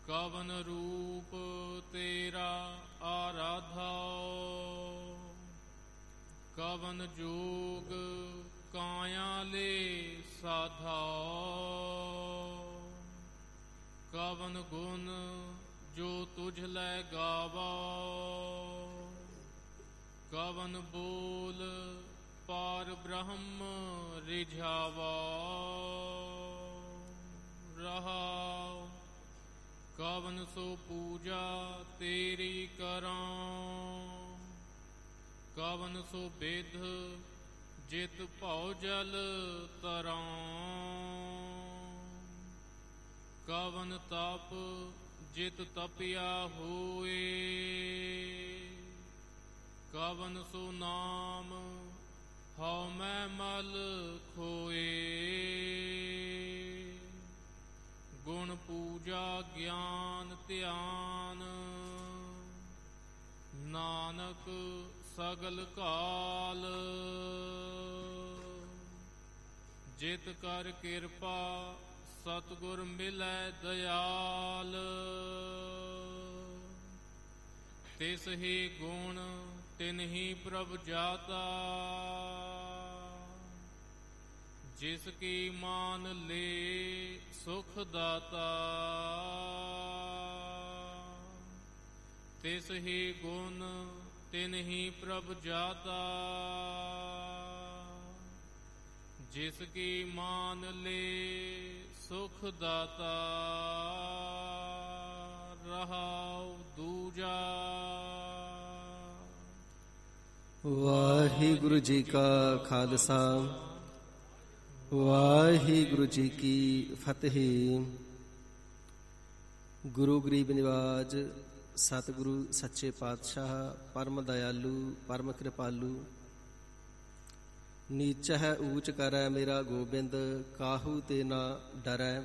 ਕਵਨ ਰੂਪ ਤੇਰਾ ਆਰਾਧਾ, ਕਵਨ ਜੋਗ ਕਾਇਆ ਲੈ ਸਾਧਾ, ਕਵਨ ਗੁਣ ਜੋ ਤੁਝ ਲੈ ਗਾਵਾ, ਕਵਨ ਬੋਲ ਪਾਰ ਬ੍ਰਹਮ ਰਿਝਾਵਾ। ਰਹਾਉ ਕਵਨ ਸੋ ਪੂਜਾ ਤੇਰੀ ਕਰਾਂ, ਕਵਨ ਸੋ ਬਿਧ ਜਿਤ ਭਉ ਜਲ ਤਰਾਂ, ਕਵਨ ਤਪ ਜਿਤ ਤਪਿਆ ਹੋਏ, ਕਵਨ ਸੋ ਨਾਮ ਹਉ ਮੈਂ ਮਲ ਖੋਏ। ਗੁਣ ਪੂਜਾ ਗਿਆਨ ਧਿਆਨ, ਨਾਨਕ ਸਗਲ ਕਾਲ, ਜਿਤ ਕਰ ਕਿਰਪਾ ਸਤਿਗੁਰ ਮਿਲੈ ਦਇਆਲ। ਤਿਸ ਹੀ ਗੁਣ ਤਿਨਹੀ ਪ੍ਰਭ ਜਾਤਾ, ਜਿਸ ਕੀ ਮਾਨ ਲੇ ਸੁਖ ਦਾਤਾ। ਤਿਸ ਹੀ ਗੁਣ ਤਿਨਹੀ ਪ੍ਰਭ ਜਾਤਾ, ਜਿਸ ਕੀ ਮਾਨ ਲੇ ਸੁਖ ਦਾਤਾ। ਰਹਾਉ ਦੂਜਾ। ਵਾਹਿਗੁਰੂ ਜੀ ਕਾ ਖਾਲਸਾ, ਵਾਹਿਗੁਰੂ ਜੀ ਕੀ ਫਤਿਹ। ਗੁਰੂ ਗਰੀਬ ਨਿਵਾਜ ਸਤਿਗੁਰੂ ਸੱਚੇ ਪਾਤਸ਼ਾਹ ਪਰਮ ਦਇਆਲੂ ਪਰਮ ਕਿਰਪਾਲੂ। ਨੀਚ ਹੈ ਊਚ ਕਰੈ ਮੇਰਾ ਗੋਬਿੰਦ, ਕਾਹੂ ਤੇ ਨਾ ਡਰੈ।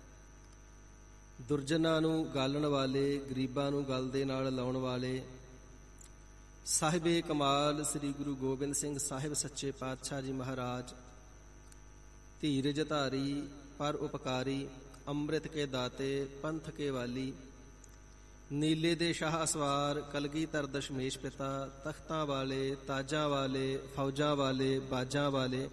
ਦੁਰਜਨਾਂ ਨੂੰ ਗਾਲਣ ਵਾਲੇ, ਗਰੀਬਾਂ ਨੂੰ ਗਲ ਦੇ ਨਾਲ ਲਾਉਣ ਵਾਲੇ ਸਾਹਿਬੇ ਕਮਾਲ ਸ੍ਰੀ ਗੁਰੂ ਗੋਬਿੰਦ ਸਿੰਘ ਸਾਹਿਬ ਸੱਚੇ ਪਾਤਸ਼ਾਹ ਜੀ ਮਹਾਰਾਜ, ਧੀਰਜ ਧਾਰੀ ਪਰ ਉਪਕਾਰੀ, ਅੰਮ੍ਰਿਤ ਕੇ ਦਾਤੇ ਪੰਥ ਕੇ ਵਾਲੀ, ਨੀਲੇ ਦੇ ਸ਼ਾਹ ਸਵਾਰ ਕਲਗੀਧਰ ਦਸ਼ਮੇਸ਼ ਪਿਤਾ, ਤਖਤਾਂ ਵਾਲੇ ਤਾਜਾਂ ਵਾਲੇ ਫੌਜਾਂ ਵਾਲੇ ਬਾਜਾਂ ਵਾਲੇ,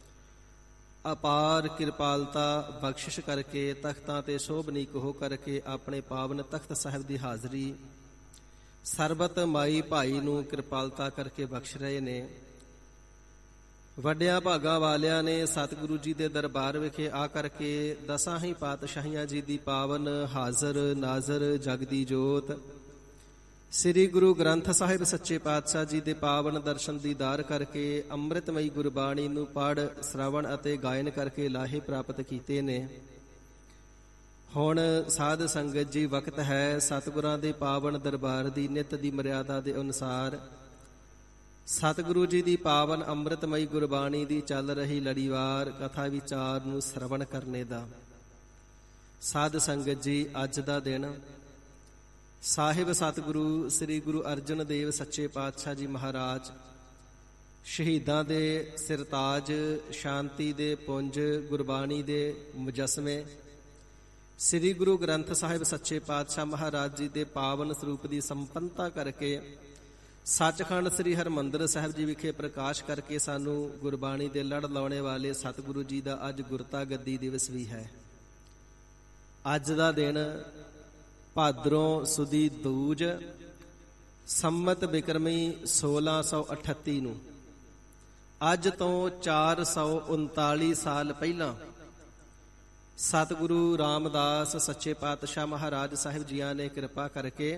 ਅਪਾਰ ਕਿਰਪਾਲਤਾ ਬਖਸ਼ਿਸ਼ ਕਰਕੇ ਤਖਤਾਂ ਤੇ ਸ਼ੋਭਨੀਕ ਹੋ ਕਰਕੇ ਆਪਣੇ ਪਾਵਨ ਤਖਤ ਸਾਹਿਬ ਦੀ ਹਾਜ਼ਰੀ ਸਰਬਤ ਮਾਈ ਭਾਈ ਨੂੰ ਕਿਰਪਾਲਤਾ ਕਰਕੇ ਬਖਸ਼ ਰਹੇ ਨੇ। ਵੱਡਿਆਂ ਭਾਗਾਂ ਵਾਲਿਆਂ ਨੇ ਸਤਿਗੁਰੂ ਜੀ ਦੇ ਦਰਬਾਰ ਵਿਖੇ ਆ ਕਰਕੇ ਦਸਾਂ ਹੀ ਪਾਤਸ਼ਾਹੀਆਂ ਜੀ ਦੀ ਪਾਵਨ ਹਾਜ਼ਰ ਨਾਜ਼ਰ ਜਗਦੀ ਜੋਤ ਸ੍ਰੀ ਗੁਰੂ ਗ੍ਰੰਥ ਸਾਹਿਬ ਸੱਚੇ ਪਾਤਸ਼ਾਹ ਜੀ ਦੇ ਪਾਵਨ ਦਰਸ਼ਨ ਦੀਦਾਰ ਕਰਕੇ ਅੰਮ੍ਰਿਤਮਈ ਗੁਰਬਾਣੀ ਨੂੰ ਪੜ੍ਹ ਸ਼ਰਵਣ ਅਤੇ ਗਾਇਨ ਕਰਕੇ ਲਾਹੇ ਪ੍ਰਾਪਤ ਕੀਤੇ ਨੇ। ਹੁਣ ਸਾਧ ਸੰਗਤ ਜੀ ਵਕਤ ਹੈ ਸਤਿਗੁਰਾਂ ਦੇ ਪਾਵਨ ਦਰਬਾਰ ਦੀ ਨਿਤ ਦੀ ਮਰਿਆਦਾ ਦੇ ਅਨੁਸਾਰ ਸਤਿਗੁਰੂ ਜੀ ਦੀ ਪਾਵਨ ਅੰਮ੍ਰਿਤਮਈ ਗੁਰਬਾਣੀ ਦੀ ਚੱਲ ਰਹੀ ਲੜੀਵਾਰ ਕਥਾ ਵਿਚਾਰ ਨੂੰ ਸ਼ਰਵਣ ਕਰਨੇ ਦਾ। ਸਾਧ ਸੰਗਤ ਜੀ, ਅੱਜ ਦਾ ਦਿਨ ਸਾਹਿਬ ਸਤਿਗੁਰੂ ਸ੍ਰੀ ਗੁਰੂ ਅਰਜਨ ਦੇਵ ਸੱਚੇ ਪਾਤਸ਼ਾਹ ਜੀ ਮਹਾਰਾਜ, ਸ਼ਹੀਦਾਂ ਦੇ ਸਿਰਤਾਜ, ਸ਼ਾਂਤੀ ਦੇ ਪੁੰਜ, ਗੁਰਬਾਣੀ ਦੇ ਮੁਜੱਸਮੇ ਸ੍ਰੀ ਗੁਰੂ ਗ੍ਰੰਥ ਸਾਹਿਬ ਸੱਚੇ ਪਾਤਸ਼ਾਹ ਮਹਾਰਾਜ ਜੀ ਦੇ ਪਾਵਨ ਸਰੂਪ ਦੀ ਸੰਪੰਨਤਾ ਕਰਕੇ ਸੱਚਖੰਡ ਸ੍ਰੀ ਹਰਿਮੰਦਰ ਸਾਹਿਬ ਜੀ ਵਿਖੇ ਪ੍ਰਕਾਸ਼ ਕਰਕੇ ਸਾਨੂੰ ਗੁਰਬਾਣੀ ਦੇ ਲੜ ਲਾਉਣੇ ਵਾਲੇ ਸਤਿਗੁਰੂ ਜੀ ਦਾ ਅੱਜ ਗੁਰਤਾ ਗੱਦੀ ਦਿਵਸ ਵੀ ਹੈ। ਅੱਜ ਦਾ ਦਿਨ ਭਾਦਰੋਂ ਸੁਦੀ ਦੂਜ ਸੰਮਤ ਬਿਕਰਮੀ 1638 ਨੂੰ, ਅੱਜ ਤੋਂ 439 ਸਾਲ ਪਹਿਲਾਂ ਸਤਿਗੁਰੂ ਰਾਮਦਾਸ ਸੱਚੇ ਪਾਤਸ਼ਾਹ ਮਹਾਰਾਜ ਸਾਹਿਬ ਜੀਆਂ ਨੇ ਕਿਰਪਾ ਕਰਕੇ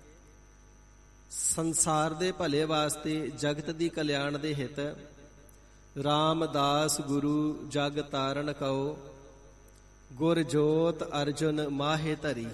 ਸੰਸਾਰ ਦੇ ਭਲੇ ਵਾਸਤੇ ਜਗਤ ਦੀ ਕਲਿਆਣ ਦੇ ਹਿੱਤ ਰਾਮਦਾਸ ਗੁਰੂ ਜਗ ਤਾਰਨ ਕਉ, ਗੁਰ ਜੋਤ ਅਰਜੁਨ ਮਾਹੇ ਧਰੀ।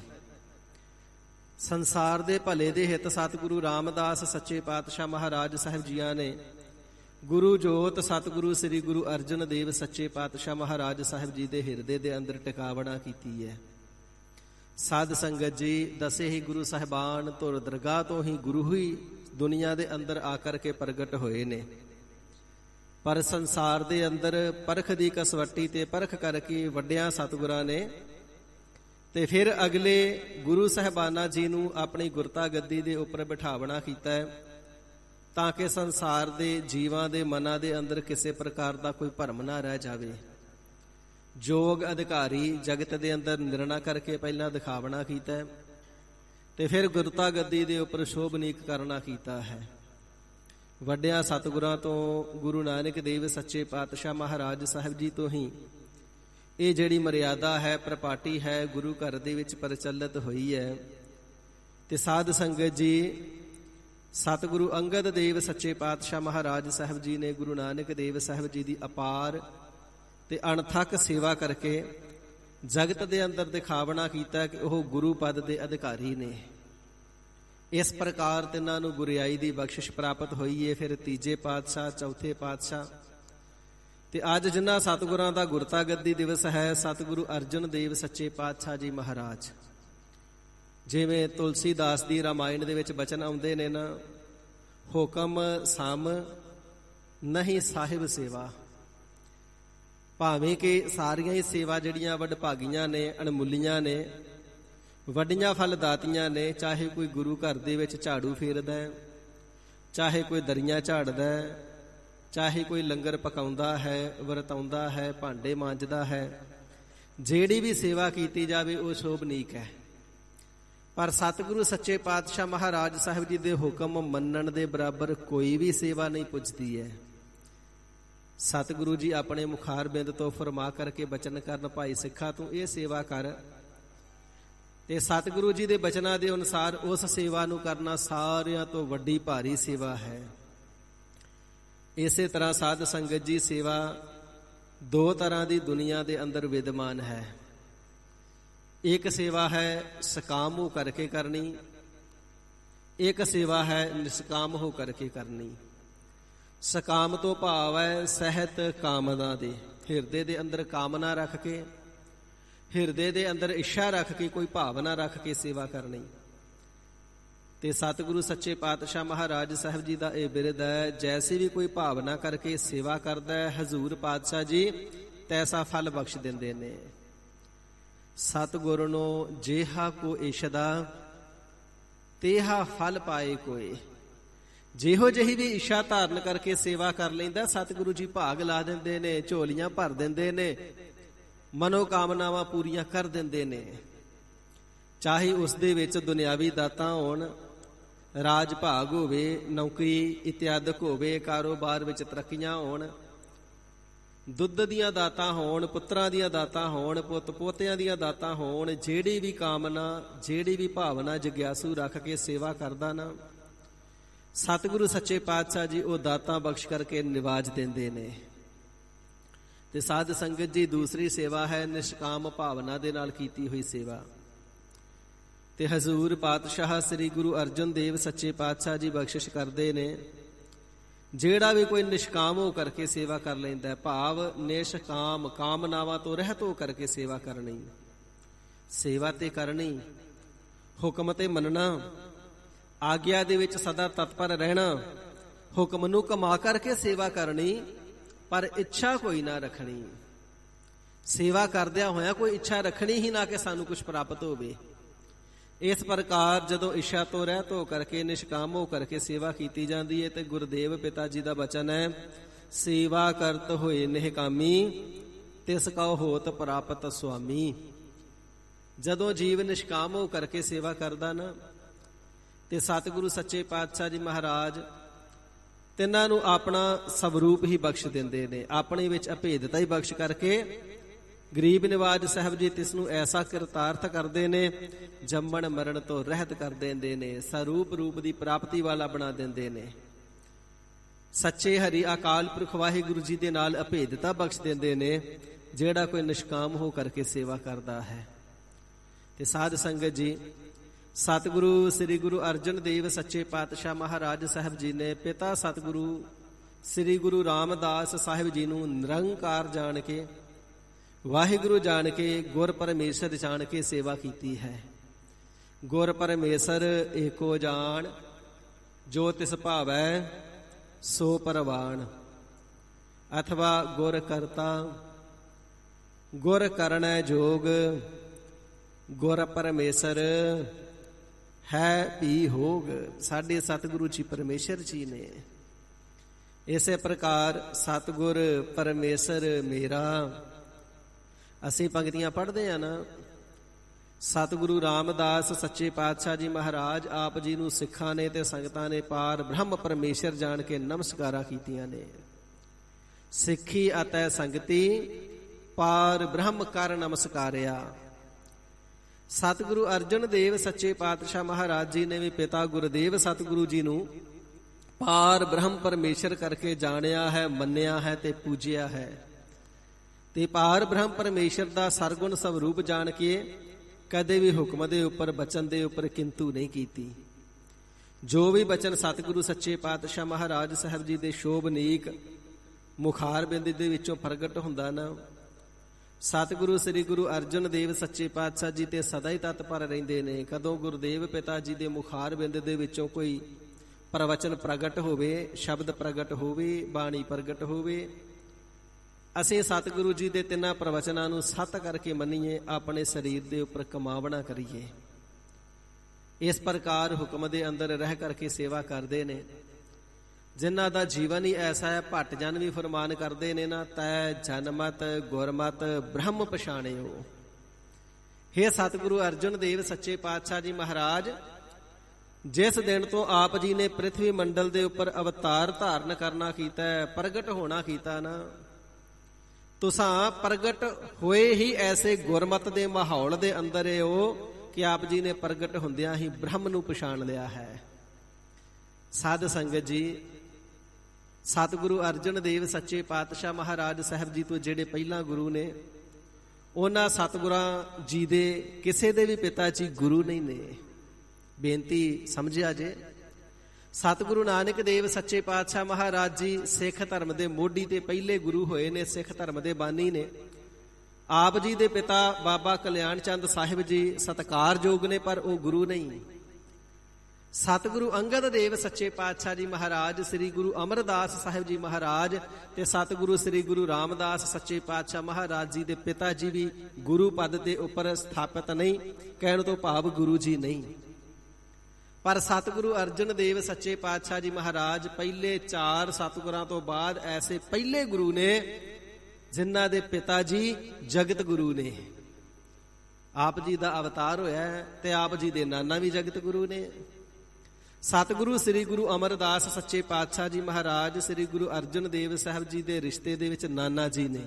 ਸੰਸਾਰ ਦੇ ਭਲੇ ਦੇ ਹਿੱਤ ਸਤਿਗੁਰੂ ਰਾਮਦਾਸ ਸੱਚੇ ਪਾਤਸ਼ਾਹ ਮਹਾਰਾਜ ਸਾਹਿਬ ਜੀਆਂ ਨੇ ਗੁਰੂ ਜੋਤ ਸਤਿਗੁਰੂ ਸ੍ਰੀ ਗੁਰੂ ਅਰਜਨ ਦੇਵ ਸੱਚੇ ਪਾਤਸ਼ਾਹ ਮਹਾਰਾਜ ਸਾਹਿਬ ਜੀ ਦੇ ਹਿਰਦੇ ਦੇ ਅੰਦਰ ਟਿਕਾਵਣਾ ਕੀਤੀ ਹੈ। ਸਾਧ ਸੰਗਤ ਜੀ, ਦਸੇ ਹੀ ਗੁਰੂ ਸਾਹਿਬਾਨ ਧੁਰ ਦਰਗਾਹ ਤੋਂ ਹੀ ਗੁਰੂ ਹੀ ਦੁਨੀਆ ਦੇ ਅੰਦਰ ਆ ਕਰਕੇ ਪ੍ਰਗਟ ਹੋਏ ਨੇ। ਪਰ ਸੰਸਾਰ ਦੇ ਅੰਦਰ ਪਰਖ ਦੀ ਕਸਵੱਟੀ ਤੇ ਪਰਖ ਕਰਕੇ ਵੱਡਿਆਂ ਸਤਿਗੁਰਾਂ ਨੇ ਤੇ ਫਿਰ ਅਗਲੇ ਗੁਰੂ ਸਾਹਿਬਾਨਾਂ ਜੀ ਨੂੰ ਆਪਣੀ ਗੁਰਤਾ ਗੱਦੀ ਦੇ ਉੱਪਰ ਬਿਠਾਵਣਾ ਕੀਤਾ ਹੈ, ਤਾਂ ਕਿ ਸੰਸਾਰ ਦੇ ਜੀਵਾਂ ਦੇ ਮਨਾਂ ਦੇ ਅੰਦਰ ਕਿਸੇ ਪ੍ਰਕਾਰ ਦਾ ਕੋਈ ਭਰਮ ਨਾ ਰਹਿ ਜਾਵੇ। ਯੋਗ ਅਧਿਕਾਰੀ ਜਗਤ ਦੇ ਅੰਦਰ ਨਿਰਣਾ ਕਰਕੇ ਪਹਿਲਾਂ ਦਿਖਾਵਣਾ ਕੀਤਾ ਹੈ, ਤੇ ਫਿਰ ਗੁਰਤਾ ਗੱਦੀ ਦੇ ਉੱਪਰ ਸ਼ੋਭਨੀਕ ਕਰਨਾ ਕੀਤਾ ਹੈ। ਵੱਡਿਆਂ ਸਤਿਗੁਰਾਂ ਤੋਂ ਗੁਰੂ ਨਾਨਕ ਦੇਵ ਸੱਚੇ ਪਾਤਸ਼ਾਹ ਮਹਾਰਾਜ ਸਾਹਿਬ ਜੀ ਤੋਂ ਹੀ ਇਹ ਜਿਹੜੀ ਮਰਿਆਦਾ ਹੈ, ਪ੍ਰਪਾਟੀ ਹੈ, ਗੁਰੂ ਘਰ ਦੇ ਵਿੱਚ ਪ੍ਰਚਲਿਤ ਹੋਈ ਹੈ। ਤੇ ਸਾਧ ਸੰਗਤ ਜੀ, ਸਤਿਗੁਰੂ ਅੰਗਦ ਦੇਵ ਸੱਚੇ ਪਾਤਸ਼ਾਹ ਮਹਾਰਾਜ ਸਾਹਿਬ ਜੀ ਨੇ ਗੁਰੂ ਨਾਨਕ ਦੇਵ ਸਾਹਿਬ ਜੀ ਦੀ ਅਪਾਰ ਤੇ ਅਣਥੱਕ ਸੇਵਾ ਕਰਕੇ ਜਗਤ ਦੇ ਅੰਦਰ ਦਿਖਾਵਣਾ ਕੀਤਾ ਕਿ ਉਹ ਗੁਰੂ ਪਦ ਦੇ ਅਧਿਕਾਰੀ ਨੇ। ਇਸ ਪ੍ਰਕਾਰ ਤਿੰਨਾਂ ਨੂੰ ਗੁਰਿਆਈ ਦੀ ਬਖਸ਼ਿਸ਼ ਪ੍ਰਾਪਤ ਹੋਈ ਹੈ। ਫਿਰ ਤੀਜੇ ਪਾਤਸ਼ਾਹ, ਚੌਥੇ ਪਾਤਸ਼ਾਹ, ਤੇ ਅੱਜ ਜਿਨ੍ਹਾਂ ਸਤਿਗੁਰਾਂ ਦਾ ਗੁਰਤਾ ਗੱਦੀ ਦਿਵਸ ਹੈ, ਸਤਿਗੁਰੂ ਅਰਜਨ ਦੇਵ ਸੱਚੇ ਪਾਤਸ਼ਾਹ ਜੀ ਮਹਾਰਾਜ। ਜਿਵੇਂ ਤੁਲਸੀਦਾਸ ਦੀ ਰਾਮਾਇਣ ਦੇ ਵਿੱਚ ਬਚਨ ਆਉਂਦੇ ਨੇ ਨਾ, ਹੁਕਮ ਸਮ ਨਹੀਂ ਸਾਹਿਬ ਸੇਵਾ। ਭਾਵੇਂ ਕਿ ਸਾਰੀਆਂ ਹੀ ਸੇਵਾ ਜਿਹੜੀਆਂ ਵਡਭਾਗੀਆਂ ਨੇ, ਅਣਮੁੱਲੀਆਂ ਨੇ, ਵੱਡੀਆਂ ਫਲ ਦਾਤੀਆਂ ਨੇ। ਚਾਹੇ ਕੋਈ ਗੁਰੂ ਘਰ ਦੇ ਵਿੱਚ ਝਾੜੂ ਫੇਰਦਾ ਹੈ, ਚਾਹੇ ਕੋਈ ਦਰੀਆਂ ਝਾੜਦਾ ਹੈ, ਚਾਹੇ ਕੋਈ ਲੰਗਰ ਪਕਾਉਂਦਾ ਹੈ, ਵਰਤਾਉਂਦਾ ਹੈ, ਭਾਂਡੇ ਮਾਂਜਦਾ ਹੈ, ਜਿਹੜੀ ਵੀ ਸੇਵਾ ਕੀਤੀ ਜਾਵੇ ਉਹ ਸ਼ੋਭਨੀਕ ਹੈ। ਪਰ ਸਤਿਗੁਰੂ ਸੱਚੇ ਪਾਤਸ਼ਾਹ ਮਹਾਰਾਜ ਸਾਹਿਬ ਜੀ ਦੇ ਹੁਕਮ ਮੰਨਣ ਦੇ ਬਰਾਬਰ ਕੋਈ ਵੀ ਸੇਵਾ ਨਹੀਂ ਪੁੱਜਦੀ ਹੈ। ਸਤਿਗੁਰੂ ਜੀ ਆਪਣੇ ਮੁਖਾਰਬਿੰਦ ਤੋਂ ਫਰਮਾ ਕਰਕੇ ਬਚਨ ਕਰਨ, ਭਾਈ ਸਿੱਖਾ ਤੂੰ ਇਹ ਸੇਵਾ ਕਰ, ਤੇ ਸਤਿਗੁਰੂ ਜੀ ਦੇ ਬਚਨਾਂ ਦੇ ਅਨੁਸਾਰ ਉਸ ਸੇਵਾ ਨੂੰ ਕਰਨਾ ਸਾਰਿਆਂ ਤੋਂ ਵੱਡੀ ਭਾਰੀ ਸੇਵਾ ਹੈ। ਇਸੇ ਤਰ੍ਹਾਂ ਸਾਧ ਸੰਗਤ ਜੀ, ਸੇਵਾ ਦੋ ਤਰ੍ਹਾਂ ਦੀ ਦੁਨੀਆ ਦੇ ਅੰਦਰ ਵਿਦਮਾਨ ਹੈ। ਇੱਕ ਸੇਵਾ ਹੈ ਸਕਾਮ ਹੋ ਕਰਕੇ ਕਰਨੀ, ਇੱਕ ਸੇਵਾ ਹੈ ਨਿਸਕਾਮ ਹੋ ਕਰਕੇ ਕਰਨੀ। ਸਕਾਮ ਤੋਂ ਭਾਵ ਹੈ ਸਹਿਤ ਕਾਮਨਾ ਦੇ, ਹਿਰਦੇ ਦੇ ਅੰਦਰ ਕਾਮਨਾ ਰੱਖ ਕੇ, ਹਿਰਦੇ ਦੇ ਅੰਦਰ ਇੱਛਾ ਰੱਖ ਕੇ, ਕੋਈ ਭਾਵਨਾ ਰੱਖ ਕੇ ਸੇਵਾ ਕਰਨੀ। ਤੇ ਸਤਿਗੁਰੂ ਸੱਚੇ ਪਾਤਸ਼ਾਹ ਮਹਾਰਾਜ ਸਾਹਿਬ ਜੀ ਦਾ ਇਹ ਬਿਰਦ ਹੈ, ਜੈਸੀ ਵੀ ਕੋਈ ਭਾਵਨਾ ਕਰਕੇ ਸੇਵਾ ਕਰਦਾ ਹੈ, ਹਜ਼ੂਰ ਪਾਤਸ਼ਾਹ ਜੀ ਤੈਸਾ ਫਲ ਬਖਸ਼ ਦਿੰਦੇ ਨੇ। ਸਤਿਗੁਰ ਨੂੰ ਜਿਹਾ ਕੋ ਇਸ਼ਦਾ ਤੇਹਾ ਫਲ ਪਾਏ ਕੋਏ। ਜਿਹੋ ਜਿਹੀ ਵੀ ਇੱਛਾ ਧਾਰਨ ਕਰਕੇ ਸੇਵਾ ਕਰ ਲੈਂਦਾ, ਸਤਿਗੁਰੂ ਜੀ ਭਾਗ ਲਾ ਦਿੰਦੇ ਨੇ, ਝੋਲੀਆਂ ਭਰ ਦਿੰਦੇ ਨੇ, ਮਨੋਕਾਮਨਾਵਾਂ ਪੂਰੀਆਂ ਕਰ ਦਿੰਦੇ ਨੇ। ਚਾਹੇ ਉਸ ਦੇ ਵਿੱਚ ਦੁਨਿਆਵੀ ਦਾਤਾਂ ਹੋਣ, ਰਾਜ ਭਾਗ ਹੋਵੇ, ਨੌਕਰੀ ਇਤਿਆਦਿਕ ਹੋਵੇ, ਕਾਰੋਬਾਰ ਵਿੱਚ ਤਰੱਕੀਆਂ ਹੋਣ, ਦੁੱਧ ਦੀਆਂ ਦਾਤਾਂ ਹੋਣ, ਪੁੱਤਰਾਂ ਦੀਆਂ ਦਾਤਾਂ ਹੋਣ, ਪੁੱਤ ਪੋਤਿਆਂ ਦੀਆਂ ਦਾਤਾਂ ਹੋਣ, ਜਿਹੜੀ ਵੀ ਕਾਮਨਾ, ਜਿਹੜੀ ਵੀ ਭਾਵਨਾ ਜਗਿਆਸੂ ਰੱਖ ਕੇ ਸੇਵਾ ਕਰਦਾ ਨਾ, ਸਤਿਗੁਰੂ ਸੱਚੇ ਪਾਤਸ਼ਾਹ ਜੀ ਉਹ ਦਾਤਾਂ ਬਖਸ਼ ਕਰਕੇ ਨਿਵਾਜ ਦਿੰਦੇ ਨੇ। ਤੇ ਸਾਧ ਸੰਗਤ ਜੀ, ਦੂਸਰੀ ਸੇਵਾ ਹੈ ਨਿਸ਼ਕਾਮ ਭਾਵਨਾ ਦੇ ਨਾਲ ਕੀਤੀ ਹੋਈ ਸੇਵਾ। ਤੇ ਹਜ਼ੂਰ ਪਾਤਸ਼ਾਹ ਸ੍ਰੀ ਗੁਰੂ ਅਰਜਨ ਦੇਵ ਸੱਚੇ ਪਾਤਸ਼ਾਹ ਜੀ ਬਖਸ਼ਿਸ਼ ਕਰਦੇ ਨੇ, ਜਿਹੜਾ ਵੀ ਕੋਈ ਨਿਸ਼ਕਾਮ ਹੋ ਕਰਕੇ ਸੇਵਾ ਕਰ ਲੈਂਦਾ, ਭਾਵ ਨਿਸ਼ਕਾਮ ਕਾਮਨਾਵਾਂ ਤੋਂ ਰਹਿਤ ਹੋ ਕਰਕੇ ਸੇਵਾ ਕਰਨੀ। ਸੇਵਾ ਤੇ ਕਰਨੀ, ਹੁਕਮ ਤੇ ਮੰਨਣਾ, ਆਗਿਆ ਦੇ ਵਿੱਚ ਸਦਾ ਤਤਪਰ ਰਹਿਣਾ, ਹੁਕਮ ਨੂੰ ਕਮਾ ਕਰਕੇ ਸੇਵਾ ਕਰਨੀ, ਪਰ ਇੱਛਾ ਕੋਈ ਨਾ ਰੱਖਣੀ। ਸੇਵਾ ਕਰਦਿਆਂ ਹੋਇਆਂ ਕੋਈ ਇੱਛਾ ਰੱਖਣੀ ਹੀ ਨਾ ਕਿ ਸਾਨੂੰ ਕੁਝ ਪ੍ਰਾਪਤ ਹੋਵੇ। ਇਸ ਪ੍ਰਕਾਰ ਜਦੋਂ ਇੱਛਾ ਤੋਂ ਰਹਿਤ ਹੋ ਕਰਕੇ, ਨਿਸ਼ਕਾਮ ਹੋ ਕਰਕੇ ਸੇਵਾ ਕੀਤੀ ਜਾਂਦੀ ਹੈ, ਤੇ ਗੁਰਦੇਵ ਪਿਤਾ ਜੀ ਦਾ ਬਚਨ ਹੈ, ਸੇਵਾ ਕਰਤ ਹੋਏ ਨਿਹਕਾਮੀ ਤਿਸ ਕਉ ਹੋਤ ਪ੍ਰਾਪਤ ਸੁਆਮੀ। ਜਦੋਂ ਜੀਵ ਨਿਸ਼ਕਾਮ ਹੋ ਕਰਕੇ ਸੇਵਾ ਕਰਦਾ ਨਾ, ਤੇ ਸਤਿਗੁਰੂ ਸੱਚੇ ਪਾਤਸ਼ਾਹ ਜੀ ਮਹਾਰਾਜ ਤਿੰਨਾਂ ਨੂੰ ਆਪਣਾ ਸਵਰੂਪ ਹੀ ਬਖਸ਼ ਦਿੰਦੇ ਨੇ। ਆਪਣੇ ਵਿੱਚ ਅਭੇਦਤਾ ਹੀ ਬਖਸ਼ ਕਰਕੇ ਗਰੀਬ ਨਿਵਾਜ ਸਾਹਿਬ ਜੀ ਤਿਸ ਨੂੰ ਐਸਾ ਕਿਰਤਾਰਥ ਕਰਦੇ ਨੇ, ਜੰਮਣ ਮਰਨ ਤੋਂ ਰਹਿਤ ਕਰ ਦਿੰਦੇ ਨੇ, ਸਰੂਪ ਰੂਪ ਦੀ ਪ੍ਰਾਪਤੀ ਵਾਲਾ ਬਣਾ ਦਿੰਦੇ ਨੇ। ਸੱਚੇ ਹਰੀ ਅਕਾਲ ਪੁਰਖ ਵਾਹਿਗੁਰੂ ਜੀ ਦੇ ਨਾਲ ਅਭੇਦਤਾ ਬਖਸ਼ ਦਿੰਦੇ ਨੇ, ਜਿਹੜਾ ਕੋਈ ਨਿਸ਼ਕਾਮ ਹੋ ਕਰਕੇ ਸੇਵਾ ਕਰਦਾ ਹੈ। ਤੇ ਸਾਧ ਸੰਗਤ ਜੀ, ਸਤਿਗੁਰੂ ਸ੍ਰੀ ਗੁਰੂ ਅਰਜਨ ਦੇਵ ਸੱਚੇ ਪਾਤਸ਼ਾਹ ਮਹਾਰਾਜ ਸਾਹਿਬ ਜੀ ਨੇ ਪਿਤਾ ਸਤਿਗੁਰੂ ਸ੍ਰੀ ਗੁਰੂ ਰਾਮਦਾਸ ਸਾਹਿਬ ਜੀ ਨੂੰ ਨਿਰੰਕਾਰ ਜਾਣ ਕੇ, ਵਾਹਿਗੁਰੂ ਜਾਣ ਕੇ, ਗੁਰ ਪਰਮੇਸ਼ਰ ਜਾਣ ਕੇ ਸੇਵਾ ਕੀਤੀ ਹੈ। ਗੁਰ ਪਰਮੇਸ਼ਰ ਏਕੋ ਜਾਣ, ਜੋ ਤਿਸ ਭਾਵੈ ਸੋ ਪਰਵਾਣ। ਅਥਵਾ ਗੁਰ ਕਰਤਾ ਗੁਰ ਕਰਨੈ ਜੋਗ, ਗੁਰ ਪਰਮੇਸ਼ਰ ਹੈ ਵੀ ਹੋਗ। ਸਾਡੇ ਸਤਿਗੁਰੂ ਜੀ ਪਰਮੇਸ਼ਰ ਜੀ ਨੇ। ਇਸੇ ਪ੍ਰਕਾਰ ਸਤਿਗੁਰ ਪਰਮੇਸ਼ਰ ਮੇਰਾ। ਅਸੀਂ ਪੰਕਤੀਆਂ ਪੜ੍ਹਦੇ ਆ ਨਾ। ਸਤਿਗੁਰੂ ਰਾਮਦਾਸ ਸੱਚੇ ਪਾਤਸ਼ਾਹ ਜੀ ਮਹਾਰਾਜ ਆਪ ਜੀ ਨੂੰ ਸਿੱਖਾਂ ਨੇ ਤੇ ਸੰਗਤਾਂ ਨੇ ਪਾਰ ਬ੍ਰਹਮ ਪਰਮੇਸ਼ਰ ਜਾਣ ਕੇ ਨਮਸਕਾਰਾਂ ਕੀਤੀਆਂ ਨੇ। ਸਿੱਖੀ ਅਤੇ ਸੰਗਤੀ ਪਾਰ ਬ੍ਰਹਮ ਕਰ ਨਮਸਕਾਰਿਆ। ਸਤਿਗੁਰੂ ਅਰਜਨ ਦੇਵ ਸੱਚੇ ਪਾਤਸ਼ਾਹ ਮਹਾਰਾਜ ਜੀ ਨੇ ਵੀ ਪਿਤਾ ਗੁਰਦੇਵ ਸਤਿਗੁਰੂ ਜੀ ਨੂੰ ਪਾਰ ਬ੍ਰਹਮ ਪਰਮੇਸ਼ਰ ਕਰਕੇ ਜਾਣਿਆ ਹੈ, ਮੰਨਿਆ ਹੈ ਤੇ ਪੂਜਿਆ ਹੈ। ਤੇ ਪਾਰ ਬ੍ਰਹਮ ਪਰਮੇਸ਼ਰ ਦਾ ਸਰਗੁਣ ਸਵਰੂਪ ਜਾਣ ਕੇ ਕਦੇ ਵੀ ਹੁਕਮ ਦੇ ਉੱਪਰ ਬਚਨ ਦੇ ਉੱਪਰ ਕਿੰਤੂ ਨਹੀਂ ਕੀਤੀ। ਜੋ ਵੀ ਬਚਨ ਸਤਿਗੁਰੂ ਸੱਚੇ ਪਾਤਸ਼ਾਹ ਮਹਾਰਾਜ ਸਾਹਿਬ ਜੀ ਦੇ ਸ਼ੋਭਨੀਕ ਮੁਖਾਰ ਬਿੰਦ ਦੇ ਵਿੱਚੋਂ ਪ੍ਰਗਟ ਹੁੰਦਾ ਨਾ, ਸਤਿਗੁਰੂ ਸ੍ਰੀ ਗੁਰੂ ਅਰਜਨ ਦੇਵ ਸੱਚੇ ਪਾਤਸ਼ਾਹ ਜੀ ਤੇ ਸਦਾ ਹੀ ਤਤਪਰ ਰਹਿੰਦੇ ਨੇ। ਕਦੋਂ ਗੁਰਦੇਵ ਪਿਤਾ ਜੀ ਦੇ ਮੁਖਾਰ ਬਿੰਦ ਦੇ ਵਿੱਚੋਂ ਕੋਈ ਪ੍ਰਵਚਨ ਪ੍ਰਗਟ ਹੋਵੇ, ਸ਼ਬਦ ਪ੍ਰਗਟ ਹੋਵੇ, ਬਾਣੀ ਪ੍ਰਗਟ ਹੋਵੇ, ਅਸੀਂ ਸਤਿਗੁਰੂ ਜੀ ਦੇ ਤਿੰਨਾਂ ਪ੍ਰਵਚਨਾਂ ਨੂੰ ਸੱਤ ਕਰਕੇ ਮੰਨੀਏ, ਆਪਣੇ ਸਰੀਰ ਦੇ ਉੱਪਰ ਕਮਾਵਣਾ ਕਰੀਏ। ਇਸ ਪ੍ਰਕਾਰ ਹੁਕਮ ਦੇ ਅੰਦਰ ਰਹਿ ਕਰਕੇ ਸੇਵਾ ਕਰਦੇ ਨੇ। ਜਿਨ੍ਹਾਂ ਦਾ ਜੀਵਨ ਹੀ ਐਸਾ ਹੈ, ਭੱਟ ਜਨ ਵੀ ਫਰਮਾਨ ਕਰਦੇ ਨੇ ਨਾ, ਤੈ ਜਨਮਤ ਗੁਰਮਤ ਬ੍ਰਹਮ ਪਛਾਣਿਓ। ਹੇ ਸਤਿਗੁਰੂ ਅਰਜਨ ਦੇਵ ਸੱਚੇ ਪਾਤਸ਼ਾਹ ਜੀ ਮਹਾਰਾਜ, ਜਿਸ ਦਿਨ ਤੋਂ ਆਪ ਜੀ ਨੇ ਪ੍ਰਿਥਵੀ ਮੰਡਲ ਦੇ ਉੱਪਰ ਅਵਤਾਰ ਧਾਰਨ ਕਰਨਾ ਕੀਤਾ, ਪ੍ਰਗਟ ਹੋਣਾ ਕੀਤਾ ਨਾ, ਤੁਸਾਂ ਪ੍ਰਗਟ ਹੋਏ ਹੀ ਐਸੇ ਗੁਰਮਤ ਦੇ ਮਾਹੌਲ ਦੇ ਅੰਦਰ ਹੋ ਕਿ ਆਪ ਜੀ ਨੇ ਪ੍ਰਗਟ ਹੁੰਦਿਆਂ ਹੀ ਬ੍ਰਹਮ ਨੂੰ ਪਛਾਣ ਲਿਆ ਹੈ। ਸਾਧ ਸੰਗਤ ਜੀ, ਸਤਿਗੁਰੂ ਅਰਜਨ ਦੇਵ ਸੱਚੇ ਪਾਤਸ਼ਾਹ ਮਹਾਰਾਜ ਸਾਹਿਬ ਜੀ ਤੋਂ ਜਿਹੜੇ ਪਹਿਲਾਂ ਗੁਰੂ ਨੇ, ਉਹਨਾਂ ਸਤਿਗੁਰਾਂ ਜੀ ਦੇ ਕਿਸੇ ਦੇ ਵੀ ਪਿਤਾ ਜੀ ਗੁਰੂ ਨਹੀਂ ਨੇ। ਬੇਨਤੀ ਸਮਝਿਆ ਜੇ। ਸਤਿਗੁਰੂ ਨਾਨਕ ਦੇਵ ਸੱਚੇ ਪਾਤਸ਼ਾਹ ਮਹਾਰਾਜ ਜੀ ਸਿੱਖ ਧਰਮ ਦੇ ਮੋਢੀ ਤੇ ਪਹਿਲੇ ਗੁਰੂ ਹੋਏ ਨੇ, ਸਿੱਖ ਧਰਮ ਦੇ ਬਾਨੀ ਨੇ। ਆਪ ਜੀ ਦੇ ਪਿਤਾ ਬਾਬਾ ਕਲਿਆਣ ਚੰਦ ਸਾਹਿਬ ਜੀ ਸਤਿਕਾਰਯੋਗ ਨੇ, ਪਰ ਉਹ ਗੁਰੂ ਨਹੀਂ। ਸਤਿਗੁਰੂ ਅੰਗਦ ਦੇਵ ਸੱਚੇ ਪਾਤਸ਼ਾਹ ਜੀ ਮਹਾਰਾਜ, ਸ੍ਰੀ ਗੁਰੂ ਅਮਰਦਾਸ ਸਾਹਿਬ ਜੀ ਮਹਾਰਾਜ ਤੇ ਸਤਿਗੁਰੂ ਸ੍ਰੀ ਗੁਰੂ ਰਾਮਦਾਸ ਸੱਚੇ ਪਾਤਸ਼ਾਹ ਮਹਾਰਾਜ ਜੀ ਦੇ ਪਿਤਾ ਜੀ ਵੀ ਗੁਰੂ ਪਦ ਦੇ ਉੱਪਰ ਸਥਾਪਿਤ ਨਹੀਂ। ਕਹਿਣ ਤੋਂ ਭਾਵ ਗੁਰੂ ਜੀ ਨਹੀਂ। ਪਰ ਸਤਿਗੁਰੂ ਅਰਜਨ ਦੇਵ ਸੱਚੇ ਪਾਤਸ਼ਾਹ ਜੀ ਮਹਾਰਾਜ ਪਹਿਲੇ 4 ਸਤਿਗੁਰਾਂ ਤੋਂ ਬਾਅਦ ਐਸੇ ਪਹਿਲੇ ਗੁਰੂ ਨੇ ਜਿਨ੍ਹਾਂ ਦੇ ਪਿਤਾ ਜੀ ਜਗਤ ਗੁਰੂ ਨੇ। ਆਪ ਜੀ ਦਾ ਅਵਤਾਰ ਹੋਇਆ ਤੇ ਆਪ ਜੀ ਦੇ ਨਾਨਾ ਵੀ ਜਗਤ ਗੁਰੂ ਨੇ। ਸਤਿਗੁਰੂ ਸ੍ਰੀ ਗੁਰੂ ਅਮਰਦਾਸ ਸੱਚੇ ਪਾਤਸ਼ਾਹ ਜੀ ਮਹਾਰਾਜ ਸ੍ਰੀ ਗੁਰੂ ਅਰਜਨ ਦੇਵ ਸਾਹਿਬ ਜੀ ਦੇ ਰਿਸ਼ਤੇ ਦੇ ਵਿੱਚ ਨਾਨਾ ਜੀ ਨੇ।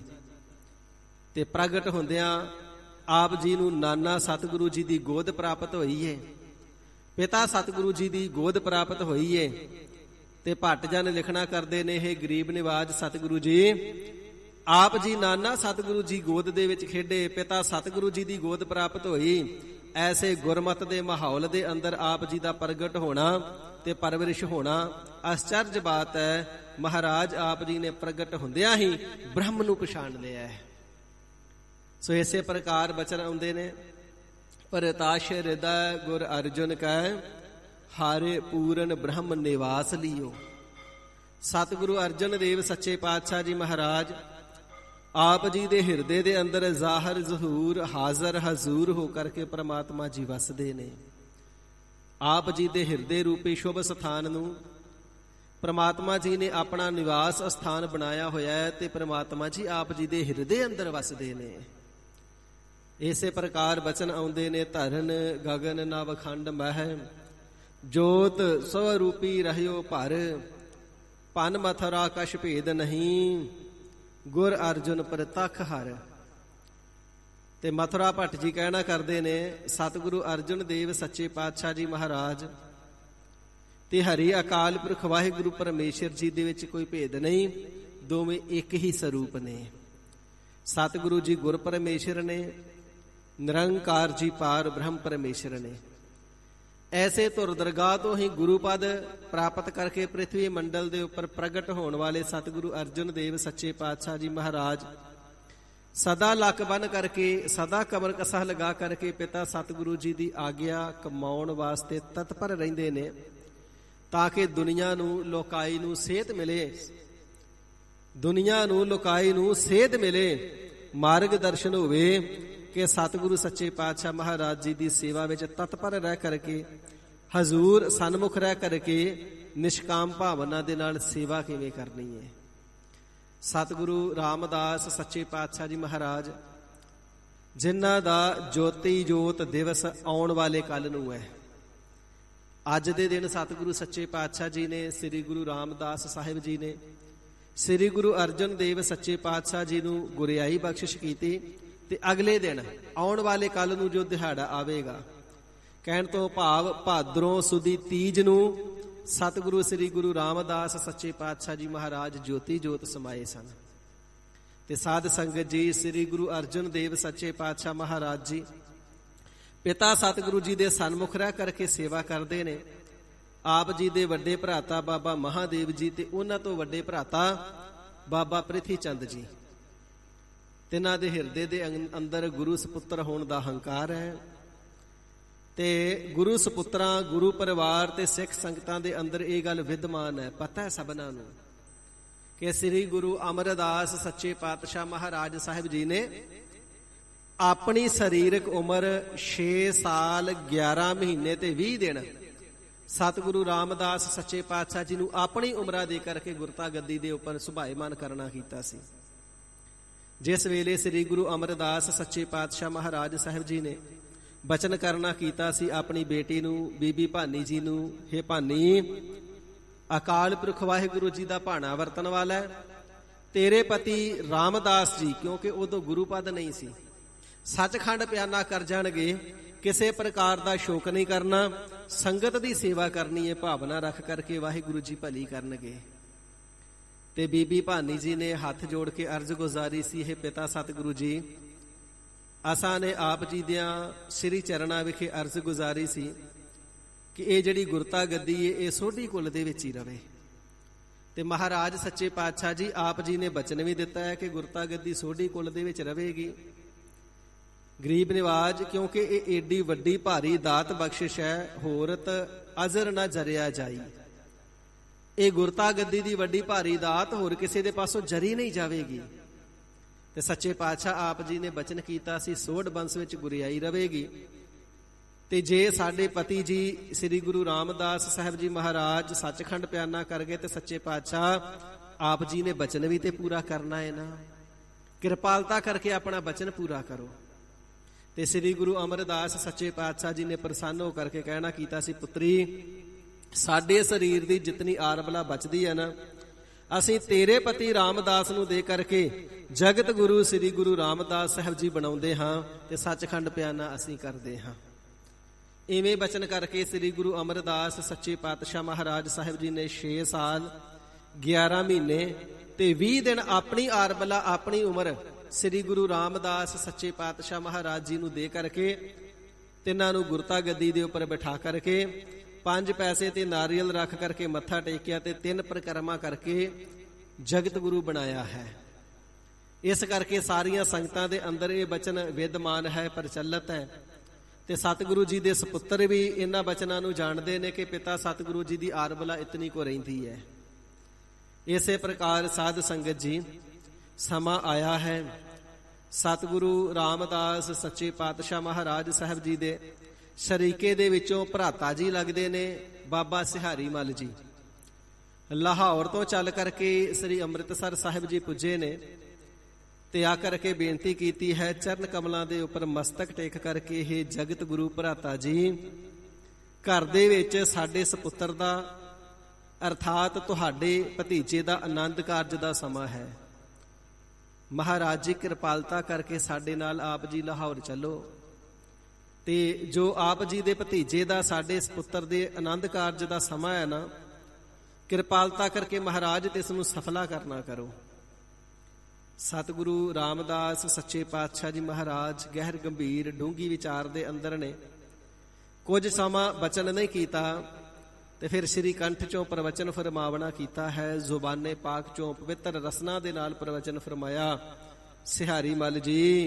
ਤੇ ਪ੍ਰਗਟ ਹੁੰਦਿਆਂ ਆਪ ਜੀ ਨੂੰ ਨਾਨਾ ਸਤਿਗੁਰੂ ਜੀ ਦੀ ਗੋਦ ਪ੍ਰਾਪਤ ਹੋਈ ਏ, ਪਿਤਾ ਸਤਿਗੁਰੂ ਜੀ ਦੀ ਗੋਦ ਪ੍ਰਾਪਤ ਹੋਈ ਏ। ਤੇ ਭੱਟ ਜਨ ਲਿਖਣਾ ਕਰਦੇ ਨੇ, ਇਹ ਗਰੀਬ ਨਿਵਾਜ ਸਤਿਗੁਰੂ ਜੀ, ਆਪ ਜੀ ਨਾਨਾ ਸਤਿਗੁਰੂ ਜੀ ਗੋਦ ਦੇ ਵਿੱਚ ਖੇਡੇ, ਪਿਤਾ ਸਤਿਗੁਰੂ ਜੀ ਦੀ ਗੋਦ ਪ੍ਰਾਪਤ ਹੋਈ। ਐਸੇ ਗੁਰਮਤ ਦੇ ਮਾਹੌਲ ਦੇ ਅੰਦਰ ਆਪ ਜੀ ਦਾ ਪ੍ਰਗਟ ਹੋਣਾ ਤੇ ਪਰਵਰਿਸ਼ ਹੋਣਾ ਅਚਰਜ ਬਾਤ ਹੈ। ਮਹਾਰਾਜ ਆਪ ਜੀ ਨੇ ਪ੍ਰਗਟ ਹੁੰਦਿਆਂ ਹੀ ਬ੍ਰਹਮ ਨੂੰ ਪਛਾਣ ਲਿਆ ਹੈ। ਸੋ ਇਸੇ ਪ੍ਰਕਾਰ ਬਚਨ ਆਉਂਦੇ ਨੇ, ਪ੍ਰਤਾਸ਼ ਹਿਰਦੈ ਗੁਰ ਅਰਜੁਨ ਕੈ, ਹਾਰੇ ਪੂਰਨ ਬ੍ਰਹਮ ਨਿਵਾਸ ਲਿਓ। ਸਤਿਗੁਰੂ ਅਰਜਨ ਦੇਵ ਸੱਚੇ ਪਾਤਸ਼ਾਹ ਜੀ ਮਹਾਰਾਜ ਆਪ ਜੀ ਦੇ ਹਿਰਦੇ ਦੇ ਅੰਦਰ ਜ਼ਾਹਰ ਜ਼ਹੂਰ ਹਾਜ਼ਰ ਹਜ਼ੂਰ ਹੋ ਕਰਕੇ ਪ੍ਰਮਾਤਮਾ ਜੀ ਵਸਦੇ ਨੇ। ਆਪ ਜੀ ਦੇ ਹਿਰਦੇ ਰੂਪੀ ਸ਼ੁਭ ਸਥਾਨ ਨੂੰ ਪ੍ਰਮਾਤਮਾ ਜੀ ਨੇ ਆਪਣਾ ਨਿਵਾਸ ਸਥਾਨ ਬਣਾਇਆ ਹੋਇਆ ਹੈ ਤੇ ਪ੍ਰਮਾਤਮਾ ਜੀ ਆਪ ਜੀ ਦੇ ਹਿਰਦੇ ਅੰਦਰ ਵਸਦੇ ਨੇ। ਇਸੇ ਪ੍ਰਕਾਰ ਬਚਨ ਆਉਂਦੇ ਨੇ, ਧਰਨ ਗਗਨ ਨਵ ਖੰਡ ਮਹਿ, ਜੋਤ ਸਵਰੂਪੀ ਰਹਿਓ ਭਰ, ਭਨ ਮਥੁਰਾ ਕਛ ਭੇਦ ਨਹੀਂ, ਗੁਰ ਅਰਜੁਨ ਪ੍ਰਤੱਖ ਹਰ। ਤੇ ਮਥੁਰਾ ਭੱਟ ਜੀ ਕਹਿਣਾ ਕਰਦੇ ਨੇ, ਸਤਿਗੁਰੂ ਅਰਜਨ ਦੇਵ ਸੱਚੇ ਪਾਤਸ਼ਾਹ ਜੀ ਮਹਾਰਾਜ ਤੇ ਹਰੀ ਅਕਾਲ ਪੁਰਖ ਵਾਹਿਗੁਰੂ ਪਰਮੇਸ਼ਰ ਜੀ ਦੇ ਵਿੱਚ ਕੋਈ ਭੇਦ ਨਹੀਂ, ਦੋਵੇਂ ਇੱਕ ਹੀ ਸਰੂਪ ਨੇ। ਸਤਿਗੁਰੂ ਜੀ ਗੁਰ ਪਰਮੇਸ਼ਰ ਨੇ, ਨਿਰੰਕਾਰ ਜੀ ਪਾਰ ਬ੍ਰਹਮ ਪਰਮੇਸ਼ਰ ਨੇ। ਐਸੇ ਧੁਰ ਦਰਗਾਹ ਤੋਂ ਹੀ ਗੁਰੂ ਪਦ ਪ੍ਰਾਪਤ ਕਰਕੇ ਪ੍ਰਿਥਵੀ ਮੰਡਲ ਦੇ ਉੱਪਰ ਪ੍ਰਗਟ ਹੋਣ ਵਾਲੇ ਸਤਿਗੁਰੂ ਅਰਜਨ ਦੇਵ ਸੱਚੇ ਪਾਤਸ਼ਾਹ ਜੀ ਮਹਾਰਾਜ ਸਦਾ ਲੱਕ ਬੰਨ ਕਰਕੇ, ਸਦਾ ਕਮਰ ਕਸਾ ਲਗਾ ਕਰਕੇ ਪਿਤਾ ਸਤਿਗੁਰੂ ਜੀ ਦੀ ਆਗਿਆ ਕਮਾਉਣ ਵਾਸਤੇ ਤਤਪਰ ਰਹਿੰਦੇ ਨੇ, ਤਾਂ ਕਿ ਦੁਨੀਆ ਨੂੰ ਲੋਕਾਈ ਨੂੰ ਸੇਧ ਮਿਲੇ, ਦੁਨੀਆ ਨੂੰ ਲੋਕਾਈ ਨੂੰ ਸੇਧ ਮਿਲੇ, ਮਾਰਗ ਦਰਸ਼ਨ ਹੋਵੇ ਕਿ ਸਤਿਗੁਰੂ ਸੱਚੇ ਪਾਤਸ਼ਾਹ ਮਹਾਰਾਜ ਜੀ ਦੀ ਸੇਵਾ ਵਿੱਚ ਤਤਪਰ ਰਹਿ ਕਰਕੇ, ਹਜ਼ੂਰ ਸਨਮੁਖ ਰਹਿ ਕਰਕੇ ਨਿਸ਼ਕਾਮ ਭਾਵਨਾ ਦੇ ਨਾਲ ਸੇਵਾ ਕਿਵੇਂ ਕਰਨੀ ਹੈ। ਸਤਿਗੁਰੂ ਰਾਮਦਾਸ ਸੱਚੇ ਪਾਤਸ਼ਾਹ ਜੀ ਮਹਾਰਾਜ, ਜਿਨ੍ਹਾਂ ਦਾ ਜੋਤੀ ਜੋਤ ਦਿਵਸ ਆਉਣ ਵਾਲੇ ਕੱਲ ਨੂੰ ਹੈ। ਅੱਜ ਦੇ ਦਿਨ ਸਤਿਗੁਰੂ ਸੱਚੇ ਪਾਤਸ਼ਾਹ ਜੀ ਨੇ, ਸ੍ਰੀ ਗੁਰੂ ਰਾਮਦਾਸ ਸਾਹਿਬ ਜੀ ਨੇ ਸ੍ਰੀ ਗੁਰੂ ਅਰਜਨ ਦੇਵ ਸੱਚੇ ਪਾਤਸ਼ਾਹ ਜੀ ਨੂੰ ਗੁਰਿਆਈ ਬਖਸ਼ਿਸ਼ ਕੀਤੀ, ਤੇ ਅਗਲੇ ਦਿਨ ਆਉਣ ਵਾਲੇ ਕੱਲ ਨੂੰ ਜੋ ਦਿਹਾੜਾ ਆਵੇਗਾ, ਕਹਿਣ ਤੋਂ ਭਾਵ ਭਾਦਰੋਂ ਸੁਦੀ ਤੀਜ ਨੂੰ ਸਤਿਗੁਰੂ ਸ੍ਰੀ ਗੁਰੂ ਰਾਮਦਾਸ ਸੱਚੇ ਪਾਤਸ਼ਾਹ ਜੀ ਮਹਾਰਾਜ ਜੋਤੀ ਜੋਤ ਸਮਾਏ ਸਨ। ਤੇ ਸਾਧ ਸੰਗਤ ਜੀ, ਸ੍ਰੀ ਗੁਰੂ ਅਰਜਨ ਦੇਵ ਸੱਚੇ ਪਾਤਸ਼ਾਹ ਮਹਾਰਾਜ ਜੀ ਪਿਤਾ ਸਤਿਗੁਰੂ ਜੀ ਦੇ ਸਨਮੁਖ ਰਹਿ ਕਰਕੇ ਸੇਵਾ ਕਰਦੇ ਨੇ। ਆਪ ਜੀ ਦੇ ਵੱਡੇ ਭਰਾਤਾ ਬਾਬਾ ਮਹਾਦੇਵ ਜੀ ਤੇ ਉਹਨਾਂ ਤੋਂ ਵੱਡੇ ਭਰਾਤਾ ਬਾਬਾ ਪ੍ਰਿਥੀ ਚੰਦ ਜੀ, ਤਿੰਨਾਂ ਦੇ ਹਿਰਦੇ ਦੇ ਅੰਦਰ ਗੁਰੂ ਸਪੁੱਤਰ ਹੋਣ ਦਾ ਹੰਕਾਰ ਹੈ। ਤੇ ਗੁਰੂ ਸਪੁੱਤਰਾਂ, ਗੁਰੂ ਪਰਿਵਾਰ ਤੇ ਸਿੱਖ ਸੰਗਤਾਂ ਦੇ ਅੰਦਰ ਇਹ ਗੱਲ ਵਿਦਮਾਨ ਹੈ, ਪਤਾ ਹੈ ਸਭਨਾਂ ਨੂੰ, ਕਿ ਸ੍ਰੀ ਗੁਰੂ ਅਮਰਦਾਸ ਸੱਚੇ ਪਾਤਸ਼ਾਹ ਮਹਾਰਾਜ ਸਾਹਿਬ ਜੀ ਨੇ ਆਪਣੀ ਸਰੀਰਕ ਉਮਰ 6 ਸਾਲ 11 ਮਹੀਨੇ ਤੇ 20 ਦਿਨ ਸਤਿਗੁਰੂ ਰਾਮਦਾਸ ਸੱਚੇ ਪਾਤਸ਼ਾਹ ਜੀ ਨੂੰ ਆਪਣੀ ਉਮਰਾਂ ਦੇ ਕਰਕੇ ਗੁਰਤਾ ਗੱਦੀ ਦੇ ਉੱਪਰ ਸੁਭਾਏਮਾਨ ਕਰਨਾ ਕੀਤਾ ਸੀ। ਜਿਸ ਵੇਲੇ ਸ੍ਰੀ ਗੁਰੂ ਅਮਰਦਾਸ ਸੱਚੇ ਪਾਤਸ਼ਾਹ ਮਹਾਰਾਜ ਸਾਹਿਬ ਜੀ ਨੇ ਬਚਨ ਕਰਨਾ ਕੀਤਾ ਸੀ ਆਪਣੀ ਬੇਟੀ ਨੂੰ, ਬੀਬੀ ਭਾਨੀ ਜੀ ਨੂੰ, ਹੇ ਭਾਨੀ, ਅਕਾਲ ਪੁਰਖ ਵਾਹਿਗੁਰੂ ਜੀ ਦਾ ਭਾਣਾ ਵਰਤਣ ਵਾਲਾ ਹੈ, ਤੇਰੇ ਪਤੀ ਰਾਮਦਾਸ ਜੀ, ਕਿਉਂਕਿ ਉਦੋਂ ਗੁਰੂ ਪਦ ਨਹੀਂ ਸੀ, ਸੱਚਖੰਡ ਪਿਆਨਾ ਕਰ ਜਾਣਗੇ, ਕਿਸੇ ਪ੍ਰਕਾਰ ਦਾ ਸ਼ੋਕ ਨਹੀਂ ਕਰਨਾ, ਸੰਗਤ ਦੀ ਸੇਵਾ ਕਰਨੀ ਹੈ, ਭਾਵਨਾ ਰੱਖ ਕਰਕੇ ਵਾਹਿਗੁਰੂ ਜੀ ਭਲੀ ਕਰਨਗੇ। ਤੇ ਬੀਬੀ ਭਾਨੀ ਜੀ ਨੇ ਹੱਥ ਜੋੜ ਕੇ ਅਰਜ਼ ਗੁਜ਼ਾਰੀ ਸੀ, ਇਹ ਪਿਤਾ ਸਤਿਗੁਰੂ ਜੀ, ਅਸਾਂ ਨੇ ਆਪ ਜੀ ਦਿਆਂ ਸ੍ਰੀ ਚਰਨਾਂ ਵਿਖੇ ਅਰਜ਼ ਗੁਜ਼ਾਰੀ ਸੀ ਕਿ ਇਹ ਜਿਹੜੀ ਗੁਰਤਾ ਗੱਦੀ ਹੈ ਇਹ ਸੋਢੀ ਕੁਲ ਦੇ ਵਿੱਚ ਹੀ ਰਵੇ। ਤੇ ਮਹਾਰਾਜ ਸੱਚੇ ਪਾਤਸ਼ਾਹ ਜੀ ਆਪ ਜੀ ਨੇ ਬਚਨ ਵੀ ਦਿੱਤਾ ਹੈ ਕਿ ਗੁਰਤਾ ਗੱਦੀ ਸੋਢੀ ਕੁਲ ਦੇ ਵਿੱਚ ਰਵੇਗੀ। ਗਰੀਬ ਨਿਵਾਜ, ਕਿਉਂਕਿ ਇਹ ਏਡੀ ਵੱਡੀ ਭਾਰੀ ਦਾਤ ਬਖਸ਼ਿਸ਼ ਹੈ, ਹੋਰਤ ਅਜ਼ਰ ਨਾ ਜਰਿਆ ਜਾਈ। ਇਹ ਗੁਰਤਾ ਗੱਦੀ ਦੀ ਵੱਡੀ ਭਾਰੀ ਦਾਤ ਹੋਰ ਕਿਸੇ ਦੇ ਪਾਸੋਂ ਜਰੀ ਨਹੀਂ ਜਾਵੇਗੀ। ਤੇ ਸੱਚੇ ਪਾਤਸ਼ਾਹ ਆਪ ਜੀ ਨੇ ਬਚਨ ਕੀਤਾ ਸੀ, ਸੋਢ ਬੰਸ ਵਿੱਚ ਗੁਰਿਆਈ ਰਵੇਗੀ। ਤੇ ਜੇ ਸਾਡੇ ਪਤੀ ਜੀ ਸ੍ਰੀ ਗੁਰੂ ਰਾਮਦਾਸ ਸਾਹਿਬ ਜੀ ਮਹਾਰਾਜ ਸੱਚਖੰਡ ਪਿਆਨਾ ਕਰ ਗਏ ਤੇ ਸੱਚੇ ਪਾਤਸ਼ਾਹ ਆਪ ਜੀ ਨੇ ਬਚਨ ਵੀ ਤੇ ਪੂਰਾ ਕਰਨਾ ਹੈ ਨਾ, ਕਿਰਪਾਲਤਾ ਕਰਕੇ ਆਪਣਾ ਬਚਨ ਪੂਰਾ ਕਰੋ। ਤੇ ਸ੍ਰੀ ਗੁਰੂ ਅਮਰਦਾਸ ਸੱਚੇ ਪਾਤਸ਼ਾਹ ਜੀ ਨੇ ਪ੍ਰਸੰਨ ਹੋ ਕਰਕੇ ਕਹਿਣਾ ਕੀਤਾ ਸੀ, ਪੁੱਤਰੀ, ਸਾਡੇ ਸਰੀਰ ਦੀ ਜਿਤਨੀ ਆਰਬਲਾ ਬਚਦੀ ਹੈ ਨਾ, ਅਸੀਂ ਤੇਰੇ ਪਤੀ ਰਾਮਦਾਸ ਨੂੰ ਦੇ ਕਰਕੇ ਜਗਤ ਗੁਰੂ ਸ੍ਰੀ ਗੁਰੂ ਰਾਮਦਾਸ ਸਾਹਿਬ ਜੀ ਬਣਾਉਂਦੇ ਹਾਂ ਤੇ ਸੱਚਖੰਡ ਪਿਆਨਾ ਅਸੀਂ ਕਰਦੇ ਹਾਂ। ਇਵੇਂ ਬਚਨ ਕਰਕੇ ਸ੍ਰੀ ਗੁਰੂ ਅਮਰਦਾਸ ਸੱਚੇ ਪਾਤਸ਼ਾਹ ਮਹਾਰਾਜ ਸਾਹਿਬ ਜੀ ਨੇ 6 ਸਾਲ 11 ਮਹੀਨੇ ਤੇ 20 ਦਿਨ ਆਪਣੀ ਆਰਬਲਾ, ਆਪਣੀ ਉਮਰ ਸ੍ਰੀ ਗੁਰੂ ਰਾਮਦਾਸ ਸੱਚੇ ਪਾਤਸ਼ਾਹ ਮਹਾਰਾਜ ਜੀ ਨੂੰ ਦੇ ਕਰਕੇ ਤਿੰਨਾਂ ਨੂੰ ਗੁਰਤਾ ਗੱਦੀ ਦੇ ਉੱਪਰ ਬਿਠਾ ਕਰਕੇ 5 ਪੈਸੇ ਤੇ ਨਾਰੀਅਲ ਰੱਖ ਕਰਕੇ ਮੱਥਾ ਟੇਕਿਆ ਤੇ 3 ਪਰਿਕਰਮਾ ਕਰਕੇ ਜਗਤ ਗੁਰੂ ਬਣਾਇਆ ਹੈ। ਇਸ ਕਰਕੇ ਸਾਰੀਆਂ ਸੰਗਤਾਂ ਦੇ ਅੰਦਰ ਇਹ ਬਚਨ ਵਿਦਮਾਨ ਹੈ, ਪ੍ਰਚਲਿਤ ਹੈ। ਤੇ ਸਤਿਗੁਰੂ ਜੀ ਦੇ ਸਪੁੱਤਰ ਵੀ ਇਹਨਾਂ ਬਚਨਾਂ ਨੂੰ ਜਾਣਦੇ ਨੇ ਕਿ ਪਿਤਾ ਸਤਿਗੁਰੂ ਜੀ ਦੀ ਆਰਬਲਾ ਇਤਨੀ ਕੋ ਰਹਿੰਦੀ ਹੈ। ਇਸੇ ਪ੍ਰਕਾਰ ਸਾਧ ਸੰਗਤ ਜੀ, ਸਮਾਂ ਆਇਆ ਹੈ ਸਤਿਗੁਰੂ ਰਾਮਦਾਸ ਸੱਚੇ ਪਾਤਸ਼ਾਹ ਮਹਾਰਾਜ ਸਾਹਿਬ ਜੀ ਦੇ ਸ਼ਰੀਕੇ ਦੇ ਵਿੱਚੋਂ ਭਰਾਤਾ ਜੀ ਲੱਗਦੇ ਨੇ ਬਾਬਾ ਸਿਹਾਰੀ ਮੱਲ ਜੀ। ਲਾਹੌਰ ਤੋਂ ਚੱਲ ਕਰਕੇ ਸ੍ਰੀ ਅੰਮ੍ਰਿਤਸਰ ਸਾਹਿਬ ਜੀ ਪੁੱਜੇ ਨੇ ਤੇ ਆ ਕਰਕੇ ਬੇਨਤੀ ਕੀਤੀ ਹੈ, ਚਰਨ ਕਮਲਾਂ ਦੇ ਉੱਪਰ ਮਸਤਕ ਟੇਕ ਕਰਕੇ, ਇਹ ਜਗਤ ਗੁਰੂ ਭਰਾਤਾ ਜੀ, ਘਰ ਦੇ ਵਿੱਚ ਸਾਡੇ ਸਪੁੱਤਰ ਦਾ ਅਰਥਾਤ ਤੁਹਾਡੇ ਭਤੀਜੇ ਦਾ ਆਨੰਦ ਕਾਰਜ ਦਾ ਸਮਾਂ ਹੈ। ਮਹਾਰਾਜ ਜੀ ਕਿਰਪਾਲਤਾ ਕਰਕੇ ਸਾਡੇ ਨਾਲ ਆਪ ਜੀ ਲਾਹੌਰ ਚੱਲੋ ਤੇ ਜੋ ਆਪ ਜੀ ਦੇ ਭਤੀਜੇ ਦਾ ਸਾਡੇ ਸਪੁੱਤਰ ਦੇ ਆਨੰਦ ਕਾਰਜ ਦਾ ਸਮਾਂ ਹੈ ਨਾ, ਕਿਰਪਾਲਤਾ ਕਰਕੇ ਮਹਾਰਾਜ ਤੇ ਇਸ ਨੂੰ ਸਫਲਾ ਕਰਨਾ ਕਰੋ। ਸਤਿਗੁਰੂ ਰਾਮਦਾਸ ਸੱਚੇ ਪਾਤਸ਼ਾਹ ਜੀ ਮਹਾਰਾਜ ਗਹਿਰ ਗੰਭੀਰ ਡੂੰਘੀ ਵਿਚਾਰ ਦੇ ਅੰਦਰ ਨੇ। ਕੁਝ ਸਮਾਂ ਬਚਨ ਨਹੀਂ ਕੀਤਾ ਤੇ ਫਿਰ ਸ੍ਰੀ ਕੰਠ ਚੋਂ ਪ੍ਰਵਚਨ ਫਰਮਾਵਣਾ ਕੀਤਾ ਹੈ। ਜ਼ੁਬਾਨੇ ਪਾਕ ਚੋਂ ਪਵਿੱਤਰ ਰਸਨਾ ਦੇ ਨਾਲ ਪ੍ਰਵਚਨ ਫਰਮਾਇਆ, ਸਿਹਾਰੀ ਮੱਲ ਜੀ,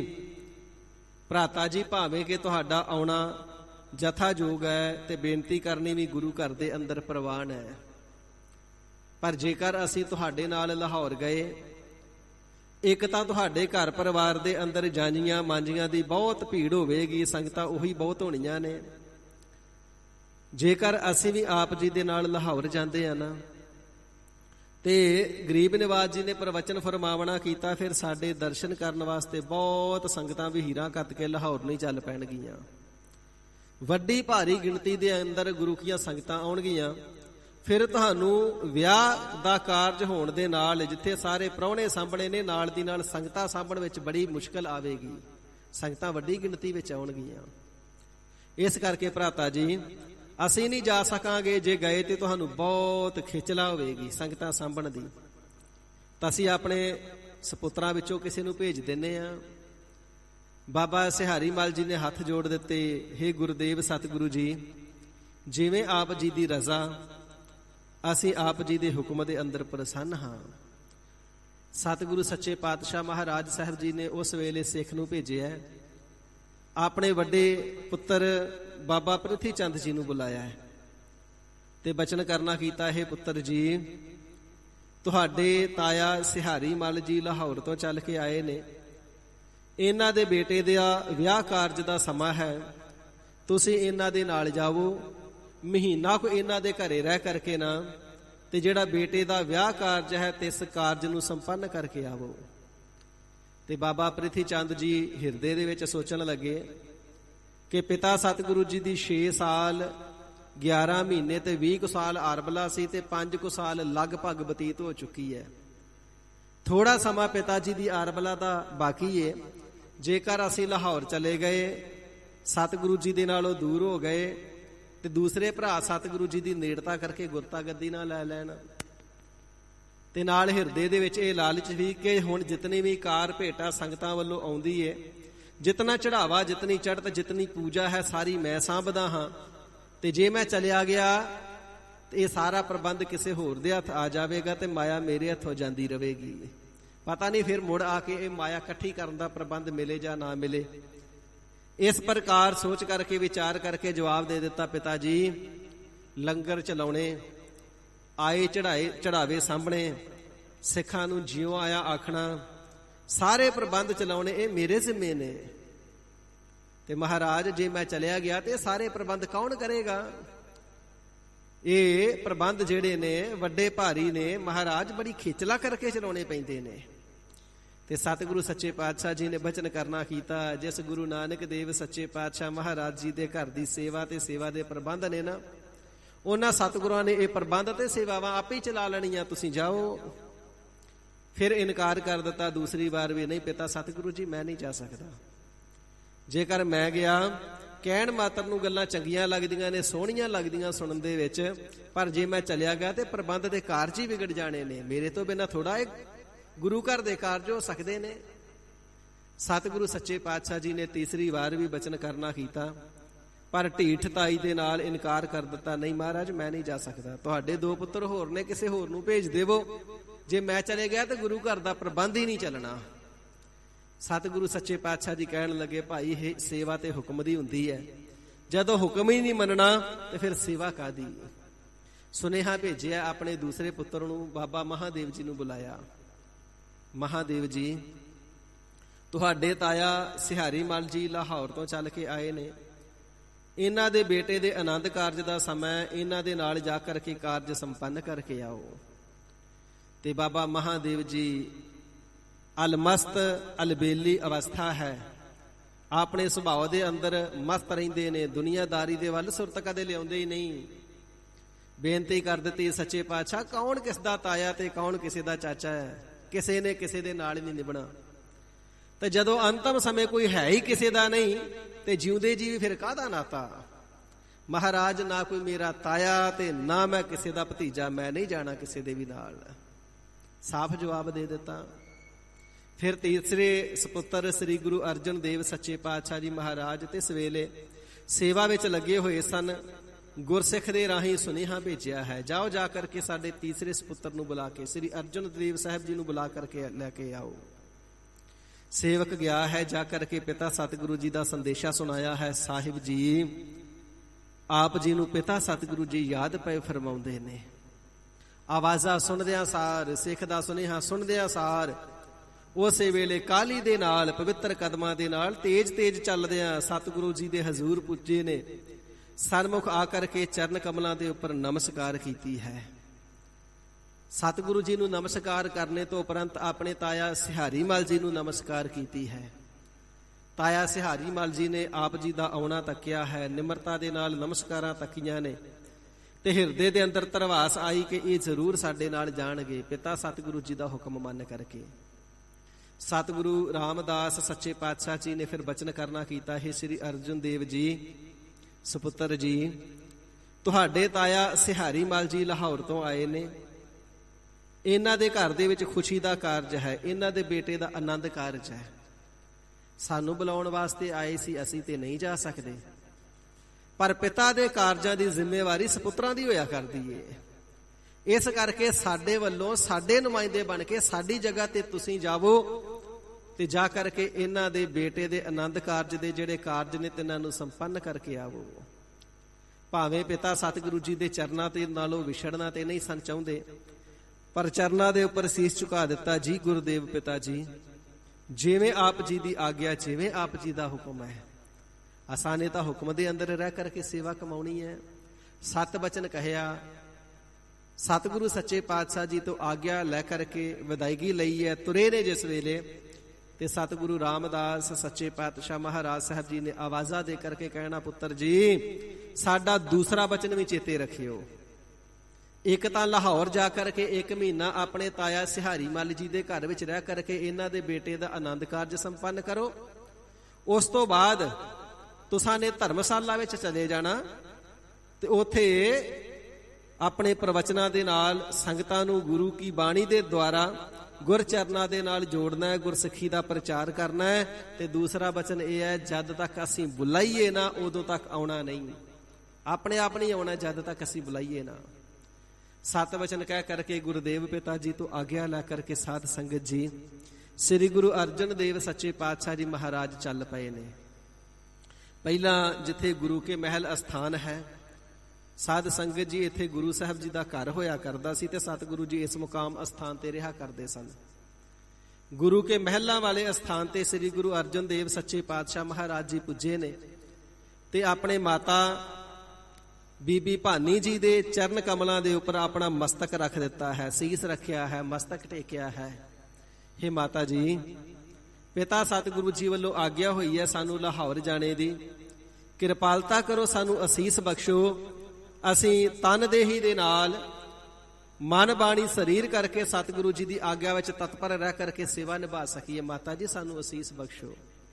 ਭਰਾਤਾ ਜੀ, ਭਾਵੇਂ ਕਿ ਤੁਹਾਡਾ ਆਉਣਾ ਜਥਾਯੋਗ ਹੈ ਤੇ ਬੇਨਤੀ ਕਰਨੀ ਵੀ ਗੁਰੂ ਘਰ ਦੇ ਅੰਦਰ ਪ੍ਰਵਾਨ ਹੈ, ਪਰ ਜੇਕਰ ਅਸੀਂ ਤੁਹਾਡੇ ਨਾਲ ਲਾਹੌਰ ਗਏ, ਇੱਕ ਤਾਂ ਤੁਹਾਡੇ ਘਰ ਪਰਿਵਾਰ ਦੇ ਅੰਦਰ ਜਾਂਜੀਆਂ ਮਾਂਜੀਆਂ ਦੀ ਬਹੁਤ ਭੀੜ ਹੋਵੇਗੀ, ਸੰਗਤਾਂ ਉਹੀ ਬਹੁਤ ਹੋਣੀਆਂ ਨੇ। ਜੇਕਰ ਅਸੀਂ ਵੀ ਆਪ ਜੀ ਦੇ ਨਾਲ ਲਾਹੌਰ ਜਾਂਦੇ ਆ ਨਾ, ਤੇ ਗਰੀਬ ਨਿਵਾਜ ਜੀ ਨੇ ਪ੍ਰਵਚਨ ਫਰਮਾਵਣਾ ਕੀਤਾ, ਫਿਰ ਸਾਡੇ ਦਰਸ਼ਨ ਕਰਨ ਵਾਸਤੇ ਬਹੁਤ ਸੰਗਤਾਂ ਵੀ ਹੀਰਾਂ ਕੱਤ ਕੇ ਲਾਹੌਰ ਨਹੀਂ ਚੱਲ ਪੈਣਗੀਆਂ। ਵੱਡੀ ਭਾਰੀ ਗਿਣਤੀ ਦੇ ਅੰਦਰ ਗੁਰੂ ਕੀਆਂ ਸੰਗਤਾਂ ਆਉਣਗੀਆਂ। ਫਿਰ ਤੁਹਾਨੂੰ ਵਿਆਹ ਦਾ ਕਾਰਜ ਹੋਣ ਦੇ ਨਾਲ, ਜਿੱਥੇ ਸਾਰੇ ਪ੍ਰਾਹੁਣੇ ਸਾਂਭਣੇ ਨੇ, ਨਾਲ ਦੀ ਨਾਲ ਸੰਗਤਾਂ ਸਾਂਭਣ ਵਿੱਚ ਬੜੀ ਮੁਸ਼ਕਲ ਆਵੇਗੀ। ਸੰਗਤਾਂ ਵੱਡੀ ਗਿਣਤੀ ਵਿੱਚ ਆਉਣਗੀਆਂ। ਇਸ ਕਰਕੇ ਭਰਾਤਾ ਜੀ, ਅਸੀਂ ਨਹੀਂ ਜਾ ਸਕਾਂਗੇ। ਜੇ ਗਏ ਤੇ ਤੁਹਾਨੂੰ ਬਹੁਤ ਖੇਚਲਾ ਹੋਵੇਗੀ ਸੰਗਤਾਂ ਸਾਂਭਣ ਦੀ। ਤਾਂ ਅਸੀਂ ਆਪਣੇ ਸਪੁੱਤਰਾਂ ਵਿੱਚੋਂ ਕਿਸੇ ਨੂੰ ਭੇਜ ਦਿੰਦੇ ਹਾਂ। ਬਾਬਾ ਸਿਹਾਰੀ ਮਲ ਜੀ ਨੇ ਹੱਥ ਜੋੜ ਦਿੱਤੇ, ਹੇ ਗੁਰਦੇਵ ਸਤਿਗੁਰੂ ਜੀ, ਜਿਵੇਂ ਆਪ ਜੀ ਦੀ ਰਜ਼ਾ, ਅਸੀਂ ਆਪ ਜੀ ਦੇ ਹੁਕਮ ਦੇ ਅੰਦਰ ਪ੍ਰਸੰਨ ਹਾਂ। ਸਤਿਗੁਰੂ ਸੱਚੇ ਪਾਤਸ਼ਾਹ ਮਹਾਰਾਜ ਸਾਹਿਬ ਜੀ ਨੇ ਉਸ ਵੇਲੇ ਸਿੱਖ ਨੂੰ ਭੇਜਿਆ, ਆਪਣੇ ਵੱਡੇ ਪੁੱਤਰ ਬਾਬਾ ਪ੍ਰਿਥੀ ਚੰਦ ਜੀ ਨੂੰ ਬੁਲਾਇਆ ਹੈ ਤੇ ਬਚਨ ਕਰਨਾ ਕੀਤਾ, ਹੈ ਪੁੱਤਰ ਜੀ, ਤੁਹਾਡੇ ਤਾਇਆ ਸਿਹਾਰੀ ਮਲ ਜੀ ਲਾਹੌਰ ਤੋਂ ਚੱਲ ਕੇ ਆਏ ਨੇ। ਇਹਨਾਂ ਦੇ ਬੇਟੇ ਦਾ ਵਿਆਹ ਕਾਰਜ ਦਾ ਸਮਾਂ ਹੈ, ਤੁਸੀਂ ਇਹਨਾਂ ਦੇ ਨਾਲ ਜਾਵੋ। ਮਹੀਨਾ ਕੁ ਇਹਨਾਂ ਦੇ ਘਰੇ ਰਹਿ ਕਰਕੇ ਨਾ, ਤੇ ਜਿਹੜਾ ਬੇਟੇ ਦਾ ਵਿਆਹ ਕਾਰਜ ਹੈ ਤੇ ਇਸ ਕਾਰਜ ਨੂੰ ਸੰਪੰਨ ਕਰਕੇ ਆਵੋ। ਤੇ ਬਾਬਾ ਪ੍ਰਿਥੀ ਚੰਦ ਜੀ ਹਿਰਦੇ ਦੇ ਵਿੱਚ ਸੋਚਣ ਲੱਗੇ ਕਿ ਪਿਤਾ ਸਤਿਗੁਰੂ ਜੀ ਦੀ 6 ਸਾਲ 11 ਮਹੀਨੇ ਤੇ 20 ਕੁ ਸਾਲ ਆਰਬਲਾ ਸੀ, ਤੇ 5 ਕੁ ਸਾਲ ਲਗਭਗ ਬਤੀਤ ਹੋ ਚੁੱਕੀ ਹੈ। ਥੋੜਾ ਸਮਾਂ ਪਿਤਾ ਜੀ ਦੀ ਆਰਬਲਾ ਦਾ ਬਾਕੀ ਹੈ। ਜੇਕਰ ਅਸੀਂ ਲਾਹੌਰ ਚਲੇ ਗਏ, ਸਤਿਗੁਰੂ ਜੀ ਦੇ ਨਾਲੋਂ ਦੂਰ ਹੋ ਗਏ, ਤੇ ਦੂਸਰੇ ਭਰਾ ਸਤਿਗੁਰੂ ਜੀ ਦੀ ਨੇੜਤਾ ਕਰਕੇ ਗੁਰਤਾ ਗੱਦੀ ਨਾ ਲੈ ਲੈਣ। ਤੇ ਨਾਲ ਹਿਰਦੇ ਦੇ ਵਿੱਚ ਇਹ ਲਾਲਚ ਵੀ ਕਿ ਹੁਣ ਜਿਤਨੀ ਵੀ ਕਾਰ ਭੇਟਾ ਸੰਗਤਾਂ ਵੱਲੋਂ ਆਉਂਦੀ ਏ, ਜਿਤਨਾ ਚੜਾਵਾ, ਜਿਤਨੀ ਚੜ੍ਹਤ, ਜਿਤਨੀ ਪੂਜਾ ਹੈ, ਸਾਰੀ ਮੈਂ ਸਾਂਭਦਾ ਹਾਂ। ਤੇ ਜੇ ਮੈਂ ਚਲਿਆ ਗਿਆ ਤੇ ਇਹ ਸਾਰਾ ਪ੍ਰਬੰਧ ਕਿਸੇ ਹੋਰ ਦੇ ਹੱਥ ਆ ਜਾਵੇਗਾ ਤੇ ਮਾਇਆ ਮੇਰੇ ਹੱਥੋਂ ਜਾਂਦੀ ਰਹੇਗੀ। ਪਤਾ ਨਹੀਂ ਫਿਰ ਮੁੜ ਆ ਕੇ ਇਹ ਮਾਇਆ ਇਕੱਠੀ ਕਰਨ ਦਾ ਪ੍ਰਬੰਧ ਮਿਲੇ ਜਾਂ ਨਾ ਮਿਲੇ। ਇਸ ਪ੍ਰਕਾਰ ਸੋਚ ਕਰਕੇ, ਵਿਚਾਰ ਕਰਕੇ ਜਵਾਬ ਦੇ ਦਿੱਤਾ, ਪਿਤਾ ਜੀ, ਲੰਗਰ ਚਲਾਉਣੇ, ਆਏ ਚੜਾਵੇ ਸਾਹਮਣੇ, ਸਿੱਖਾਂ ਨੂੰ ਜਿਉਂ ਆਇਆ ਆਖਣਾ, ਸਾਰੇ ਪ੍ਰਬੰਧ ਚਲਾਉਣੇ ਇਹ ਮੇਰੇ ਜ਼ਿੰਮੇ ਨੇ। ਤੇ ਮਹਾਰਾਜ, ਜੇ ਮੈਂ ਚਲਿਆ ਗਿਆ ਤੇ ਸਾਰੇ ਪ੍ਰਬੰਧ ਕੌਣ ਕਰੇਗਾ? ਇਹ ਪ੍ਰਬੰਧ ਜਿਹੜੇ ਨੇ ਵੱਡੇ ਭਾਰੀ ਨੇ ਮਹਾਰਾਜ, ਬੜੀ ਖੇਚਲਾ ਕਰਕੇ ਚਲਾਉਣੇ ਪੈਂਦੇ ਨੇ। ਤੇ ਸਤਿਗੁਰੂ ਸੱਚੇ ਪਾਤਸ਼ਾਹ ਜੀ ਨੇ ਬਚਨ ਕਰਨਾ ਕੀਤਾ, ਜਿਸ ਗੁਰੂ ਨਾਨਕ ਦੇਵ ਸੱਚੇ ਪਾਤਸ਼ਾਹ ਮਹਾਰਾਜ ਜੀ ਦੇ ਘਰ ਦੀ ਸੇਵਾ ਤੇ ਸੇਵਾ ਦੇ ਪ੍ਰਬੰਧ ਨੇ ਨਾ, ਉਹਨਾਂ ਸਤਿਗੁਰਾਂ ਨੇ ਇਹ ਪ੍ਰਬੰਧ ਤੇ ਸੇਵਾਵਾਂ ਆਪੇ ਹੀ ਚਲਾ ਲੈਣੀਆਂ, ਤੁਸੀਂ ਜਾਓ। ਫਿਰ ਇਨਕਾਰ ਕਰ ਦਿੱਤਾ ਦੂਸਰੀ ਵਾਰ ਵੀ, ਨਹੀਂ ਪਿਤਾ ਸਤਿਗੁਰੂ ਜੀ, ਮੈਂ ਨਹੀਂ ਜਾ ਸਕਦਾ। ਜੇਕਰ ਮੈਂ ਗਿਆ, ਕਹਿਣ ਮਾਤਰ ਨੂੰ ਗੱਲਾਂ ਚੰਗੀਆਂ ਲੱਗਦੀਆਂ ਨੇ, ਸੋਹਣੀਆਂ ਲੱਗਦੀਆਂ ਸੁਣਨ ਦੇ ਵਿੱਚ, ਪਰ ਜੇ ਮੈਂ ਚਲਿਆ ਗਿਆ ਤੇ ਪ੍ਰਬੰਧ ਦੇ ਕਾਰਜ ਹੀ ਵਿਗੜ ਜਾਣੇ ਨੇ। ਮੇਰੇ ਤੋਂ ਬਿਨਾਂ ਥੋੜਾ ਇਹ ਗੁਰੂ ਘਰ ਦੇ ਕਾਰਜ ਹੋ ਸਕਦੇ ਨੇ। ਸਤਿਗੁਰੂ ਸੱਚੇ ਪਾਤਸ਼ਾਹ ਜੀ ਨੇ ਤੀਸਰੀ ਵਾਰ ਵੀ ਬਚਨ ਕਰਨਾ ਕੀਤਾ, ਪਰ ਢੀਠਤਾਈ ਦੇ ਨਾਲ ਇਨਕਾਰ ਕਰ ਦਿੱਤਾ, ਨਹੀਂ ਮਹਾਰਾਜ, ਮੈਂ ਨਹੀਂ ਜਾ ਸਕਦਾ। ਤੁਹਾਡੇ 2 ਪੁੱਤਰ ਹੋਰ ਨੇ, ਕਿਸੇ ਹੋਰ ਨੂੰ ਭੇਜ ਦੇਵੋ। ਜੇ ਮੈਂ ਚਲੇ ਗਿਆ ਤੇ ਗੁਰੂ ਘਰ ਦਾ ਪ੍ਰਬੰਧ ਹੀ ਨਹੀਂ ਚੱਲਣਾ। ਸਤਿਗੁਰੂ ਸੱਚੇ ਪਾਤਸ਼ਾਹ ਜੀ ਕਹਿਣ ਲੱਗੇ, ਭਾਈ, ਇਹ ਸੇਵਾ ਤੇ ਹੁਕਮ ਦੀ ਹੁੰਦੀ ਹੈ। ਜਦੋਂ ਹੁਕਮ ਹੀ ਨਹੀਂ ਮੰਨਣਾ ਤੇ ਫਿਰ ਸੇਵਾ ਕਾਹਦੀ? ਸੁਨੇਹਾ ਭੇਜਿਆ ਆਪਣੇ ਦੂਸਰੇ ਪੁੱਤਰ ਨੂੰ, ਬਾਬਾ ਮਹਾਦੇਵ ਜੀ ਨੂੰ ਬੁਲਾਇਆ। ਮਹਾਦੇਵ ਜੀ, ਤੁਹਾਡੇ ਤਾਇਆ ਸਿਹਾਰੀ ਮਲ ਜੀ ਲਾਹੌਰ ਤੋਂ ਚੱਲ ਕੇ ਆਏ ਨੇ। ਇਹਨਾਂ ਦੇ ਬੇਟੇ ਦੇ ਆਨੰਦ ਕਾਰਜ ਦਾ ਸਮਾਂ, ਇਹਨਾਂ ਦੇ ਨਾਲ ਜਾ ਕਰਕੇ ਕਾਰਜ ਸੰਪੰਨ ਕਰਕੇ ਆਓ। ਤੇ ਬਾਬਾ ਮਹਾਦੇਵ ਜੀ ਅਲਮਸਤ ਅਲਬੇਲੀ ਅਵਸਥਾ ਹੈ, ਆਪਣੇ ਸੁਭਾਅ ਦੇ ਅੰਦਰ ਮਸਤ ਰਹਿੰਦੇ ਨੇ, ਦੁਨੀਆਦਾਰੀ ਦੇ ਵੱਲ ਸੁਰਤ ਕਦੇ ਲਿਆਉਂਦੇ ਹੀ ਨਹੀਂ। ਬੇਨਤੀ ਕਰ ਦਿੱਤੀ, ਸੱਚੇ ਪਾਤਸ਼ਾਹ, ਕੌਣ ਕਿਸ ਦਾ ਤਾਇਆ ਤੇ ਕੌਣ ਕਿਸੇ ਦਾ ਚਾਚਾ ਹੈ? ਕਿਸੇ ਨੇ ਕਿਸੇ ਦੇ ਨਾਲ ਨਹੀਂ ਨਿਭਣਾ। ਤੇ ਜਦੋਂ ਅੰਤਮ ਸਮੇਂ ਕੋਈ ਹੈ ਹੀ ਕਿਸੇ ਦਾ ਨਹੀਂ, ਤੇ ਜਿਉਂਦੇ ਜੀ ਵੀ ਫਿਰ ਕਾਹਦਾ ਨਾਤਾ? ਮਹਾਰਾਜ, ਨਾ ਕੋਈ ਮੇਰਾ ਤਾਇਆ ਤੇ ਨਾ ਮੈਂ ਕਿਸੇ ਦਾ ਭਤੀਜਾ, ਮੈਂ ਨਹੀਂ ਜਾਣਾ ਕਿਸੇ ਦੇ ਵੀ ਨਾਲ। ਸਾਫ਼ ਜਵਾਬ ਦੇ ਦਿੱਤਾ। ਫਿਰ ਤੀਸਰੇ ਸਪੁੱਤਰ ਸ੍ਰੀ ਗੁਰੂ ਅਰਜਨ ਦੇਵ ਸੱਚੇ ਪਾਤਸ਼ਾਹ ਜੀ ਮਹਾਰਾਜ ਤੇ ਸਵੇਲੇ ਸੇਵਾ ਵਿੱਚ ਲੱਗੇ ਹੋਏ ਸਨ। ਗੁਰਸਿੱਖ ਦੇ ਰਾਹੀਂ ਸੁਨੇਹਾ ਭੇਜਿਆ ਹੈ, ਜਾਓ ਜਾ ਕਰਕੇ ਸਾਡੇ ਤੀਸਰੇ ਸਪੁੱਤਰ ਨੂੰ ਬੁਲਾ ਕੇ, ਸ੍ਰੀ ਅਰਜਨ ਦੇਵ ਸਾਹਿਬ ਜੀ ਨੂੰ ਬੁਲਾ ਕਰਕੇ ਲੈ ਕੇ ਆਓ। ਸੇਵਕ ਗਿਆ ਹੈ, ਜਾ ਕਰਕੇ ਪਿਤਾ ਸਤਿਗੁਰੂ ਜੀ ਦਾ ਸੰਦੇਸ਼ਾ ਸੁਣਾਇਆ ਹੈ। ਸਾਹਿਬ ਜੀ, ਆਪ ਜੀ ਨੂੰ ਪਿਤਾ ਸਤਿਗੁਰੂ ਜੀ ਯਾਦ ਪਏ ਫਰਮਾਉਂਦੇ ਨੇ। ਆਵਾਜ਼ਾਂ ਸੁਣਦਿਆਂ ਸਾਰ, ਸਿੱਖ ਦਾ ਸੁਨੇਹਾ ਸੁਣਦਿਆਂ ਸਾਰ ਉਸੇ ਵੇਲੇ ਕਾਹਲੀ ਦੇ ਨਾਲ, ਪਵਿੱਤਰ ਕਦਮਾਂ ਦੇ ਨਾਲ ਤੇਜ਼ ਤੇਜ਼ ਚੱਲਦਿਆਂ ਸਤਿਗੁਰੂ ਜੀ ਦੇ ਹਜ਼ੂਰ ਪੁੱਜੇ ਨੇ। ਸਨਮੁਖ ਆ ਕਰਕੇ ਚਰਨ ਕਮਲਾਂ ਦੇ ਉੱਪਰ ਨਮਸਕਾਰ ਕੀਤੀ ਹੈ। ਸਤਿਗੁਰੂ ਜੀ ਨੂੰ ਨਮਸਕਾਰ ਕਰਨੇ ਤੋਂ ਉਪਰੰਤ ਆਪਣੇ ਤਾਇਆ ਸਿਹਾਰੀ ਮਲ ਜੀ ਨੂੰ ਨਮਸਕਾਰ ਕੀਤੀ ਹੈ। ਤਾਇਆ ਸਿਹਾਰੀ ਮਲ ਜੀ ਨੇ ਆਪ ਜੀ ਦਾ ਆਉਣਾ ਤੱਕਿਆ ਹੈ, ਨਿਮਰਤਾ ਦੇ ਨਾਲ ਨਮਸਕਾਰਾਂ ਤੱਕੀਆਂ ਨੇ ਤੇ ਹਿਰਦੇ ਦੇ ਅੰਦਰ ਧਰਵਾਸ ਆਈ ਕਿ ਇਹ ਜ਼ਰੂਰ ਸਾਡੇ ਨਾਲ ਜਾਣਗੇ। ਪਿਤਾ ਸਤਿਗੁਰੂ ਜੀ ਦਾ ਹੁਕਮ ਮੰਨ ਕਰਕੇ ਸਤਿਗੁਰੂ ਰਾਮਦਾਸ ਸੱਚੇ ਪਾਤਸ਼ਾਹ ਜੀ ਨੇ ਫਿਰ ਬਚਨ ਕਰਨਾ ਕੀਤਾ, ਹੈ ਸ੍ਰੀ ਅਰਜਨ ਦੇਵ ਜੀ ਸੁਪੁੱਤਰ ਜੀ, ਤੁਹਾਡੇ ਤਾਇਆ ਸਿਹਾਰੀ ਮਲ ਜੀ ਲਾਹੌਰ ਤੋਂ ਆਏ ਨੇ। ਇਹਨਾਂ ਦੇ ਘਰ ਦੇ ਵਿੱਚ ਖੁਸ਼ੀ ਦਾ ਕਾਰਜ ਹੈ, ਇਹਨਾਂ ਦੇ ਬੇਟੇ ਦਾ ਆਨੰਦ ਕਾਰਜ ਹੈ। ਸਾਨੂੰ ਬੁਲਾਉਣ ਵਾਸਤੇ ਆਏ ਸੀ, ਅਸੀਂ ਤੇ ਨਹੀਂ ਜਾ ਸਕਦੇ, ਪਰ ਪਿਤਾ ਦੇ ਕਾਰਜਾਂ ਦੀ ਜ਼ਿੰਮੇਵਾਰੀ ਸਪੁੱਤਰਾਂ ਦੀ ਹੋਇਆ ਕਰਦੀ ਏ। ਇਸ ਕਰਕੇ ਸਾਡੇ ਵੱਲੋਂ ਸਾਡੇ ਨੁਮਾਇੰਦੇ ਬਣ ਕੇ ਸਾਡੀ ਜਗ੍ਹਾ ਤੇ ਤੁਸੀਂ ਜਾਵੋ ਤੇ ਜਾ ਕਰਕੇ ਇਹਨਾਂ ਦੇ ਬੇਟੇ ਦੇ ਆਨੰਦ ਕਾਰਜ ਦੇ ਜਿਹੜੇ ਕਾਰਜ ਨੇ ਤਿੰਨਾਂ ਨੂੰ ਸੰਪੰਨ ਕਰਕੇ ਆਵੋ। ਭਾਵੇਂ ਪਿਤਾ ਸਤਿਗੁਰੂ ਜੀ ਦੇ ਚਰਨਾਂ ਤੇ ਨਾਲੋਂ ਵਿਛੜਨਾ ਤੇ ਨਹੀਂ ਸਨ ਚਾਹੁੰਦੇ, ਪਰ ਚਰਨਾਂ ਦੇ ਉੱਪਰ ਸੀਸ ਝੁਕਾ ਦਿੱਤਾ। ਜੀ ਗੁਰਦੇਵ ਪਿਤਾ ਜੀ, ਜਿਵੇਂ ਆਪ ਜੀ ਦੀ ਆਗਿਆ, ਜਿਵੇਂ ਆਪ ਜੀ ਦਾ ਹੁਕਮ ਹੈ। ਅਸਾਂ ਨੇ ਤਾਂ ਹੁਕਮ ਦੇ ਅੰਦਰ ਰਹਿ ਕਰਕੇ ਸੇਵਾ ਕਮਾਉਣੀ ਹੈ। ਸਤ ਬਚਨ ਕਹਿਆ, ਸਤਿਗੁਰੂ ਸੱਚੇ ਪਾਤਸ਼ਾਹ ਜੀ ਤੋਂ ਆਗਿਆ ਲੈ ਕਰਕੇ ਵਿਦਾਇਗੀ ਲਈ ਹੈ। ਤੁਰੇ ਨੇ ਜਿਸ ਵੇਲੇ ਤੇ ਸਤਿਗੁਰੂ ਰਾਮਦਾਸ ਸੱਚੇ ਪਾਤਸ਼ਾਹ ਮਹਾਰਾਜ ਸਾਹਿਬ ਜੀ ਨੇ ਆਵਾਜ਼ਾਂ ਦੇ ਕਰਕੇ ਕਹਿਣਾ, ਪੁੱਤਰ ਜੀ ਸਾਡਾ ਦੂਸਰਾ ਬਚਨ ਵੀ ਚੇਤੇ ਰੱਖਿਓ। ਇੱਕ ਤਾਂ ਲਾਹੌਰ ਜਾ ਕਰਕੇ 1 ਮਹੀਨਾ ਆਪਣੇ ਤਾਇਆ ਸਿਹਾਰੀ ਮੱਲ ਜੀ ਦੇ ਘਰ ਵਿੱਚ ਰਹਿ ਕਰਕੇ ਇਹਨਾਂ ਦੇ ਬੇਟੇ ਦਾ ਆਨੰਦ ਕਾਰਜ ਸੰਪੰਨ ਕਰੋ। ਉਸ ਤੋਂ ਬਾਅਦ ਤੁਸਾਂ ਨੇ ਧਰਮਸ਼ਾਲਾ ਵਿੱਚ ਚਲੇ ਜਾਣਾ ਤੇ ਉੱਥੇ ਆਪਣੇ ਪ੍ਰਵਚਨਾਂ ਦੇ ਨਾਲ ਸੰਗਤਾਂ ਨੂੰ ਗੁਰੂ ਕੀ ਬਾਣੀ ਦੇ ਦੁਆਰਾ ਗੁਰਚਰਨਾਂ ਦੇ ਨਾਲ ਜੋੜਨਾ ਹੈ, ਗੁਰਸਿੱਖੀ ਦਾ ਪ੍ਰਚਾਰ ਕਰਨਾ ਹੈ। ਤੇ ਦੂਸਰਾ ਬਚਨ ਇਹ ਹੈ, ਜਦ ਤੱਕ ਅਸੀਂ ਬੁਲਾਈਏ ਨਾ ਉਦੋਂ ਤੱਕ ਆਉਣਾ ਨਹੀਂ। ਆਪਣੇ ਆਪ ਨਹੀਂ ਆਉਣਾ ਜਦ ਤੱਕ ਅਸੀਂ ਬੁਲਾਈਏ ਨਾ। ਸਤ ਵਚਨ ਕਹਿ ਕਰਕੇ ਗੁਰਦੇਵ ਪਿਤਾ ਜੀ ਤੋਂ ਆਗਿਆ ਲੈ ਕਰਕੇ ਸਾਧ ਸੰਗਤ ਜੀ ਸ੍ਰੀ ਗੁਰੂ ਅਰਜਨ ਦੇਵ ਸੱਚੇ ਪਾਤਸ਼ਾਹ ਜੀ ਮਹਾਰਾਜ ਚੱਲ ਪਏ ਨੇ। ਪਹਿਲਾਂ ਜਿੱਥੇ ਗੁਰੂ ਕੇ ਮਹਿਲ ਅਸਥਾਨ ਹੈ, ਸਾਧ ਸੰਗਤ ਜੀ ਇੱਥੇ ਗੁਰੂ ਸਾਹਿਬ ਜੀ ਦਾ ਘਰ ਹੋਇਆ ਕਰਦਾ ਸੀ ਤੇ ਸਤਿਗੁਰੂ ਜੀ ਇਸ ਮੁਕਾਮ ਅਸਥਾਨ ਤੇ ਰਿਹਾ ਕਰਦੇ ਸਨ। ਗੁਰੂ ਕੇ ਮਹਿਲਾਂ ਵਾਲੇ ਅਸਥਾਨ ਤੇ ਸ੍ਰੀ ਗੁਰੂ ਅਰਜਨ ਦੇਵ ਸੱਚੇ ਪਾਤਸ਼ਾਹ ਮਹਾਰਾਜ ਜੀ ਪੁੱਜੇ ਨੇ ਤੇ ਆਪਣੇ ਮਾਤਾ ਬੀਬੀ ਭਾਨੀ ਜੀ ਦੇ ਚਰਨ ਕਮਲਾਂ ਦੇ ਉੱਪਰ ਆਪਣਾ ਮਸਤਕ ਰੱਖ ਦਿੱਤਾ ਹੈ, ਸੀਸ ਰੱਖਿਆ ਹੈ, ਮਸਤਕ ਟੇਕਿਆ ਹੈ। ਹੇ ਮਾਤਾ ਜੀ, ਪਿਤਾ ਸਤਿਗੁਰੂ ਜੀ ਵੱਲੋਂ ਆਗਿਆ ਹੋਈ ਹੈ ਸਾਨੂੰ ਲਾਹੌਰ ਜਾਣੇ ਦੀ, ਕਿਰਪਾਲਤਾ ਕਰੋ, ਸਾਨੂੰ ਅਸੀਸ ਬਖਸ਼ੋ। ਅਸੀਂ ਤਨ ਦੇਹੀ ਦੇ ਨਾਲ ਮਨ ਬਾਣੀ ਸਰੀਰ ਕਰਕੇ ਸਤਿਗੁਰੂ ਜੀ ਦੀ ਆਗਿਆ ਵਿੱਚ ਤਤਪਰ ਰਹਿ ਕਰਕੇ ਸੇਵਾ ਨਿਭਾ ਸਕੀਏ। ਮਾਤਾ ਜੀ ਸਾਨੂੰ ਅਸੀਸ ਬਖਸ਼ੋ।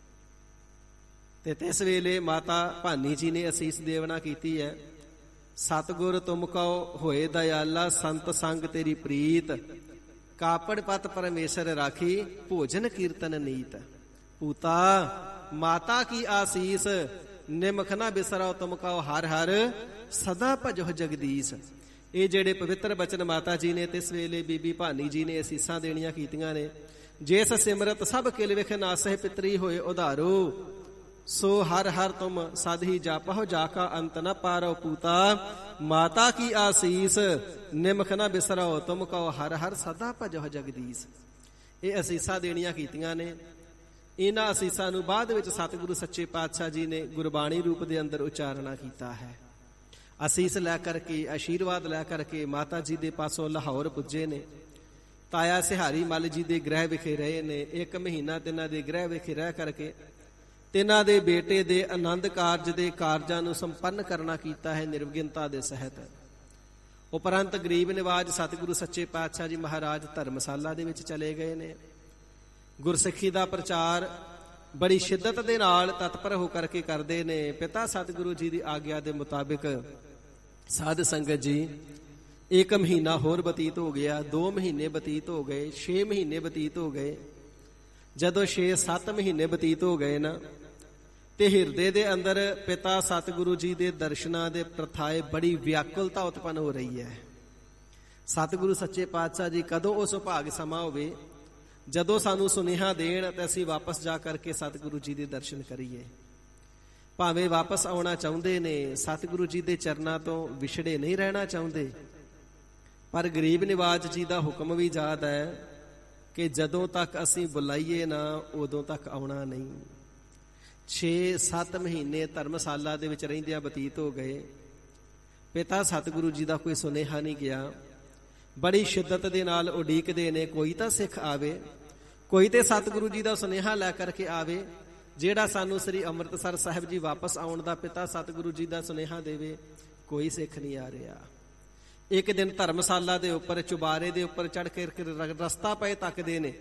ਤੇ ਇਸ ਵੇਲੇ ਮਾਤਾ ਭਾਨੀ ਜੀ ਨੇ ਅਸੀਸ ਦੇਵਨਾ ਕੀਤੀ ਹੈ। ਸਤਿਗੁਰ ਤੁਮ ਕਉ ਹੋਏ ਦਇਆਲਾ, ਸੰਤ ਸੰਗ ਤੇਰੀ ਪ੍ਰੀਤ, ਕਾਪੜ ਪਤ ਪਰਮੇਸ਼ਰ ਰਾਖੀ, ਭੋਜਨ ਕੀਰਤਨ ਨੀਤ। ਪੂਤਾ ਮਾਤਾ ਕੀ ਆਸੀਸ, ਨਿਮਖ ਨਾ ਬਿਸਰਾਓ ਤੁਮ ਕਉ ਹਰ ਹਰ, ਸਦਾ ਭਜੋ ਜਗਦੀਸ਼। ਇਹ ਜਿਹੜੇ ਪਵਿੱਤਰ ਬਚਨ ਮਾਤਾ ਜੀ ਨੇ ਤੇ ਇਸ ਵੇਲੇ ਬੀਬੀ ਭਾਨੀ ਜੀ ਨੇ ਅਸੀਸਾਂ ਦੇਣੀਆਂ ਕੀਤੀਆਂ ਨੇ। ਜਿਸ ਸਿਮਰਤ ਸਭ ਕਿਲ ਵਿਖ ਨਾਸਹਿ, ਪਿਤਰੀ ਹੋਏ ਉਧਾਰੋ, ਸੋ ਹਰ ਹਰ ਤੁਮ ਸਦ ਹੀ ਜਾਪਹੁ, ਜਾ ਕਾ ਅੰਤ ਨ ਪਾਰੋ। ਪੂਤਾ ਮਾਤਾ ਕੀ ਆਸੀਸ, ਨਿਮਖ ਨਾ ਬਿਸਰਾਓ ਤੁਮ ਕਉ ਹਰ ਹਰ, ਸਦਾ ਭਜੋ ਜਗਦੀਸ਼। ਇਹ ਅਸੀਸਾਂ ਦੇਣੀਆਂ ਕੀਤੀਆਂ ਨੇ। ਇਹਨਾਂ ਅਸੀਸਾਂ ਨੂੰ ਬਾਅਦ ਵਿੱਚ ਸਤਿਗੁਰੂ ਸੱਚੇ ਪਾਤਸ਼ਾਹ ਜੀ ਨੇ ਗੁਰਬਾਣੀ ਰੂਪ ਦੇ ਅੰਦਰ ਉਚਾਰਨਾ ਕੀਤਾ ਹੈ। ਅਸੀਸ ਲੈ ਕਰਕੇ, ਆਸ਼ੀਰਵਾਦ ਲੈ ਕਰਕੇ ਮਾਤਾ ਜੀ ਦੇ ਪਾਸੋਂ ਲਾਹੌਰ ਪੁੱਜੇ ਨੇ। ਤਾਇਆ ਸਿਹਾਰੀ ਮੱਲ ਜੀ ਦੇ ਗ੍ਰਹਿ ਵਿਖੇ ਰਹੇ ਨੇ। 1 ਮਹੀਨਾ ਤਿੰਨਾਂ ਦੇ ਗ੍ਰਹਿ ਵਿਖੇ ਰਹਿ ਕਰਕੇ ਤਿੰਨਾਂ ਦੇ ਬੇਟੇ ਦੇ ਆਨੰਦ ਕਾਰਜ ਦੇ ਕਾਰਜਾਂ ਨੂੰ ਸੰਪੰਨ ਕਰਨਾ ਕੀਤਾ ਹੈ ਨਿਰਵਿਘਨਤਾ ਦੇ ਸਹਿਤ। ਉਪਰੰਤ ਗਰੀਬ ਨਿਵਾਜ ਸਤਿਗੁਰੂ ਸੱਚੇ ਪਾਤਸ਼ਾਹ ਜੀ ਮਹਾਰਾਜ ਧਰਮਸ਼ਾਲਾ ਦੇ ਵਿੱਚ ਚਲੇ ਗਏ ਨੇ। ਗੁਰਸਿੱਖੀ ਦਾ ਪ੍ਰਚਾਰ ਬੜੀ ਸ਼ਿੱਦਤ ਦੇ ਨਾਲ ਤਤਪਰ ਹੋ ਕਰਕੇ ਕਰਦੇ ਨੇ। ਪਿਤਾ ਸਤਿਗੁਰੂ ਜੀ ਦੀ ਆਗਿਆ ਦੇ ਮੁਤਾਬਿਕ ਸਾਧ ਸੰਗਤ ਜੀ 1 ਮਹੀਨਾ ਹੋਰ ਬਤੀਤ ਹੋ ਗਿਆ, 2 ਮਹੀਨੇ ਬਤੀਤ ਹੋ ਗਏ, 6 ਮਹੀਨੇ ਬਤੀਤ ਹੋ ਗਏ। ਜਦੋਂ 6-7 ਮਹੀਨੇ ਬਤੀਤ ਹੋ ਗਏ ਨਾ ਤੇ ਹਿਰਦੇ ਦੇ ਅੰਦਰ ਪਿਤਾ ਸਤਿਗੁਰੂ ਜੀ ਦੇ ਦਰਸ਼ਨਾਂ ਦੇ ਪ੍ਰਥਾਏ ਬੜੀ ਵਿਆਕੁਲਤਾ ਉਤਪੰਨ ਹੋ ਰਹੀ ਹੈ। ਸਤਿਗੁਰੂ ਸੱਚੇ ਪਾਤਸ਼ਾਹ ਜੀ ਕਦੋਂ ਉਹ ਸੁਭਾਗ ਸਮਾਂ ਹੋਵੇ ਜਦੋਂ ਸਾਨੂੰ ਸੁਨੇਹਾ ਦੇਣ ਤੇ ਅਸੀਂ ਵਾਪਸ ਜਾ ਕਰਕੇ ਸਤਿਗੁਰੂ ਜੀ ਦੇ ਦਰਸ਼ਨ ਕਰੀਏ। ਭਾਵੇਂ ਵਾਪਸ ਆਉਣਾ ਚਾਹੁੰਦੇ ਨੇ, ਸਤਿਗੁਰੂ ਜੀ ਦੇ ਚਰਨਾਂ ਤੋਂ ਵਿਛੜੇ ਨਹੀਂ ਰਹਿਣਾ ਚਾਹੁੰਦੇ, ਪਰ ਗਰੀਬ ਨਿਵਾਜ ਜੀ ਦਾ ਹੁਕਮ ਵੀ ਯਾਦ ਹੈ, ਕਿ ਜਦੋਂ ਤੱਕ ਅਸੀਂ ਬੁਲਾਈਏ ਨਾ ਉਦੋਂ ਤੱਕ ਆਉਣਾ ਨਹੀਂ। 6-7 ਮਹੀਨੇ ਧਰਮਸ਼ਾਲਾ ਦੇ ਵਿੱਚ ਰਹਿੰਦਿਆਂ ਬਤੀਤ ਹੋ ਗਏ। ਪਿਤਾ ਸਤਿਗੁਰੂ ਜੀ ਦਾ ਕੋਈ ਸੁਨੇਹਾ ਨਹੀਂ ਗਿਆ। ਬੜੀ ਸ਼ਿੱਦਤ ਦੇ ਨਾਲ ਉਡੀਕਦੇ ਨੇ, ਕੋਈ ਤਾਂ ਸਿੱਖ ਆਵੇ, ਕੋਈ ਤੇ ਸਤਿਗੁਰੂ ਜੀ ਦਾ ਸੁਨੇਹਾ ਲੈ ਕਰਕੇ ਆਵੇ ਜਿਹੜਾ ਸਾਨੂੰ ਸ੍ਰੀ ਅੰਮ੍ਰਿਤਸਰ ਸਾਹਿਬ ਜੀ ਵਾਪਸ ਆਉਣ ਦਾ ਪਿਤਾ ਸਤਿਗੁਰੂ ਜੀ ਦਾ ਸੁਨੇਹਾ ਦੇਵੇ। ਕੋਈ ਸਿੱਖ ਨਹੀਂ ਆ ਰਿਹਾ। ਇੱਕ ਦਿਨ ਧਰਮਸ਼ਾਲਾ ਦੇ ਉੱਪਰ ਚੁਬਾਰੇ ਦੇ ਉੱਪਰ ਚੜ੍ਹ ਕੇ ਰਸਤਾ ਪਏ ਤੱਕਦੇ ਨੇ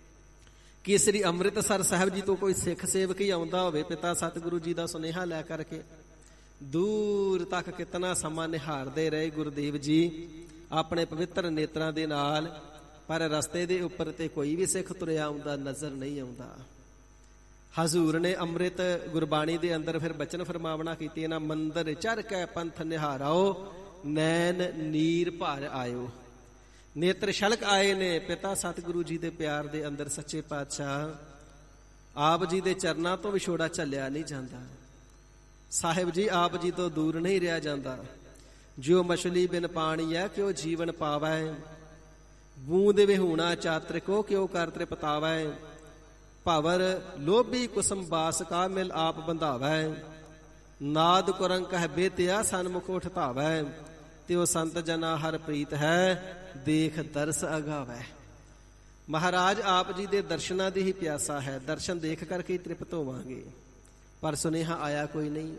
ਕਿ ਸ੍ਰੀ ਅੰਮ੍ਰਿਤਸਰ ਸਾਹਿਬ ਜੀ ਤੋਂ ਕੋਈ ਸਿੱਖ ਸੇਵਕ ਹੀ ਆਉਂਦਾ ਹੋਵੇ ਪਿਤਾ ਸਤਿਗੁਰੂ ਜੀ ਦਾ ਸੁਨੇਹਾ ਲੈ ਕਰਕੇ। ਦੂਰ ਤੱਕ ਕਿਤਨਾ ਸਮਾਂ ਨਿਹਾਰਦੇ ਰਹੇ ਗੁਰਦੇਵ ਜੀ ਆਪਣੇ ਪਵਿੱਤਰ ਨੇਤਰਾਂ ਦੇ ਨਾਲ, ਪਰ ਰਸਤੇ ਦੇ ਉੱਪਰ ਤੇ ਕੋਈ ਵੀ ਸਿੱਖ ਤੁਰਿਆ ਆਉਂਦਾ ਨਜ਼ਰ ਨਹੀਂ ਆਉਂਦਾ। ਹਜ਼ੂਰ ਨੇ ਅੰਮ੍ਰਿਤ ਗੁਰਬਾਣੀ ਦੇ ਅੰਦਰ ਫਿਰ ਬਚਨ ਫਰਮਾਵਣਾ ਕੀਤੀ ਨਾ, ਮੰਦਰ ਚੜ ਕੇ ਪੰਥ ਨਿਹਾਰਾਓ, ਨੈਣ ਨੀਰ ਭਰ ਆਇਓ। ਨੇਤਰ ਛਲਕ ਆਏ ਨੇ ਪਿਤਾ ਸਤਿਗੁਰੂ ਜੀ ਦੇ ਪਿਆਰ ਦੇ ਅੰਦਰ। ਸੱਚੇ ਪਾਤਸ਼ਾਹ ਆਪ ਜੀ ਦੇ ਚਰਨਾਂ ਤੋਂ ਵਿਛੋੜਾ ਝੱਲਿਆ ਨਹੀਂ ਜਾਂਦਾ। ਸਾਹਿਬ ਜੀ ਆਪ ਜੀ ਤੋਂ ਦੂਰ ਨਹੀਂ ਰਿਹਾ ਜਾਂਦਾ। ਜਿਉ ਮਛਲੀ ਬਿਨ ਪਾਣੀ ਹੈ ਕਿਉ ਜੀਵਨ ਪਾਵੈ, ਬੂੰਦ ਵਿਹੂਣਾ ਚਾਤ੍ਰਿਕੋ ਕਿਉ ਕਰ ਤ੍ਰਿਪਤਾਵੈ, ਭਵਰ ਲੋਭੀ ਕੁਸਮ ਬਾਸ ਕਾ ਮਿਲ ਆਪ ਬੰਧਾਵੈ, ਨਾਦ ਕੁਰੰਗ ਕਹਿ ਬੇਤਿਆ ਸਨਮੁਖ ਉਠਤਾਵੈ, ਤਿਉ ਸੰਤ ਜਨਾ ਹਰ ਪ੍ਰੀਤ ਹੈ ਦੇਖ ਦਰਸ ਅਗਾਵੈ। ਮਹਾਰਾਜ ਆਪ ਜੀ ਦੇ ਦਰਸ਼ਨਾਂ ਦੀ ਹੀ ਪਿਆਸਾ ਹੈ, ਦਰਸ਼ਨ ਦੇਖ ਕਰਕੇ ਹੀ ਤ੍ਰਿਪਤ ਹੋਵਾਂਗੇ, ਪਰ ਸੁਨੇਹਾ ਆਇਆ ਕੋਈ ਨਹੀਂ।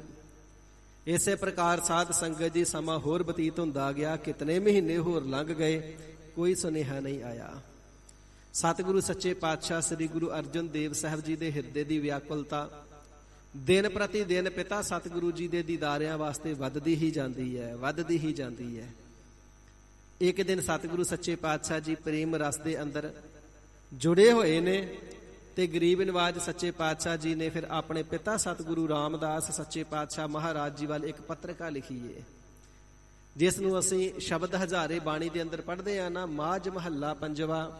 ਇਸੇ ਪ੍ਰਕਾਰ ਸਾਧ ਸੰਗਤ ਜੀ ਸਮਾਂ ਹੋਰ ਬਤੀਤ ਹੁੰਦਾ ਗਿਆ। ਕਿਤਨੇ ਮਹੀਨੇ ਹੋਰ ਲੰਘ ਗਏ, ਕੋਈ ਸੁਨੇਹਾ ਨਹੀਂ ਆਇਆ। ਸਤਿਗੁਰੂ ਸੱਚੇ ਪਾਤਸ਼ਾਹ ਸ੍ਰੀ ਗੁਰੂ ਅਰਜਨ ਦੇਵ ਸਾਹਿਬ ਜੀ ਦੇ ਹਿਰਦੇ ਦੀ ਵਿਆਕੁਲਤਾ ਦਿਨ ਪ੍ਰਤੀ ਦਿਨ ਪਿਤਾ ਸਤਿਗੁਰੂ ਜੀ ਦੇ ਦੀਦਾਰਿਆਂ ਵਾਸਤੇ ਵੱਧਦੀ ਹੀ ਜਾਂਦੀ ਹੈ, ਵੱਧਦੀ ਹੀ ਜਾਂਦੀ ਹੈ। ਇੱਕ ਦਿਨ ਸਤਿਗੁਰੂ ਸੱਚੇ ਪਾਤਸ਼ਾਹ ਜੀ ਪ੍ਰੇਮ ਰਸ ਦੇ ਅੰਦਰ ਜੁੜੇ ਹੋਏ ਨੇ ਤੇ ਗਰੀਬ ਨਿਵਾਜ ਸੱਚੇ ਪਾਤਸ਼ਾਹ ਜੀ ਨੇ ਫਿਰ ਆਪਣੇ ਪਿਤਾ ਸਤਿਗੁਰੂ ਰਾਮਦਾਸ ਸੱਚੇ ਪਾਤਸ਼ਾਹ ਮਹਾਰਾਜ ਜੀ ਵੱਲ ਇੱਕ ਪੱਤਰਿਕਾ ਲਿਖੀ ਹੈ, ਜਿਸ ਨੂੰ ਅਸੀਂ ਸ਼ਬਦ ਹਜ਼ਾਰੇ ਬਾਣੀ ਦੇ ਅੰਦਰ ਪੜ੍ਹਦੇ ਆ ਨਾ। ਮਾਝ ਮਹੱਲਾ ਪੰਜਵਾ।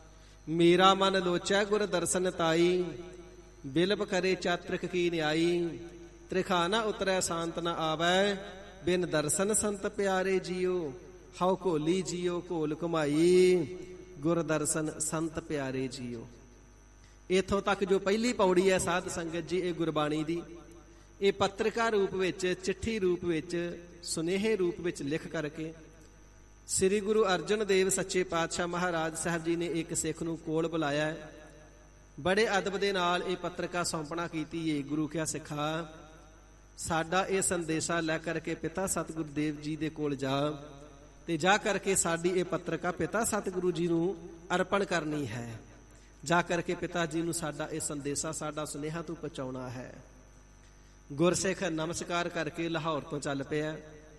ਮੇਰਾ ਮਨ ਲੋਚੈ ਗੁਰ ਦਰਸ਼ਨ ਤਾਈ, ਬਿਲਬ ਕਰੇ ਚਾਤ੍ਰਿਕ ਕੀ ਨਿਆਈ, ਤ੍ਰਿਖਾਨਾ ਉਤਰੈ ਸ਼ਾਂਤ ਨ ਆਵੈ, ਬਿਨ ਦਰਸ਼ਨ ਸੰਤ ਪਿਆਰੇ ਜੀਓ, ਹਉ ਘੋਲੀ ਜੀਓ ਘੋਲ ਘੁਮਾਈ, ਗੁਰ ਦਰਸ਼ਨ ਸੰਤ ਪਿਆਰੇ ਜੀਓ। ਇੱਥੋਂ ਤੱਕ ਜੋ ਪਹਿਲੀ ਪੌੜੀ ਹੈ ਸਾਧ ਸੰਗਤ ਜੀ ਇਹ ਗੁਰਬਾਣੀ ਦੀ, ਇਹ ਪੱਤਰਿਕਾ ਰੂਪ ਵਿੱਚ, ਚਿੱਠੀ ਰੂਪ ਵਿੱਚ, ਸੁਨੇਹੇ ਰੂਪ ਵਿੱਚ ਲਿਖ ਕਰਕੇ ਸ੍ਰੀ ਗੁਰੂ ਅਰਜਨ ਦੇਵ ਸੱਚੇ ਪਾਤਸ਼ਾਹ ਮਹਾਰਾਜ ਸਾਹਿਬ ਜੀ ਨੇ ਇੱਕ ਸਿੱਖ ਨੂੰ ਕੋਲ ਬੁਲਾਇਆ ਹੈ। ਬੜੇ ਅਦਬ ਦੇ ਨਾਲ ਇਹ ਪੱਤਰਿਕਾ ਸੌਂਪਣਾ ਕੀਤੀ ਹੈ। ਗੁਰੂ ਕਿਹਾ ਸਿੱਖਾ, ਸਾਡਾ ਇਹ ਸੰਦੇਸ਼ਾ ਲੈ ਕਰਕੇ ਪਿਤਾ ਸਤਿਗੁਰੂ ਦੇਵ ਜੀ ਦੇ ਕੋਲ ਜਾ ਤੇ ਜਾ ਕਰਕੇ ਸਾਡੀ ਇਹ ਪੱਤਰਿਕਾ ਪਿਤਾ ਸਤਿਗੁਰੂ ਜੀ ਨੂੰ ਅਰਪਣ ਕਰਨੀ ਹੈ। ਜਾ ਕਰਕੇ ਪਿਤਾ ਜੀ ਨੂੰ ਸਾਡਾ ਇਹ ਸੰਦੇਸ਼ਾ, ਸਾਡਾ ਸੁਨੇਹਾ ਤੂੰ ਪਹੁੰਚਾਉਣਾ ਹੈ। ਗੁਰਸਿੱਖ ਨਮਸਕਾਰ ਕਰਕੇ ਲਾਹੌਰ ਤੋਂ ਚੱਲ ਪਿਆ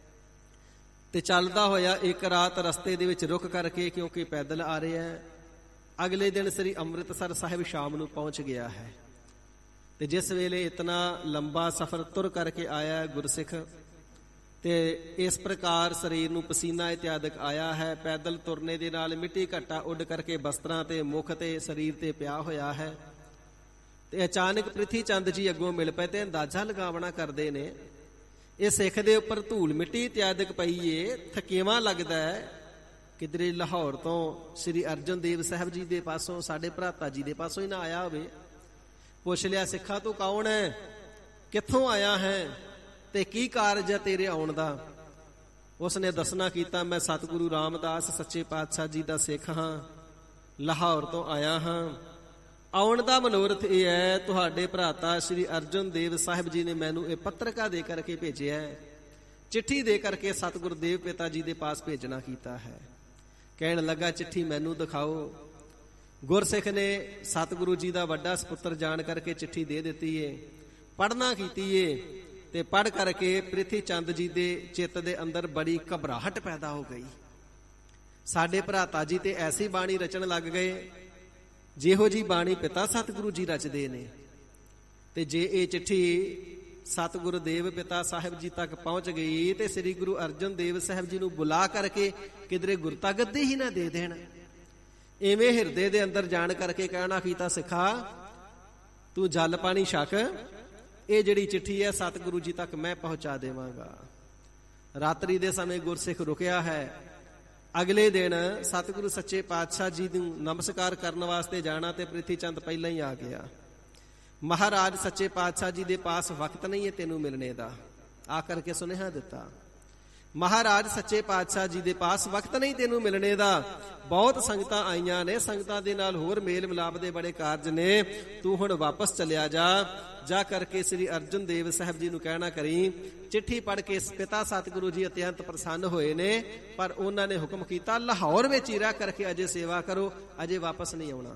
ਤੇ ਚੱਲਦਾ ਹੋਇਆ ਇੱਕ ਰਾਤ ਰਸਤੇ ਦੇ ਵਿੱਚ ਰੁਕ ਕਰਕੇ, ਕਿਉਂਕਿ ਪੈਦਲ ਆ ਰਿਹਾ, ਅਗਲੇ ਦਿਨ ਸ੍ਰੀ ਅੰਮ੍ਰਿਤਸਰ ਸਾਹਿਬ ਸ਼ਾਮ ਨੂੰ ਪਹੁੰਚ ਗਿਆ ਹੈ। ਤੇ ਜਿਸ ਵੇਲੇ ਇਤਨਾ ਲੰਬਾ ਸਫ਼ਰ ਤੁਰ ਕਰਕੇ ਆਇਆ ਗੁਰਸਿੱਖ ਤੇ ਇਸ ਪ੍ਰਕਾਰ ਸਰੀਰ ਨੂੰ ਪਸੀਨਾ ਇਤਿਆਦਿਕ ਆਇਆ ਹੈ, ਪੈਦਲ ਤੁਰਨੇ ਦੇ ਨਾਲ ਮਿੱਟੀ ਘੱਟਾ ਉੱਡ ਕਰਕੇ ਬਸਤਰਾਂ ਤੇ ਮੁੱਖ ਤੇ ਸਰੀਰ ਤੇ ਪਿਆ ਹੋਇਆ ਹੈ। ਤੇ ਅਚਾਨਕ ਪ੍ਰਿਥੀ ਚੰਦ ਜੀ ਅੱਗੋਂ ਮਿਲ ਪਏ ਤੇ ਅੰਦਾਜ਼ਾ ਲਗਾਵਣਾ ਕਰਦੇ ਨੇ ਇਹ ਸਿੱਖ ਦੇ ਉੱਪਰ ਧੂਲ ਮਿੱਟੀ ਇਤਿਆਦਿਕ ਪਈਏ, ਥਕੇਵਾਂ ਲੱਗਦਾ ਹੈ, ਕਿਧਰੇ ਲਾਹੌਰ ਤੋਂ ਸ੍ਰੀ ਅਰਜਨ ਦੇਵ ਸਾਹਿਬ ਜੀ ਦੇ ਪਾਸੋਂ, ਸਾਡੇ ਭਰਾਤਾ ਜੀ ਦੇ ਪਾਸੋਂ ਹੀ ਨਾ ਆਇਆ ਹੋਵੇ। ਪੁੱਛ ਲਿਆ, ਸਿੱਖਾ ਤੂੰ ਕੌਣ ਹੈ, ਕਿੱਥੋਂ ਆਇਆ ਹੈ ਤੇ ਕੀ ਕਾਰਜ ਹੈ ਤੇਰੇ ਆਉਣ ਦਾ? ਉਸਨੇ ਦੱਸਣਾ ਕੀਤਾ, ਮੈਂ ਸਤਿਗੁਰੂ ਰਾਮਦਾਸ ਸੱਚੇ ਪਾਤਸ਼ਾਹ ਜੀ ਦਾ ਸਿੱਖ ਹਾਂ, ਲਾਹੌਰ ਤੋਂ ਆਇਆ ਹਾਂ। ਆਉਣ ਦਾ ਮਨੋਰਥ ਇਹ ਹੈ, ਤੁਹਾਡੇ ਭਰਾਤਾ ਸ੍ਰੀ ਅਰਜਨ ਦੇਵ ਸਾਹਿਬ ਜੀ ਨੇ ਮੈਨੂੰ ਇਹ ਪੱਤਰਿਕਾ ਦੇ ਕਰਕੇ ਭੇਜਿਆ ਹੈ, ਚਿੱਠੀ ਦੇ ਕਰਕੇ ਸਤਿਗੁਰੂ ਦੇਵ ਪਿਤਾ ਜੀ ਦੇ ਪਾਸ ਭੇਜਣਾ ਕੀਤਾ ਹੈ। ਕਹਿਣ ਲੱਗਾ, ਚਿੱਠੀ ਮੈਨੂੰ ਦਿਖਾਓ। ਗੁਰਸਿੱਖ ਨੇ ਸਤਿਗੁਰੂ ਜੀ ਦਾ ਵੱਡਾ ਸਪੁੱਤਰ ਜਾਣ ਕਰਕੇ ਚਿੱਠੀ ਦੇ ਦਿੱਤੀ ਏ, ਪੜ੍ਹਨਾ ਕੀਤੀ ਏ ਤੇ ਪੜ੍ਹ ਕਰਕੇ ਪ੍ਰਿਥੀ ਚੰਦ ਜੀ ਦੇ ਚਿੱਤ ਦੇ ਅੰਦਰ ਬੜੀ ਘਬਰਾਹਟ ਪੈਦਾ ਹੋ ਗਈ। ਸਾਡੇ ਭਰਾਤਾ ਜੀ ਤੇ ਐਸੀ ਬਾਣੀ ਰਚਣ ਲੱਗ ਗਏ ਜਿਹੋ ਜੀ ਬਾਣੀ ਪਿਤਾ ਸਤਿਗੁਰੂ ਜੀ ਰਚਦੇ ਨੇ। ਤੇ ਜੇ ਇਹ ਚਿੱਠੀ ਸਤਿਗੁਰੂ ਦੇਵ ਪਿਤਾ ਸਾਹਿਬ ਜੀ ਤੱਕ ਪਹੁੰਚ ਗਈ ਤੇ ਸ੍ਰੀ ਗੁਰੂ ਅਰਜਨ ਦੇਵ ਸਾਹਿਬ ਜੀ ਨੂੰ ਬੁਲਾ ਕਰਕੇ ਕਿਧਰੇ ਗੁਰਤਾ ਗੱਦੀ ਹੀ ਨਾ ਦੇ ਦੇਣ। ਇਵੇਂ ਹਿਰਦੇ ਦੇ ਅੰਦਰ ਜਾਣ ਕਰਕੇ ਕਹਿਣਾ ਕੀਤਾ, ਸਿੱਖਾ ਤੂੰ ਜਲ ਪਾਣੀ ਛਕ, ਇਹ ਜਿਹੜੀ ਚਿੱਠੀ ਹੈ ਸਤਿਗੁਰੂ ਜੀ ਤੱਕ ਮੈਂ ਪਹੁੰਚਾ ਦੇਵਾਂਗਾ। ਰਾਤਰੀ ਦੇ ਸਮੇਂ ਗੁਰਸਿੱਖ ਰੁਕਿਆ ਹੈ ਅਗਲੇ ਦਿਨ ਸਤਿਗੁਰੂ ਸੱਚੇ ਪਾਤਸ਼ਾਹ ਜੀ ਨੂੰ ਨਮਸਕਾਰ ਕਰਨ ਵਾਸਤੇ ਜਾਣਾ ਤੇ ਪ੍ਰਿਥੀ ਚੰਦ ਪਹਿਲਾਂ ਹੀ ਆ ਗਿਆ। ਮਹਾਰਾਜ ਸੱਚੇ ਪਾਤਸ਼ਾਹ ਜੀ ਦੇ ਪਾਸ ਵਕਤ ਨਹੀਂ ਹੈ ਤੈਨੂੰ ਮਿਲਣੇ ਦਾ, ਆ ਕਰਕੇ ਸੁਨੇਹਾ ਦਿੱਤਾ। ਮਹਾਰਾਜ ਸੱਚੇ ਪਾਤਸ਼ਾਹ ਜੀ ਦੇ ਪਾਸ ਵਕਤ ਨਹੀਂ ਤੈਨੂੰ ਮਿਲਣੇ ਦਾ, ਬਹੁਤ ਸੰਗਤਾਂ ਆਈਆਂ ਨੇ, ਸੰਗਤਾਂ ਦੇ ਨਾਲ ਹੋਰ ਮੇਲ ਮਿਲਾਪ ਦੇ ਬੜੇ ਕਾਰਜ ਨੇ, ਤੂੰ ਹੁਣ ਵਾਪਸ ਚਲਿਆ ਜਾ ਕਰਕੇ ਸ੍ਰੀ ਅਰਜਨ ਦੇਵ ਸਾਹਿਬ ਜੀ ਨੂੰ ਕਹਿਣਾ ਕਰੀ। ਚਿੱਠੀ ਪੜ੍ਹ ਕੇ ਪਿਤਾ ਸਤਿਗੁਰੂ ਜੀ ਅਤਿਅੰਤ ਪ੍ਰਸੰਨ ਹੋਏ ਨੇ, ਪਰ ਉਹਨਾਂ ਨੇ ਹੁਕਮ ਕੀਤਾ ਲਾਹੌਰ ਵਿੱਚ ਹੀ ਰਹਿ ਕਰਕੇ ਅਜੇ ਸੇਵਾ ਕਰੋ, ਅਜੇ ਵਾਪਸ ਨਹੀਂ ਆਉਣਾ।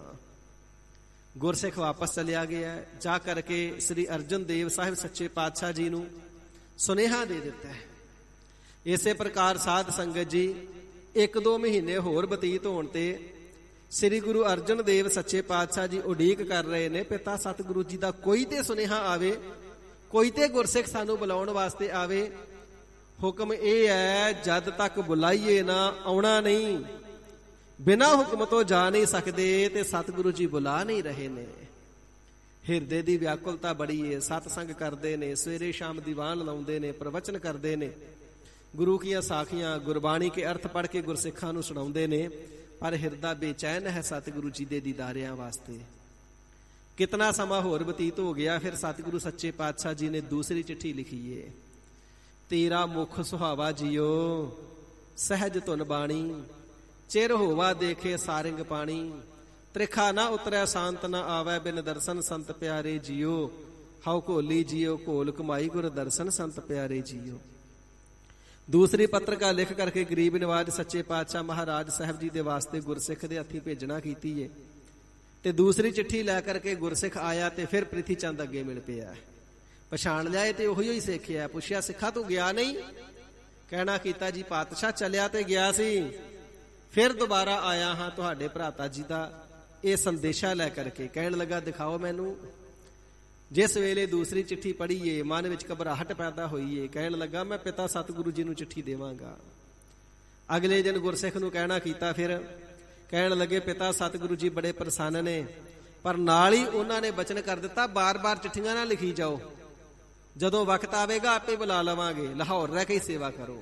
ਗੁਰਸਿੱਖ ਵਾਪਸ ਚਲਿਆ ਗਿਆ। ਜਾ ਕਰਕੇ ਸ੍ਰੀ ਅਰਜਨ ਦੇਵ ਸਾਹਿਬ ਸੱਚੇ ਪਾਤਸ਼ਾਹ ਜੀ ਨੂੰ ਸੁਨੇਹਾ ਦੇ ਦਿੱਤਾ ਹੈ। ਇਸੇ ਪ੍ਰਕਾਰ ਸਾਧ ਸੰਗਤ ਜੀ 1-2 ਮਹੀਨੇ ਹੋਰ ਬਤੀਤ ਹੋਣ ਤੇ ਸ੍ਰੀ ਗੁਰੂ ਅਰਜਨ ਦੇਵ ਸੱਚੇ ਪਾਤਸ਼ਾਹ ਜੀ ਉਡੀਕ ਕਰ ਰਹੇ ਨੇ, ਪਿਤਾ ਸਤਿਗੁਰੂ ਜੀ ਦਾ ਕੋਈ ਤੇ ਸੁਨੇਹਾ ਆਵੇ, ਕੋਈ ਤੇ ਗੁਰਸਿੱਖ ਸਾਨੂੰ ਬੁਲਾਉਣ ਵਾਸਤੇ ਆਵੇ। ਹੁਕਮ ਇਹ ਹੈ ਜਦ ਤੱਕ ਬੁਲਾਈਏ ਨਾ ਆਉਣਾ ਨਹੀਂ, ਬਿਨਾਂ ਹੁਕਮ ਤੋਂ ਜਾ ਨਹੀਂ ਸਕਦੇ ਤੇ ਸਤਿਗੁਰੂ ਜੀ ਬੁਲਾ ਨਹੀਂ ਰਹੇ ਨੇ। ਹਿਰਦੇ ਦੀ ਵਿਆਕੁਲਤਾ ਬੜੀ ਹੈ, ਸਤਸੰਗ ਕਰਦੇ ਨੇ, ਸਵੇਰੇ ਸ਼ਾਮ ਦੀਵਾਨ ਲਾਉਂਦੇ ਨੇ, ਪ੍ਰਵਚਨ ਕਰਦੇ ਨੇ, ਗੁਰੂ ਕੀਆਂ ਸਾਖੀਆਂ ਗੁਰਬਾਣੀ ਕੇ ਅਰਥ ਪੜ੍ਹ ਕੇ ਗੁਰਸਿੱਖਾਂ ਨੂੰ ਸੁਣਾਉਂਦੇ ਨੇ, ਪਰ ਹਿਰਦਾ ਬੇਚੈਨ ਹੈ ਸਤਿਗੁਰੂ ਜੀ ਦੇ ਦੀਦਾਰਿਆਂ ਵਾਸਤੇ। ਕਿਤਨਾ ਸਮਾਂ ਹੋਰ ਬਤੀਤ ਹੋ ਗਿਆ, ਫਿਰ ਸਤਿਗੁਰੂ ਸੱਚੇ ਪਾਤਸ਼ਾਹ ਜੀ ਨੇ ਦੂਸਰੀ ਚਿੱਠੀ ਲਿਖੀ ਏ। ਤੇਰਾ ਮੁਖ ਸੁਹਾਵਾ ਜੀਓ ਸਹਿਜ ਧੁਨ ਬਾਣੀ, ਚਿਰ ਹੋਵਾ ਦੇਖੇ ਸਾਰਿੰਗ ਪਾਣੀ, ਤ੍ਰਿਖਾ ਨਾ ਉਤਰੈ ਸ਼ਾਂਤ ਨਾ ਆਵੈ, ਬਿਨ ਦਰਸ਼ਨ ਸੰਤ ਪਿਆਰੇ ਜੀਓ, ਹਉ ਘੋਲੀ ਜੀਓ ਘੋਲ ਕਮਾਈ, ਗੁਰ ਦਰਸ਼ਨ ਸੰਤ ਪਿਆਰੇ ਜੀਓ। ਦੂਸਰੀ ਪੱਤਰਕਾ ਲਿਖ ਕਰਕੇ ਗਰੀਬ ਨਿਵਾਜ ਸੱਚੇ ਪਾਤਸ਼ਾਹ ਮਹਾਰਾਜ ਸਾਹਿਬ ਜੀ ਦੇ ਵਾਸਤੇ ਗੁਰਸਿੱਖ ਦੇ ਹੱਥੀਂ ਭੇਜਣਾ ਕੀਤੀ ਏ। ਤੇ ਦੂਸਰੀ ਚਿੱਠੀ ਲੈ ਕਰਕੇ ਗੁਰਸਿੱਖ ਆਇਆ ਤੇ ਫਿਰ ਪ੍ਰਿਥੀ ਚੰਦ ਅੱਗੇ ਮਿਲ ਪਿਆ। ਪਛਾਣ ਲਿਆ ਤੇ ਉਹੀ ਹੀ ਸਿੱਖਿਆ। ਪੁੱਛਿਆ ਸਿੱਖਾ ਤੂੰ ਗਿਆ ਨਹੀਂ? ਕਹਿਣਾ ਕੀਤਾ ਜੀ ਪਾਤਸ਼ਾਹ ਚੱਲਿਆ ਤੇ ਗਿਆ ਸੀ, ਫਿਰ ਦੁਬਾਰਾ ਆਇਆ ਹਾਂ ਤੁਹਾਡੇ ਭਰਾਤਾ ਜੀ ਦਾ ਇਹ ਸੰਦੇਸ਼ਾ ਲੈ ਕਰਕੇ। ਕਹਿਣ ਲੱਗਾ ਦਿਖਾਓ ਮੈਨੂੰ। ਜਿਸ ਵੇਲੇ ਦੂਸਰੀ ਚਿੱਠੀ ਪੜ੍ਹੀਏ ਮਨ ਵਿੱਚ ਘਬਰਾਹਟ ਪੈਦਾ ਹੋਈਏ। ਕਹਿਣ ਲੱਗਾ ਮੈਂ ਪਿਤਾ ਸਤਿਗੁਰੂ ਜੀ ਨੂੰ ਚਿੱਠੀ ਦੇਵਾਂਗਾ। ਅਗਲੇ ਦਿਨ ਗੁਰਸਿੱਖ ਨੂੰ ਕਹਿਣਾ ਕੀਤਾ। ਫਿਰ ਕਹਿਣ ਲੱਗੇ ਪਿਤਾ ਸਤਿਗੁਰੂ ਜੀ ਬੜੇ ਪ੍ਰਸੰਨ ਨੇ, ਪਰ ਨਾਲ ਹੀ ਉਹਨਾਂ ਨੇ ਬਚਨ ਕਰ ਦਿੱਤਾ ਬਾਰ-ਬਾਰ ਚਿੱਠੀਆਂ ਨਾ ਲਿਖੀ ਜਾਓ, ਜਦੋਂ ਵਕਤ ਆਵੇਗਾ ਆਪੇ ਬੁਲਾ ਲਵਾਂਗੇ, ਲਾਹੌਰ ਰਹਿ ਕੇ ਹੀ ਸੇਵਾ ਕਰੋ।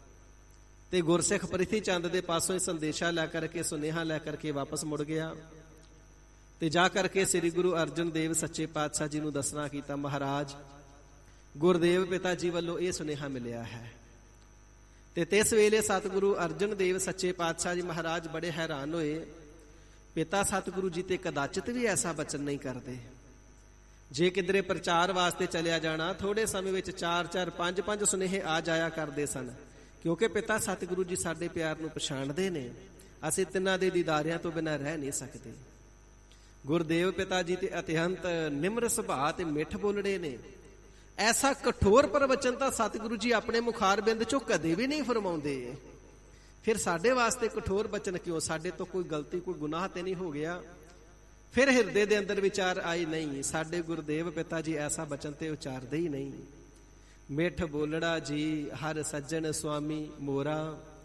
ਤੇ ਗੁਰਸਿੱਖ ਪ੍ਰਿਥੀ ਚੰਦ ਦੇ ਪਾਸੋਂ ਹੀ ਸੰਦੇਸ਼ਾ ਲੈ ਕਰਕੇ ਸੁਨੇਹਾ ਲੈ ਕਰਕੇ ਵਾਪਸ ਮੁੜ ਗਿਆ ਤੇ ਜਾ ਕਰਕੇ ਸ੍ਰੀ ਗੁਰੂ ਅਰਜਨ ਦੇਵ ਸੱਚੇ ਪਾਤਸ਼ਾਹ ਜੀ ਨੂੰ ਦੱਸਣਾ ਕੀਤਾ, ਮਹਾਰਾਜ ਗੁਰਦੇਵ ਪਿਤਾ ਜੀ ਵੱਲੋਂ ਇਹ ਸੁਨੇਹਾ ਮਿਲਿਆ ਹੈ। ਤੇ ਤਿਸ ਵੇਲੇ ਸਤਿਗੁਰੂ ਅਰਜਨ ਦੇਵ ਸੱਚੇ ਪਾਤਸ਼ਾਹ ਜੀ ਮਹਾਰਾਜ ਬੜੇ ਹੈਰਾਨ ਹੋਏ। ਪਿਤਾ ਸਤਿਗੁਰੂ ਜੀ ਤੇ ਕਦਾਚਿਤ ਵੀ ਐਸਾ ਬਚਨ ਨਹੀਂ ਕਰਦੇ। ਜੇ ਕਿਧਰੇ ਪ੍ਰਚਾਰ ਵਾਸਤੇ ਚਲਿਆ ਜਾਣਾ ਥੋੜੇ ਸਮੇਂ ਵਿੱਚ 4-4 5-5 ਸੁਨੇਹੇ ਆ ਜਾਇਆ ਕਰਦੇ ਸਨ, ਕਿਉਂਕਿ ਪਿਤਾ ਸਤਿਗੁਰੂ ਜੀ ਸਾਡੇ ਪਿਆਰ ਨੂੰ ਪਛਾਣਦੇ ਨੇ। ਅਸੀਂ ਤਿੰਨਾਂ ਦੇ ਦੀਦਾਰਿਆਂ ਤੋਂ ਬਿਨਾਂ ਰਹਿ ਨਹੀਂ ਸਕਦੇ। ਗੁਰਦੇਵ ਪਿਤਾ ਜੀ ਤੇ ਅਤਿਅੰਤ ਨਿਮਰ ਸੁਭਾਅ ਤੇ ਮਿੱਠ ਬੋਲੜੇ ਨੇ। ਐਸਾ ਕਠੋਰ ਪ੍ਰਵਚਨ ਤਾਂ ਸਤਿਗੁਰੂ ਜੀ ਆਪਣੇ ਮੁਖਾਰ ਬਿੰਦ ਚੋਂ ਕਦੇ ਵੀ ਨਹੀਂ ਫਰਮਾਉਂਦੇ। ਫਿਰ ਸਾਡੇ ਵਾਸਤੇ ਕਠੋਰ ਬਚਨ ਕਿਉਂ? ਸਾਡੇ ਤੋਂ ਕੋਈ ਗਲਤੀ ਕੋਈ ਗੁਨਾਹ ਤੇ ਨਹੀਂ ਹੋ ਗਿਆ? ਫਿਰ ਹਿਰਦੇ ਦੇ ਅੰਦਰ ਵਿਚਾਰ ਆਈ ਨਹੀਂ ਸਾਡੇ ਗੁਰਦੇਵ ਪਿਤਾ ਜੀ ਐਸਾ ਬਚਨ ਤੇ ਉਚਾਰਦੇ ਹੀ ਨਹੀਂ। ਮਿੱਠ ਬੋਲੜਾ ਜੀ ਹਰ ਸੱਜਣ ਸੁਆਮੀ ਮੋਰਾ,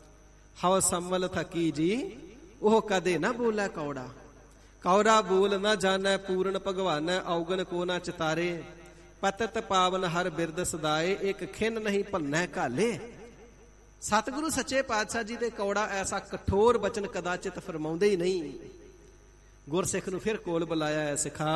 ਹਉ ਸੰਵਲ ਥਕੀ ਜੀ ਉਹ ਕਦੇ ਨਾ ਬੋਲੇ ਕੌੜਾ। ਕੌੜਾ ਬੋਲ ਨਾ ਜਾਣੈ ਪੂਰਨ ਭਗਵਾਨੈ, ਔਗਣ ਕੋ ਨਾ ਚਿਤਾਰੇ, ਪਤਤ ਪਾਵਨ ਹਰ ਬਿਰਦ ਸਦਾਏ, ਇੱਕ ਖਿੰਨ ਨਹੀਂ ਭੰਨੈ ਘਾਲੇ। ਸਤਿਗੁਰੂ ਸੱਚੇ ਪਾਤਸ਼ਾਹ ਜੀ ਦੇ ਕੌੜਾ ਐਸਾ ਕਠੋਰ ਬਚਨ ਕਦਾਚਿਤ ਫਰਮਾਉਂਦੇ ਹੀ ਨਹੀਂ। ਗੁਰਸਿੱਖ ਨੂੰ ਫਿਰ ਕੋਲ ਬੁਲਾਇਆ ਹੈ। ਸਿੱਖਾ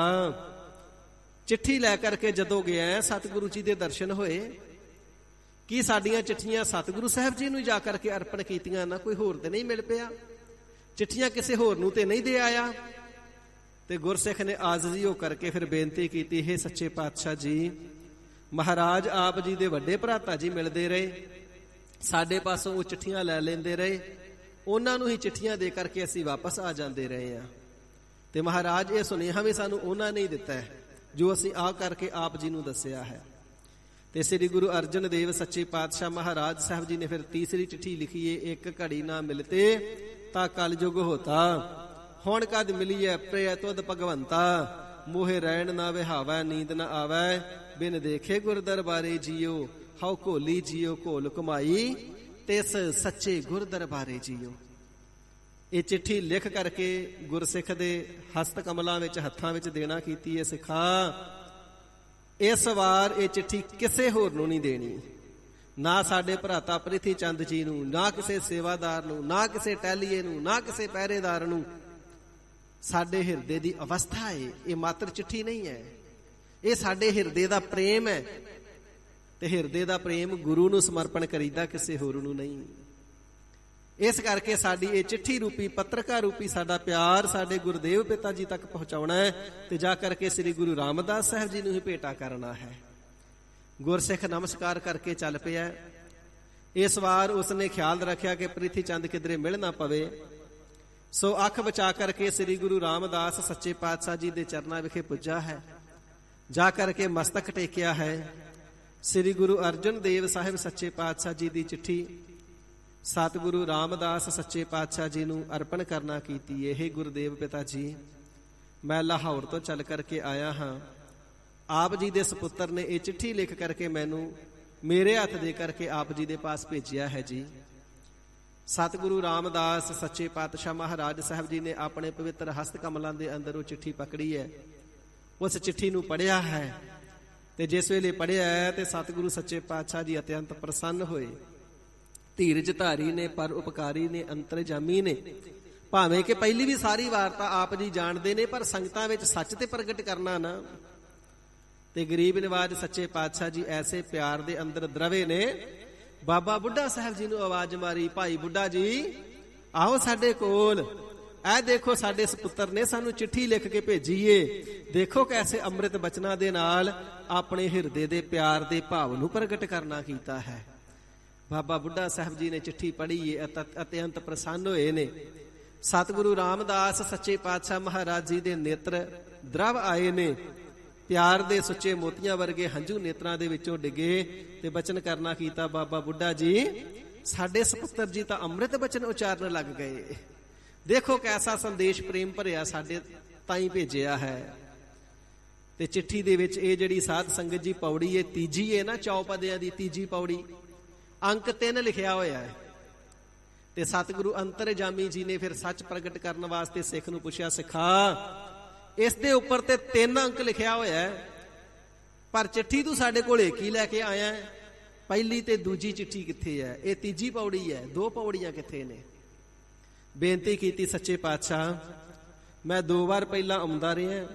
ਚਿੱਠੀ ਲੈ ਕਰਕੇ ਜਦੋਂ ਗਿਆ ਸਤਿਗੁਰੂ ਜੀ ਦੇ ਦਰਸ਼ਨ ਹੋਏ। ਕੀ ਸਾਡੀਆਂ ਚਿੱਠੀਆਂ ਸਤਿਗੁਰੂ ਸਾਹਿਬ ਜੀ ਨੂੰ ਜਾ ਕਰਕੇ ਅਰਪਣ ਕੀਤੀਆਂ ਨਾ? ਕੋਈ ਹੋਰ ਤੇ ਨਹੀਂ ਮਿਲ ਪਿਆ? ਚਿੱਠੀਆਂ ਕਿਸੇ ਹੋਰ ਨੂੰ ਤੇ ਨਹੀਂ ਦੇ ਆਇਆ? ਤੇ ਗੁਰਸਿੱਖ ਨੇ ਆਜਜ਼ੀ ਹੋ ਕਰਕੇ ਫਿਰ ਬੇਨਤੀ ਕੀਤੀ, ਹੈ ਸੱਚੇ ਪਾਤਸ਼ਾਹ ਜੀ ਮਹਾਰਾਜ ਆਪ ਜੀ ਦੇ ਵੱਡੇ ਭਰਾਤਾ ਜੀ ਮਿਲਦੇ ਰਹੇ, ਸਾਡੇ ਪਾਸੋਂ ਉਹ ਚਿੱਠੀਆਂ ਲੈ ਲੈਂਦੇ ਰਹੇ, ਉਹਨਾਂ ਨੂੰ ਹੀ ਚਿੱਠੀਆਂ ਦੇ ਕਰਕੇ ਅਸੀਂ ਵਾਪਸ ਆ ਜਾਂਦੇ ਰਹੇ ਹਾਂ। ਤੇ ਮਹਾਰਾਜ ਇਹ ਸੁਨੇਹਾ ਵੀ ਸਾਨੂੰ ਉਹਨਾਂ ਨੇ ਹੀ ਦਿੱਤਾ ਹੈ ਜੋ ਅਸੀਂ ਆ ਕਰਕੇ ਆਪ ਜੀ ਨੂੰ ਦੱਸਿਆ ਹੈ। ਤੇ ਸ੍ਰੀ ਗੁਰੂ ਅਰਜਨ ਦੇਵ ਸੱਚੇ ਪਾਤਸ਼ਾਹ ਮਹਾਰਾਜ ਸਾਹਿਬ ਜੀ ਨੇ ਫਿਰ ਤੀਸਰੀ ਚਿੱਠੀ ਲਿਖੀ ਏ, ਇੱਕ ਘੜੀ ਨਾ ਮਿਲਤੇ ਤਾਂ ਕਲਯੁਗ ਹੋਤਾ, ਹੁਣ ਕਦ ਮਿਲੀਐ ਪ੍ਰਿਯ ਤੁਧ ਭਗਵੰਤਾ, ਮੋਹਿ ਰਹਿਣ ਨਾ ਵਿਹਾਵੈ ਨੀਂਦ ਨਾ ਆਵੈ, ਬਿਨ ਦੇਖੇ ਗੁਰ ਦਰਬਾਰੇ ਜੀਓ, ਹਉ ਘੋਲੀ ਜੀਓ ਘੋਲ ਕਮਾਈ, ਤਿਸ ਸੱਚੇ ਗੁਰ ਦਰਬਾਰੇ ਜੀਓ। ਇਹ ਚਿੱਠੀ ਲਿਖ ਕਰਕੇ ਗੁਰਸਿੱਖ ਦੇ ਹਸਤ ਕਮਲਾਂ ਵਿੱਚ ਹੱਥਾਂ ਵਿੱਚ ਦੇਣਾ ਕੀਤੀ ਹੈ। ਸਿੱਖਾ ਇਸ ਵਾਰ ਇਹ ਚਿੱਠੀ ਕਿਸੇ ਹੋਰ ਨੂੰ ਨਹੀਂ ਦੇਣੀ। ਨਾ ਸਾਡੇ ਭਰਾਤਾ ਪ੍ਰਿਥੀ ਚੰਦ ਜੀ ਨੂੰ, ਨਾ ਕਿਸੇ ਸੇਵਾਦਾਰ ਨੂੰ, ਨਾ ਕਿਸੇ ਟਹਿਲੀਏ ਨੂੰ, ਨਾ ਕਿਸੇ ਪਹਿਰੇਦਾਰ ਨੂੰ। ਸਾਡੇ ਹਿਰਦੇ ਦੀ ਅਵਸਥਾ ਹੈ, ਇਹ ਮਾਤਰ ਚਿੱਠੀ ਨਹੀਂ ਹੈ, ਇਹ ਸਾਡੇ ਹਿਰਦੇ ਦਾ ਪ੍ਰੇਮ ਹੈ। ਤੇ ਹਿਰਦੇ ਦਾ ਪ੍ਰੇਮ ਗੁਰੂ ਨੂੰ ਸਮਰਪਣ ਕਰੀਦਾ, ਕਿਸੇ ਹੋਰ ਨੂੰ ਨਹੀਂ। ਇਸ ਕਰਕੇ ਸਾਡੀ ਇਹ ਚਿੱਠੀ ਰੂਪੀ, ਪੱਤਰਕਾ ਰੂਪੀ ਸਾਡਾ ਪਿਆਰ ਸਾਡੇ ਗੁਰਦੇਵ ਪਿਤਾ ਜੀ ਤੱਕ ਪਹੁੰਚਾਉਣਾ ਹੈ ਤੇ ਜਾ ਕਰਕੇ ਸ੍ਰੀ ਗੁਰੂ ਰਾਮਦਾਸ ਸਾਹਿਬ ਜੀ ਨੂੰ ਹੀ ਭੇਟਾ ਕਰਨਾ ਹੈ। ਗੁਰਸਿੱਖ ਨਮਸਕਾਰ ਕਰਕੇ ਚੱਲ ਪਿਆ। ਇਸ ਵਾਰ ਉਸਨੇ ਖਿਆਲ ਰੱਖਿਆ ਕਿ ਪ੍ਰਿਥੀ ਚੰਦ ਕਿਧਰੇ ਮਿਲ ਨਾ ਪਵੇ, ਸੋ ਅੱਖ ਬਚਾ ਕਰਕੇ ਸ੍ਰੀ ਗੁਰੂ ਰਾਮਦਾਸ ਸੱਚੇ ਪਾਤਸ਼ਾਹ ਜੀ ਦੇ ਚਰਨਾਂ ਵਿਖੇ ਪੁੱਜਾ ਹੈ। ਜਾ ਕਰਕੇ ਮਸਤਕ ਟੇਕਿਆ ਹੈ। ਸ੍ਰੀ ਗੁਰੂ ਅਰਜਨ ਦੇਵ ਸਾਹਿਬ ਸੱਚੇ ਪਾਤਸ਼ਾਹ ਜੀ ਦੀ ਚਿੱਠੀ ਸਤਿਗੁਰੂ ਰਾਮਦਾਸ ਸੱਚੇ ਪਾਤਸ਼ਾਹ ਜੀ ਨੂੰ ਅਰਪਣ ਕਰਨਾ ਕੀਤੀ। ਇਹ ਗੁਰਦੇਵ ਪਿਤਾ ਜੀ, ਮੈਂ ਲਾਹੌਰ ਤੋਂ ਚੱਲ ਕਰਕੇ ਆਇਆ ਹਾਂ। ਆਪ ਜੀ ਦੇ ਸੁਪੁੱਤਰ ਨੇ ਇਹ ਚਿੱਠੀ ਲਿਖ ਕਰਕੇ ਮੈਨੂੰ ਮੇਰੇ ਹੱਥ ਦੇ ਕਰਕੇ ਆਪ ਜੀ ਦੇ ਪਾਸ ਭੇਜਿਆ ਹੈ ਜੀ। ਸਤਿਗੁਰੂ ਰਾਮਦਾਸ ਸੱਚੇ ਪਾਤਸ਼ਾਹ ਮਹਾਰਾਜ ਸਾਹਿਬ ਜੀ ਨੇ ਆਪਣੇ ਪਵਿੱਤਰ ਹਸਤ ਕਮਲਾਂ ਦੇ ਅੰਦਰ ਉਹ ਚਿੱਠੀ ਪਕੜੀ ਹੈ। ਉਸ ਚਿੱਠੀ ਨੂੰ ਪੜ੍ਹਿਆ ਹੈ ਤੇ ਜਿਸ ਵੇਲੇ ਪੜ੍ਹਿਆ ਹੈ ਤੇ ਸਤਿਗੁਰੂ ਸੱਚੇ ਪਾਤਸ਼ਾਹ ਜੀ ਅਤਿਅੰਤ ਪ੍ਰਸੰਨ ਹੋਏ। ਧੀਰਜ ਧਾਰੀ ਨੇ, ਪਰ ਉਪਕਾਰੀ ਨੇ, ਅੰਤਰਜਾਮੀ ਨੇ। ਭਾਵੇਂ ਕਿ ਪਹਿਲੀ ਵੀ ਸਾਰੀ ਵਾਰਤਾ ਆਪ ਜੀ ਜਾਣਦੇ ਨੇ, ਪਰ ਸੰਗਤਾਂ ਵਿੱਚ ਸੱਚ ਤੇ ਪ੍ਰਗਟ ਕਰਨਾ ਨਾ। ਤੇ ਗਰੀਬ ਨਿਵਾਜ ਸੱਚੇ ਪਾਤਸ਼ਾਹ ਜੀ ਐਸੇ ਪਿਆਰ ਦੇ ਅੰਦਰ ਦਰਵੇ ਨੇ। ਬਾਬਾ ਬੁੱਢਾ ਸਾਹਿਬ ਜੀ ਨੂੰ ਆਵਾਜ਼ ਮਾਰੀ, ਭਾਈ ਬੁੱਢਾ ਜੀ ਆਓ ਸਾਡੇ ਕੋਲ। ਇਹ ਦੇਖੋ ਸਾਡੇ ਸੁਪੁੱਤਰ ਨੇ ਸਾਨੂੰ ਚਿੱਠੀ ਲਿਖ ਕੇ ਭੇਜੀ ਏ। ਦੇਖੋ ਕੈਸੇ ਅੰਮ੍ਰਿਤ ਬਚਨਾਂ ਦੇ ਨਾਲ ਆਪਣੇ ਹਿਰਦੇ ਦੇ ਪਿਆਰ ਦੇ ਭਾਵ ਨੂੰ ਪ੍ਰਗਟ ਕਰਨਾ ਕੀਤਾ ਹੈ। ਬਾਬਾ ਬੁੱਢਾ ਸਾਹਿਬ ਜੀ ਨੇ ਚਿੱਠੀ ਪੜ੍ਹੀ ਏ, ਅਤਿਅੰਤ ਪ੍ਰਸੰਨ ਹੋਏ ਨੇ। ਸਤਿਗੁਰੂ ਰਾਮਦਾਸ ਸੱਚੇ ਪਾਤਸ਼ਾਹ ਮਹਾਰਾਜ ਜੀ ਦੇ ਨੇਤਰ ਦਰਵ ਆਏ ਨੇ। ਪਿਆਰ ਦੇ ਸੁੱਚੇ ਮੋਤੀਆਂ ਵਰਗੇ ਹੰਝੂ ਨੇਤਰਾਂ ਦੇ ਵਿੱਚੋਂ ਡਿੱਗੇ ਤੇ ਬਚਨ ਕਰਨਾ ਕੀਤਾ, ਬਾਬਾ ਬੁੱਢਾ ਜੀ ਸਾਡੇ ਸੁਪੁੱਤਰ ਜੀ ਤਾਂ ਅੰਮ੍ਰਿਤ ਬਚਨ ਉਚਾਰਨ ਲੱਗ ਗਏ। ਦੇਖੋ ਕੈਸਾ ਸੰਦੇਸ਼ ਪ੍ਰੇਮ ਭਰਿਆ ਸਾਡੇ ਤਾਈਂ ਭੇਜਿਆ ਹੈ। ਤੇ ਚਿੱਠੀ ਦੇ ਵਿੱਚ ਇਹ ਜਿਹੜੀ ਸਾਧ ਸੰਗਤ ਜੀ ਪੌੜੀ ਹੈ, ਤੀਜੀ ਹੈ ਨਾ ਚੌਪਦਿਆਂ ਦੀ ਤੀਜੀ ਪੌੜੀ, ਅੰਕ 3 ਲਿਖਿਆ ਹੋਇਆ ਹੈ। ਤੇ ਸਤਿਗੁਰੂ ਅੰਤਰਜਾਮੀ ਜੀ ਨੇ ਫਿਰ ਸੱਚ ਪ੍ਰਗਟ ਕਰਨ ਵਾਸਤੇ ਸਿੱਖ ਨੂੰ ਪੁੱਛਿਆ, ਸਿੱਖਾ ਇਸ ਦੇ ਉੱਪਰ ਤੇ 3 ਅੰਕ ਲਿਖਿਆ ਹੋਇਆ ਹੈ, ਪਰ ਚਿੱਠੀ ਤੂੰ ਸਾਡੇ ਕੋਲ ਇੱਕ ਹੀ ਲੈ ਕੇ ਆਇਆ ਹੈ। ਪਹਿਲੀ ਤੇ ਦੂਜੀ ਚਿੱਠੀ ਕਿੱਥੇ ਹੈ? ਇਹ ਤੀਜੀ ਪੌੜੀ ਹੈ, 2 ਪੌੜੀਆਂ ਕਿੱਥੇ ਨੇ? ਬੇਨਤੀ ਕੀਤੀ, ਸੱਚੇ ਪਾਤਸ਼ਾਹ ਮੈਂ 2 ਵਾਰ ਪਹਿਲਾਂ ਆਉਂਦਾ ਰਿਹਾ।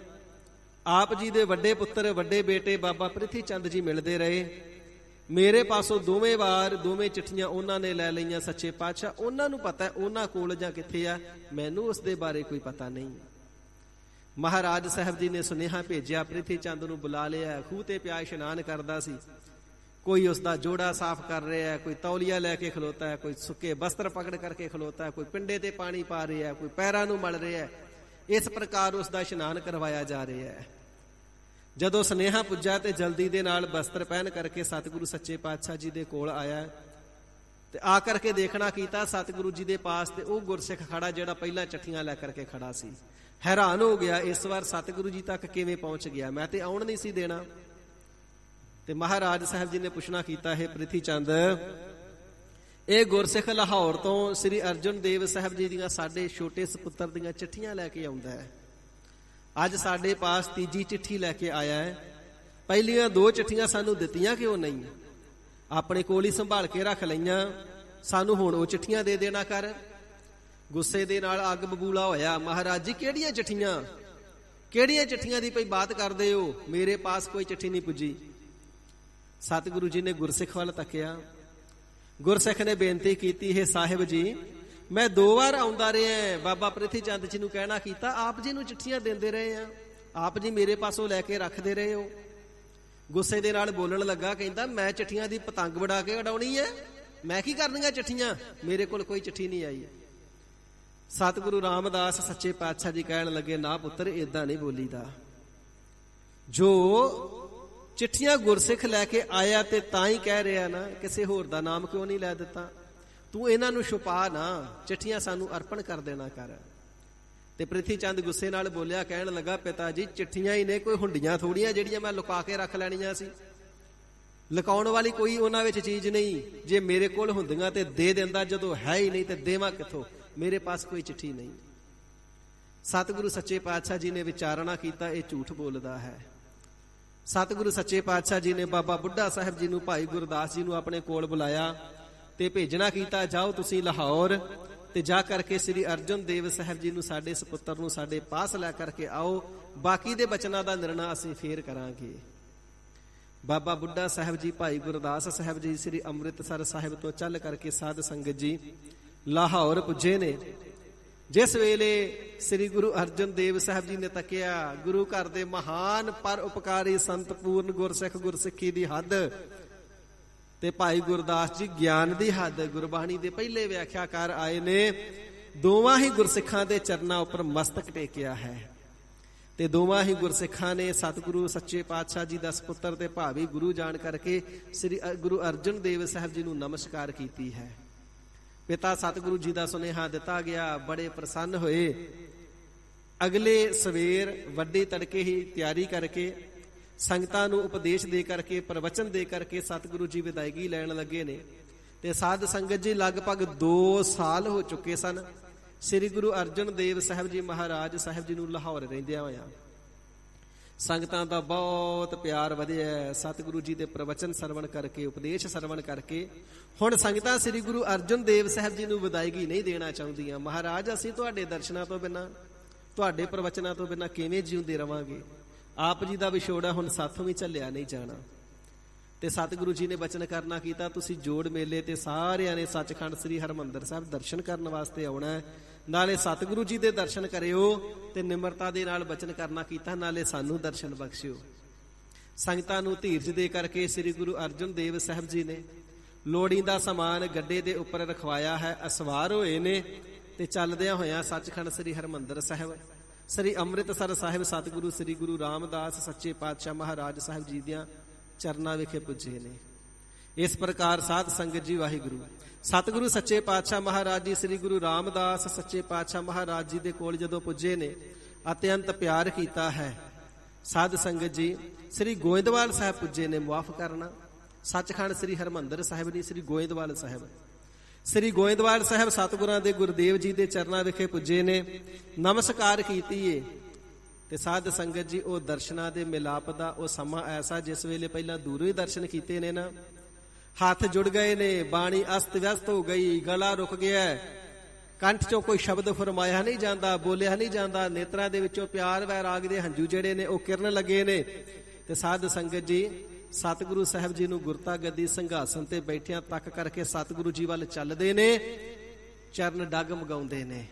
ਆਪ ਜੀ ਦੇ ਵੱਡੇ ਪੁੱਤਰ ਵੱਡੇ ਬੇਟੇ ਬਾਬਾ ਪ੍ਰਿਥੀ ਚੰਦ ਜੀ ਮਿਲਦੇ ਰਹੇ। ਮੇਰੇ ਪਾਸੋਂ 2ਵੇਂ ਵਾਰ 2ਵੇਂ ਚਿੱਠੀਆਂ ਉਹਨਾਂ ਨੇ ਲੈ ਲਈਆਂ। ਸੱਚੇ ਪਾਤਸ਼ਾਹ ਉਹਨਾਂ ਨੂੰ ਪਤਾ ਹੈ ਉਹਨਾਂ ਕੋਲ ਜਾਂ ਕਿੱਥੇ ਆ, ਮੈਨੂੰ ਉਸ ਦੇ ਬਾਰੇ ਕੋਈ ਪਤਾ ਨਹੀਂ। ਮਹਾਰਾਜ ਸਾਹਿਬ ਜੀ ਨੇ ਸੁਨੇਹਾ ਭੇਜਿਆ, ਪ੍ਰਿਥੀ ਚੰਦ ਨੂੰ ਬੁਲਾ ਲਿਆ। ਖੂਹ ਤੇ ਪਿਆ ਇਸ਼ਨਾਨ ਕਰਦਾ ਸੀ। ਕੋਈ ਉਸ ਦਾ ਜੋੜਾ ਸਾਫ਼ ਕਰ ਰਿਹਾ ਹੈ, ਕੋਈ ਤੌਲੀਆ ਲੈ ਕੇ ਖਲੋਤਾ ਹੈ, ਕੋਈ ਸੁੱਕੇ ਬਸਤਰ ਪਕੜ ਕਰਕੇ ਖਲੋਤਾ ਹੈ, ਕੋਈ ਪਿੰਡੇ ਤੇ ਪਾਣੀ ਪਾ ਰਿਹਾ ਹੈ, ਕੋਈ ਪੈਰਾਂ ਨੂੰ ਮਲ ਰਿਹਾ ਹੈ। ਇਸ ਪ੍ਰਕਾਰ ਉਸ ਦਾ ਇਸ਼ਨਾਨ ਕਰਵਾਇਆ ਜਾ ਰਿਹਾ ਹੈ। ਜਦੋਂ ਸੁਨੇਹਾ ਪੁੱਜਾ ਤੇ ਜਲਦੀ ਦੇ ਨਾਲ ਬਸਤਰ ਪਹਿਨ ਕਰਕੇ ਸਤਿਗੁਰੂ ਸੱਚੇ ਪਾਤਸ਼ਾਹ ਜੀ ਦੇ ਕੋਲ ਆਇਆ ਤੇ ਆ ਕਰਕੇ ਦੇਖਣਾ ਕੀਤਾ ਸਤਿਗੁਰੂ ਜੀ ਦੇ ਪਾਸ ਤੇ ਉਹ ਗੁਰਸਿੱਖ ਖੜਾ ਜਿਹੜਾ ਪਹਿਲਾਂ ਚਿੱਠੀਆਂ ਲੈ ਕਰਕੇ ਖੜਾ ਸੀ। ਹੈਰਾਨ ਹੋ ਗਿਆ, ਇਸ ਵਾਰ ਸਤਿਗੁਰੂ ਜੀ ਤੱਕ ਕਿਵੇਂ ਪਹੁੰਚ ਗਿਆ? ਮੈਂ ਤੇ ਆਉਣ ਨਹੀਂ ਸੀ ਦੇਣਾ। ਤੇ ਮਹਾਰਾਜ ਸਾਹਿਬ ਜੀ ਨੇ ਪੁੱਛਣਾ ਕੀਤਾ, ਹੈ ਪ੍ਰਿਥੀ ਚੰਦ ਇਹ ਗੁਰਸਿੱਖ ਲਾਹੌਰ ਤੋਂ ਸ੍ਰੀ ਅਰਜਨ ਦੇਵ ਸਾਹਿਬ ਜੀ ਦੀਆਂ ਸਾਡੇ ਛੋਟੇ ਸੁਪੁੱਤਰ ਦੀਆਂ ਚਿੱਠੀਆਂ ਲੈ ਕੇ ਆਉਂਦਾ ਹੈ। ਅੱਜ ਸਾਡੇ ਪਾਸ ਤੀਜੀ ਚਿੱਠੀ ਲੈ ਕੇ ਆਇਆ ਹੈ। ਪਹਿਲੀਆਂ 2 ਚਿੱਠੀਆਂ ਸਾਨੂੰ ਦਿੱਤੀਆਂ ਕਿਉਂ ਨਹੀਂ? ਆਪਣੇ ਕੋਲ ਹੀ ਸੰਭਾਲ ਕੇ ਰੱਖ ਲਈਆਂ। ਸਾਨੂੰ ਹੁਣ ਉਹ ਚਿੱਠੀਆਂ ਦੇ ਦੇਣਾ ਕਰ। ਗੁੱਸੇ ਦੇ ਨਾਲ ਅੱਗ ਬਬੂਲਾ ਹੋਇਆ। ਮਹਾਰਾਜ ਜੀ ਕਿਹੜੀਆਂ ਚਿੱਠੀਆਂ? ਕਿਹੜੀਆਂ ਚਿੱਠੀਆਂ ਦੀ ਪਈ ਬਾਤ ਕਰਦੇ ਹੋ? ਮੇਰੇ ਪਾਸ ਕੋਈ ਚਿੱਠੀ ਨਹੀਂ ਪੁੱਜੀ। ਸਤਿਗੁਰੂ ਜੀ ਨੇ ਗੁਰਸਿੱਖ ਵੱਲ ਤੱਕਿਆ। ਗੁਰਸਿੱਖ ਨੇ ਬੇਨਤੀ ਕੀਤੀ, ਹੈ ਸਾਹਿਬ ਜੀ ਮੈਂ 2 ਵਾਰ ਆਉਂਦਾ ਰਿਹਾ। ਬਾਬਾ ਪ੍ਰਿਥੀ ਚੰਦ ਜੀ ਨੂੰ ਕਹਿਣਾ ਕੀਤਾ, ਆਪ ਜੀ ਨੂੰ ਚਿੱਠੀਆਂ ਦਿੰਦੇ ਰਹੇ ਆ, ਆਪ ਜੀ ਮੇਰੇ ਪਾਸੋਂ ਲੈ ਕੇ ਰੱਖਦੇ ਰਹੇ ਹੋ। ਗੁੱਸੇ ਦੇ ਨਾਲ ਬੋਲਣ ਲੱਗਾ, ਕਹਿੰਦਾ ਮੈਂ ਚਿੱਠੀਆਂ ਦੀ ਪਤੰਗ ਵੜਾ ਕੇ ਉਡਾਉਣੀ ਹੈ, ਮੈਂ ਕੀ ਕਰਨੀਆਂ ਚਿੱਠੀਆਂ? ਮੇਰੇ ਕੋਲ ਕੋਈ ਚਿੱਠੀ ਨਹੀਂ ਆਈ। ਸਤਿਗੁਰੂ ਰਾਮਦਾਸ ਸੱਚੇ ਪਾਤਸ਼ਾਹ ਜੀ ਕਹਿਣ ਲੱਗੇ, ਨਾ ਪੁੱਤਰ ਏਦਾਂ ਨਹੀਂ ਬੋਲੀਦਾ। ਜੋ ਚਿੱਠੀਆਂ ਗੁਰਸਿੱਖ ਲੈ ਕੇ ਆਇਆ ਤੇ ਤਾਂ ਹੀ ਕਹਿ ਰਿਹਾ ਨਾ, ਕਿਸੇ ਹੋਰ ਦਾ ਨਾਮ ਕਿਉਂ ਨਹੀਂ ਲੈ ਦਿੱਤਾ? ਤੂੰ ਇਹਨਾਂ ਨੂੰ ਛੁਪਾ ਨਾ, ਚਿੱਠੀਆਂ ਸਾਨੂੰ ਅਰਪਣ ਕਰ ਦੇਣਾ ਕਰ। ਤੇ ਪ੍ਰਿਥੀ ਚੰਦ ਗੁੱਸੇ ਨਾਲ ਬੋਲਿਆ, ਕਹਿਣ ਲੱਗਾ, ਪਿਤਾ ਜੀ ਚਿੱਠੀਆਂ ਹੀ ਨੇ, ਕੋਈ ਹੁੰਡੀਆਂ ਥੋੜੀਆਂ ਜਿਹੜੀਆਂ ਮੈਂ ਲੁਕਾ ਕੇ ਰੱਖ ਲੈਣੀਆਂ ਸੀ। ਲੁਕਾਉਣ ਵਾਲੀ ਕੋਈ ਉਹਨਾਂ ਵਿੱਚ ਚੀਜ਼ ਨਹੀਂ। ਜੇ ਮੇਰੇ ਕੋਲ ਹੁੰਦੀਆਂ ਤੇ ਦੇ ਦਿੰਦਾ, ਜਦੋਂ ਹੈ ਹੀ ਨਹੀਂ ਤੇ ਦੇਵਾਂ ਕਿੱਥੋਂ? ਮੇਰੇ ਪਾਸ ਕੋਈ ਚਿੱਠੀ ਨਹੀਂ। ਸਤਿਗੁਰੂ ਸੱਚੇ ਪਾਤਸ਼ਾਹ ਜੀ ਨੇ ਵਿਚਾਰਣਾ ਕੀਤਾ, ਇਹ ਝੂਠ ਬੋਲਦਾ ਹੈ। ਸਤਿਗੁਰੂ ਸੱਚੇ ਪਾਤਸ਼ਾਹ ਜੀ ਨੇ ਬਾਬਾ ਬੁੱਢਾ ਸਾਹਿਬ ਜੀ ਨੂੰ, ਭਾਈ ਗੁਰਦਾਸ ਜੀ ਨੂੰ ਆਪਣੇ ਕੋਲ ਬੁਲਾਇਆ ਤੇ ਭੇਜਣਾ ਕੀਤਾ, ਜਾਓ ਤੁਸੀਂ ਲਾਹੌਰ ਤੇ ਜਾ ਕਰਕੇ ਸ੍ਰੀ ਅਰਜਨ ਦੇਵ ਸਾਹਿਬ ਜੀ ਨੂੰ, ਸਾਡੇ ਸੁਪੁੱਤਰ ਨੂੰ ਸਾਡੇ ਪਾਸ ਲੈ ਕਰਕੇ ਆਓ, ਬਾਕੀ ਦੇ ਬਚਨਾਂ ਦਾ ਨਿਰਣਾ ਅਸੀਂ ਫੇਰ ਕਰਾਂਗੇ। ਬਾਬਾ ਬੁੱਢਾ ਸਾਹਿਬ ਜੀ, ਭਾਈ ਗੁਰਦਾਸ ਸਾਹਿਬ ਜੀ ਸ੍ਰੀ ਅੰਮ੍ਰਿਤਸਰ ਸਾਹਿਬ ਤੋਂ ਚੱਲ ਕਰਕੇ ਸਾਧ ਸੰਗਤ ਜੀ ਲਾਹੌਰ ਪੁੱਜੇ ਨੇ। ਜਿਸ ਵੇਲੇ ਸ੍ਰੀ ਗੁਰੂ ਅਰਜਨ ਦੇਵ ਸਾਹਿਬ ਜੀ ਨੇ ਤੱਕਿਆ, ਗੁਰੂ ਘਰ ਦੇ ਮਹਾਨ ਪਰ ਉਪਕਾਰੀ ਸੰਤ, ਪੂਰਨ ਗੁਰਸਿੱਖ, ਗੁਰਸਿੱਖੀ ਦੀ ਹੱਦ ਤੇ ਭਾਈ ਗੁਰਦਾਸ ਜੀ ਗਿਆਨ ਦੀ ਹੱਦ, ਗੁਰਬਾਣੀ ਦੇ ਪਹਿਲੇ ਵਿਆਖਿਆਕਾਰ ਆਏ ਨੇ। ਦੋਵਾਂ ਹੀ ਗੁਰਸਿੱਖਾਂ ਦੇ ਚਰਨਾਂ ਉੱਪਰ ਮਸਤਕ ਟੇਕਿਆ ਹੈ ਤੇ ਦੋਵਾਂ ਹੀ ਗੁਰਸਿੱਖਾਂ ਨੇ ਸਤਿਗੁਰੂ ਸੱਚੇ ਪਾਤਸ਼ਾਹ ਜੀ ਦਾ ਸਪੁੱਤਰ ਤੇ ਭਾਵੀ ਗੁਰੂ ਜਾਣ ਕਰਕੇ ਸ੍ਰੀ ਗੁਰੂ ਅਰਜਨ ਦੇਵ ਸਾਹਿਬ ਜੀ ਨੂੰ ਨਮਸਕਾਰ ਕੀਤੀ ਹੈ। ਪਿਤਾ ਸਤਿਗੁਰੂ ਜੀ ਦਾ ਸੁਨੇਹਾ ਦਿੱਤਾ ਗਿਆ, ਬੜੇ ਪ੍ਰਸੰਨ ਹੋਏ। ਅਗਲੇ ਸਵੇਰ ਵੱਡੀ ਤੜਕੇ ਹੀ ਤਿਆਰੀ ਕਰਕੇ ਸੰਗਤਾਂ ਨੂੰ ਉਪਦੇਸ਼ ਦੇ ਕਰਕੇ, ਪ੍ਰਵਚਨ ਦੇ ਕਰਕੇ ਸਤਿਗੁਰੂ ਜੀ ਵਿਦਾਇਗੀ ਲੈਣ ਲੱਗੇ ਨੇ। ਤੇ ਸਾਧ ਸੰਗਤ ਜੀ ਲਗਭਗ 2 ਸਾਲ ਹੋ ਚੁੱਕੇ ਸਨ ਸ੍ਰੀ ਗੁਰੂ ਅਰਜਨ ਦੇਵ ਸਾਹਿਬ ਜੀ ਮਹਾਰਾਜ ਸਾਹਿਬ ਜੀ ਨੂੰ ਲਾਹੌਰ ਰਹਿੰਦਿਆਂ ਹੋਇਆ। ਸੰਗਤਾਂ ਦਾ ਬਹੁਤ ਪਿਆਰ ਵਧਿਆ ਸਤਿਗੁਰੂ ਜੀ ਦੇ ਪ੍ਰਵਚਨ ਸਰਵਣ ਕਰਕੇ, ਉਪਦੇਸ਼ ਸਰਵਣ ਕਰਕੇ। ਹੁਣ ਸੰਗਤਾਂ ਸ੍ਰੀ ਗੁਰੂ ਅਰਜਨ ਦੇਵ ਸਾਹਿਬ ਜੀ ਨੂੰ ਵਿਦਾਇਗੀ ਨਹੀਂ ਦੇਣਾ ਚਾਹੁੰਦੀਆਂ। ਮਹਾਰਾਜ, ਅਸੀਂ ਤੁਹਾਡੇ ਦਰਸ਼ਨਾਂ ਤੋਂ ਬਿਨਾਂ, ਤੁਹਾਡੇ ਪ੍ਰਵਚਨਾਂ ਤੋਂ ਬਿਨਾਂ ਕਿਵੇਂ ਜਿਉਂਦੇ ਰਵਾਂਗੇ? ਆਪ ਜੀ ਦਾ ਵਿਛੋੜਾ ਹੁਣ ਸਾਥੋਂ ਵੀ ਝੱਲਿਆ ਨਹੀਂ ਜਾਣਾ। ਤੇ ਸਤਿਗੁਰੂ ਜੀ ਨੇ ਬਚਨ ਕਰਨਾ ਕੀਤਾ, ਤੁਸੀਂ ਜੋੜ ਮੇਲੇ ਤੇ ਸਾਰਿਆਂ ਨੇ ਸੱਚਖੰਡ ਸ੍ਰੀ ਹਰਿਮੰਦਰ ਸਾਹਿਬ ਦਰਸ਼ਨ ਕਰਨ ਵਾਸਤੇ ਆਉਣਾ, ਨਾਲੇ ਸਤਿਗੁਰੂ ਜੀ ਦੇ ਦਰਸ਼ਨ ਕਰਿਓ ਤੇ ਨਿਮਰਤਾ ਦੇ ਨਾਲ ਬਚਨ ਕਰਨਾ ਕੀਤਾ, ਨਾਲੇ ਸਾਨੂੰ ਦਰਸ਼ਨ ਬਖਸ਼ਿਓ। ਸੰਗਤਾਂ ਨੂੰ ਧੀਰਜ ਦੇ ਕਰਕੇ ਸ੍ਰੀ ਗੁਰੂ ਅਰਜਨ ਦੇਵ ਸਾਹਿਬ ਜੀ ਨੇ ਲੋੜੀਂਦਾ ਸਮਾਨ ਗੱਡੇ ਦੇ ਉੱਪਰ ਰਖਵਾਇਆ ਹੈ। ਅਸਵਾਰ ਹੋਏ ਨੇ ਤੇ ਚੱਲਦਿਆਂ ਹੋਇਆਂ ਸੱਚਖੰਡ ਸ੍ਰੀ ਹਰਿਮੰਦਰ ਸਾਹਿਬ, ਸ੍ਰੀ ਅੰਮ੍ਰਿਤਸਰ ਸਾਹਿਬ ਸਤਿਗੁਰੂ ਸ੍ਰੀ ਗੁਰੂ ਰਾਮਦਾਸ ਸੱਚੇ ਪਾਤਸ਼ਾਹ ਮਹਾਰਾਜ ਸਾਹਿਬ ਜੀ ਦੀਆਂ ਚਰਨਾਂ ਵਿਖੇ ਪੁੱਜੇ ਨੇ। ਇਸ ਪ੍ਰਕਾਰ ਸਾਧ ਸੰਗਤ ਜੀ ਵਾਹਿਗੁਰੂ ਸਤਿਗੁਰੂ ਸੱਚੇ ਪਾਤਸ਼ਾਹ ਮਹਾਰਾਜ ਜੀ ਸ੍ਰੀ ਗੁਰੂ ਰਾਮਦਾਸ ਸੱਚੇ ਪਾਤਸ਼ਾਹ ਮਹਾਰਾਜ ਜੀ ਦੇ ਕੋਲ ਜਦੋਂ ਪੁੱਜੇ ਨੇ, ਅਤਿਅੰਤ ਪਿਆਰ ਕੀਤਾ ਹੈ। ਸਾਧ ਸੰਗਤ ਜੀ ਸ੍ਰੀ ਗੋਇੰਦਵਾਲ ਸਾਹਿਬ ਪੁੱਜੇ ਨੇ, ਮੁਆਫ ਕਰਨਾ, ਸੱਚਖੰਡ ਸ੍ਰੀ ਹਰਿਮੰਦਰ ਸਾਹਿਬ ਨਹੀਂ, ਸ੍ਰੀ ਗੋਇੰਦਵਾਲ ਸਾਹਿਬ। ਸ੍ਰੀ ਗੋਇੰਦਵਾਲ ਸਾਹਿਬ ਸਤਿਗੁਰਾਂ ਦੇ ਗੁਰਦੇਵ ਜੀ ਦੇ ਚਰਨਾਂ ਵਿਖੇ ਪੁੱਜੇ ਨੇ, ਨਮਸਕਾਰ ਕੀਤੀ ਏ। ਤੇ ਸਾਧ ਸੰਗਤ ਜੀ ਉਹ ਦਰਸ਼ਨਾਂ ਦੇ ਮਿਲਾਪ ਦਾ ਉਹ ਸਮਾਂ ਐਸਾ, ਜਿਸ ਵੇਲੇ ਪਹਿਲਾਂ ਦੂਰੋਂ ਹੀ ਦਰਸ਼ਨ ਕੀਤੇ ਨੇ ਨਾ, ਹੱਥ ਜੁੜ ਗਏ ਨੇ, ਬਾਣੀ ਅਸਤ ਵਿਅਸਤ ਹੋ ਗਈ, ਗਲਾ ਰੁਕ ਗਿਆ, ਕੰਠ ਚੋਂ ਕੋਈ ਸ਼ਬਦ ਫਰਮਾਇਆ ਨਹੀਂ ਜਾਂਦਾ, ਬੋਲਿਆ ਨਹੀਂ ਜਾਂਦਾ, ਨੇਤਰਾਂ ਦੇ ਵਿੱਚੋਂ ਪਿਆਰ ਵੈਰਾਗ ਦੇ ਹੰਝੂ ਜਿਹੜੇ ਨੇ ਉਹ ਕਿਰਨ ਲੱਗੇ ਨੇ। ਤੇ ਸਾਧ ਸੰਗਤ ਜੀ ਸਤਿਗੁਰੂ ਸਾਹਿਬ ਜੀ ਨੂੰ ਗੁਰਤਾ ਗੱਦੀ ਸਿੰਘਾਸਨ ਤੇ ਬੈਠਿਆਂ ਤੱਕ ਕਰਕੇ ਸਤਿਗੁਰੂ ਜੀ ਵੱਲ ਚੱਲਦੇ ਨੇ, ਚਰਨ ਡਗ ਮਗਾਉਂਦੇ ਨੇ।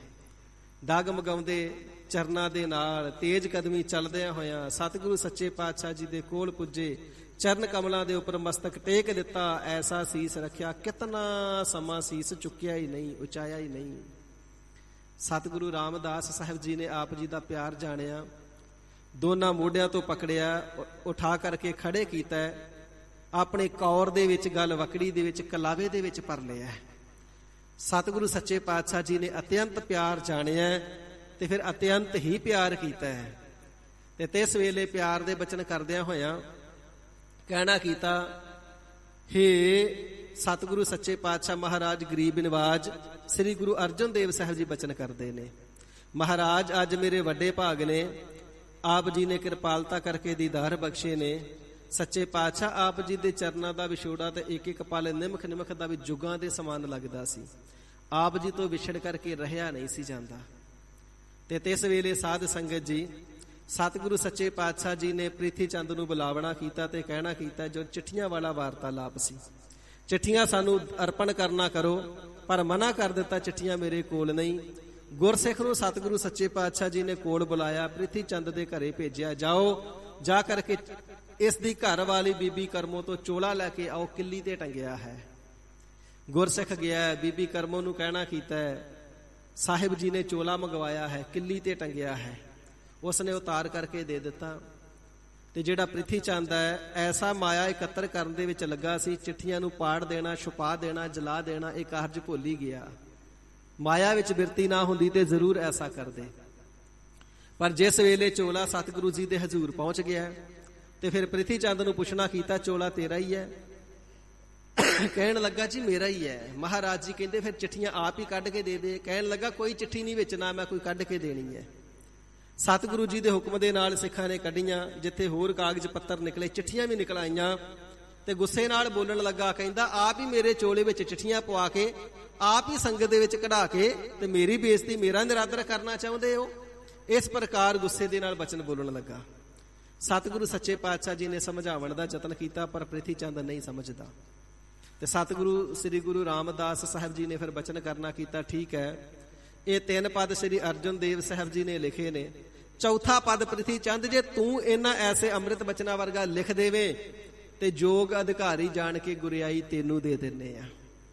ਡਗ ਮਗਾਉਂਦੇ ਚਰਨਾਂ ਦੇ ਨਾਲ ਤੇਜ ਕਦਮੀ ਚੱਲਦਿਆਂ ਹੋਇਆਂ ਸਤਿਗੁਰੂ ਸੱਚੇ ਪਾਤਸ਼ਾਹ ਜੀ ਦੇ ਕੋਲ ਪੁੱਜੇ, ਚਰਨ ਕਮਲਾਂ ਦੇ ਉੱਪਰ ਮਸਤਕ ਟੇਕ ਦਿੱਤਾ, ਐਸਾ ਸੀਸ ਰੱਖਿਆ, ਕਿਤਨਾ ਸਮਾਂ ਸੀਸ ਚੁੱਕਿਆ ਹੀ ਨਹੀਂ, ਉਚਾਇਆ ਹੀ ਨਹੀਂ। ਸਤਿਗੁਰੂ ਰਾਮਦਾਸ ਸਾਹਿਬ ਜੀ ਨੇ ਆਪ ਜੀ ਦਾ ਪਿਆਰ ਜਾਣਿਆ, ਦੋਨਾਂ ਮੋਢਿਆਂ ਤੋਂ ਪਕੜਿਆ, ਉਠਾ ਕਰਕੇ ਖੜੇ ਕੀਤਾ, ਆਪਣੇ ਕੌਰ ਦੇ ਵਿੱਚ, ਗਲ ਵਕੜੀ ਦੇ ਵਿੱਚ, ਕਲਾਵੇ ਦੇ ਵਿੱਚ ਭਰ ਲਿਆ। ਸਤਿਗੁਰੂ ਸੱਚੇ ਪਾਤਸ਼ਾਹ ਜੀ ਨੇ ਅਤਿਅੰਤ ਪਿਆਰ ਜਾਣਿਆ ਤੇ ਫਿਰ ਅਤਿਅੰਤ ਹੀ ਪਿਆਰ ਕੀਤਾ ਹੈ। ਤੇ ਤਿਸ ਵੇਲੇ ਪਿਆਰ ਦੇ ਬਚਨ ਕਰਦਿਆਂ ਹੋਇਆਂ ਕਹਿਣਾ ਕੀਤਾ, ਹੇ ਸਤਿਗੁਰੂ ਸੱਚੇ ਪਾਤਸ਼ਾਹ ਮਹਾਰਾਜ ਗਰੀਬ ਨਿਵਾਜ ਸ੍ਰੀ ਗੁਰੂ ਅਰਜਨ ਦੇਵ ਸਾਹਿਬ ਜੀ ਬਚਨ ਕਰਦੇ ਨੇ, ਮਹਾਰਾਜ ਅੱਜ ਮੇਰੇ ਵੱਡੇ ਭਾਗ ਨੇ, ਆਪ ਜੀ ਨੇ ਕਿਰਪਾਲਤਾ ਕਰਕੇ ਦੀਦਾਰ ਬਖਸ਼ੇ ਨੇ। ਸੱਚੇ ਪਾਤਸ਼ਾਹ ਆਪ ਜੀ ਦੇ ਚਰਨਾਂ ਦਾ ਵਿਛੋੜਾ ਤੇ ਇੱਕ ਇੱਕ ਪਲ ਨਿਮਖ ਨਿਮਖ ਦਾ ਵੀ ਜੁਗਾਂ ਦੇ ਸਮਾਨ ਲੱਗਦਾ ਸੀ। ਆਪ ਜੀ ਤੋਂ ਵਿਛੜ ਕਰਕੇ ਰਹਿਆ ਨਹੀਂ ਸੀ ਜਾਂਦਾ। ਤੇ ਤਿਸ ਵੇਲੇ ਸਾਧ ਸੰਗਤ ਜੀ ਸਤਿਗੁਰੂ ਸੱਚੇ ਪਾਤਸ਼ਾਹ ਜੀ ਨੇ ਪ੍ਰਿਥੀ ਚੰਦ ਨੂੰ ਬੁਲਾਵਣਾ ਕੀਤਾ ਤੇ ਕਹਿਣਾ ਕੀਤਾ, ਜੋ ਚਿੱਠੀਆਂ ਵਾਲਾ ਵਾਰਤਾਲਾਪ ਸੀ, ਚਿੱਠੀਆਂ ਸਾਨੂੰ ਅਰਪਣ ਕਰਨਾ ਕਰੋ, ਪਰ ਮਨਾ ਕਰ ਦਿੱਤਾ, ਚਿੱਠੀਆਂ ਮੇਰੇ ਕੋਲ ਨਹੀਂ। ਗੁਰਸਿੱਖ ਨੂੰ ਸਤਿਗੁਰੂ ਸੱਚੇ ਪਾਤਸ਼ਾਹ ਜੀ ਨੇ ਕੋਲ ਬੁਲਾਇਆ, ਪ੍ਰਿਥੀ ਚੰਦ ਦੇ ਘਰੇ ਭੇਜਿਆ, ਜਾਓ ਜਾ ਕਰਕੇ ਇਸ ਦੀ ਘਰ ਵਾਲੀ ਬੀਬੀ ਕਰਮੋਂ ਤੋਂ ਚੋਲਾ ਲੈ ਕੇ ਆਓ, ਕਿੱਲੀ ਤੇ ਟੰਗਿਆ ਹੈ। ਗੁਰਸਿੱਖ ਗਿਆ, ਬੀਬੀ ਕਰਮੋਂ ਨੂੰ ਕਹਿਣਾ ਕੀਤਾ, ਸਾਹਿਬ ਜੀ ਨੇ ਚੋਲਾ ਮੰਗਵਾਇਆ ਹੈ, ਕਿੱਲੀ ਤੇ ਟੰਗਿਆ ਹੈ। ਉਸਨੇ ਉਤਾਰ ਕਰਕੇ ਦੇ ਦਿੱਤਾ। ਤੇ ਜਿਹੜਾ ਪ੍ਰਿਥੀ ਚੰਦ ਹੈ, ਐਸਾ ਮਾਇਆ ਇਕੱਤਰ ਕਰਨ ਦੇ ਵਿੱਚ ਲੱਗਾ ਸੀ, ਚਿੱਠੀਆਂ ਨੂੰ ਪਾੜ ਦੇਣਾ, ਛੁਪਾ ਦੇਣਾ, ਜਲਾ ਦੇਣਾ, ਇਹ ਕਾਰਜ ਭੁੱਲ ਹੀ ਗਿਆ। ਮਾਇਆ ਵਿੱਚ ਬਿਰਤੀ ਨਾ ਹੁੰਦੀ ਤੇ ਜ਼ਰੂਰ ਐਸਾ ਕਰਦੇ। ਪਰ ਜਿਸ ਵੇਲੇ ਚੋਲਾ ਸਤਿਗੁਰੂ ਜੀ ਦੇ ਹਜ਼ੂਰ ਪਹੁੰਚ ਗਿਆ ਤੇ ਫਿਰ ਪ੍ਰਿਥੀ ਚੰਦ ਨੂੰ ਪੁੱਛਣਾ ਕੀਤਾ, ਚੋਲਾ ਤੇਰਾ ਹੀ ਹੈ? ਕਹਿਣ ਲੱਗਾ, ਜੀ ਮੇਰਾ ਹੀ ਹੈ। ਮਹਾਰਾਜ ਜੀ ਕਹਿੰਦੇ, ਫਿਰ ਚਿੱਠੀਆਂ ਆਪ ਹੀ ਕੱਢ ਕੇ ਦੇ ਦੇ। ਕਹਿਣ ਲੱਗਾ, ਕੋਈ ਚਿੱਠੀ ਨਹੀਂ ਵਿੱਚ, ਨਾ ਮੈਂ ਕੋਈ ਕੱਢ ਕੇ ਦੇਣੀ ਹੈ। ਸਤਿਗੁਰੂ ਜੀ ਦੇ ਹੁਕਮ ਦੇ ਨਾਲ ਸਿੱਖਾਂ ਨੇ ਕੱਢੀਆਂ। ਜਿੱਥੇ ਹੋਰ ਕਾਗਜ਼ ਪੱਤਰ ਨਿਕਲੇ, ਚਿੱਠੀਆਂ ਵੀ ਨਿਕਲ ਆਈਆਂ, ਤੇ ਗੁੱਸੇ ਨਾਲ ਬੋਲਣ ਲੱਗਾ। ਕਹਿੰਦਾ ਆਪ ਹੀ ਮੇਰੇ ਚੋਲੇ ਵਿੱਚ ਚਿੱਠੀਆਂ ਪਵਾ ਕੇ, ਆਪ ਹੀ ਸੰਗਤ ਦੇ ਵਿੱਚ ਕਢਾ ਕੇ ਤੇ ਮੇਰੀ ਬੇਇੱਜ਼ਤੀ, ਮੇਰਾ ਨਿਰਾਦਰ ਕਰਨਾ ਚਾਹੁੰਦੇ ਹੋ। ਇਸ ਪ੍ਰਕਾਰ ਗੁੱਸੇ ਦੇ ਨਾਲ ਬਚਨ ਬੋਲਣ ਲੱਗਾ। ਸਤਿਗੁਰੂ ਸੱਚੇ ਪਾਤਸ਼ਾਹ ਜੀ ਨੇ ਸਮਝਾਉਣ ਦਾ ਯਤਨ ਕੀਤਾ, ਪਰ ਪ੍ਰਿਥੀ ਚੰਦ ਨਹੀਂ ਸਮਝਦਾ। ਤੇ ਸਤਿਗੁਰੂ ਸ੍ਰੀ ਗੁਰੂ ਰਾਮਦਾਸ ਸਾਹਿਬ ਜੀ ਨੇ ਫਿਰ ਬਚਨ ਕਰਨਾ ਕੀਤਾ, ਠੀਕ ਹੈ, ਇਹ 3 ਪਦ ਸ੍ਰੀ ਅਰਜਨ ਦੇਵ ਸਾਹਿਬ ਜੀ ਨੇ ਲਿਖੇ ਨੇ। ਚੌਥਾ ਪਦ ਪ੍ਰਿਥੀ ਚੰਦ, ਜੇ ਤੂੰ ਇਹਨਾਂ ਐਸੇ ਅੰਮ੍ਰਿਤ ਬਚਨਾਂ ਵਰਗਾ ਲਿਖ ਦੇਵੇਂ ਤੇ ਯੋਗ ਅਧਿਕਾਰੀ ਜਾਣ ਕੇ ਗੁਰਿਆਈ ਤੈਨੂੰ ਦੇ ਦਿੰਨੇ ਆ।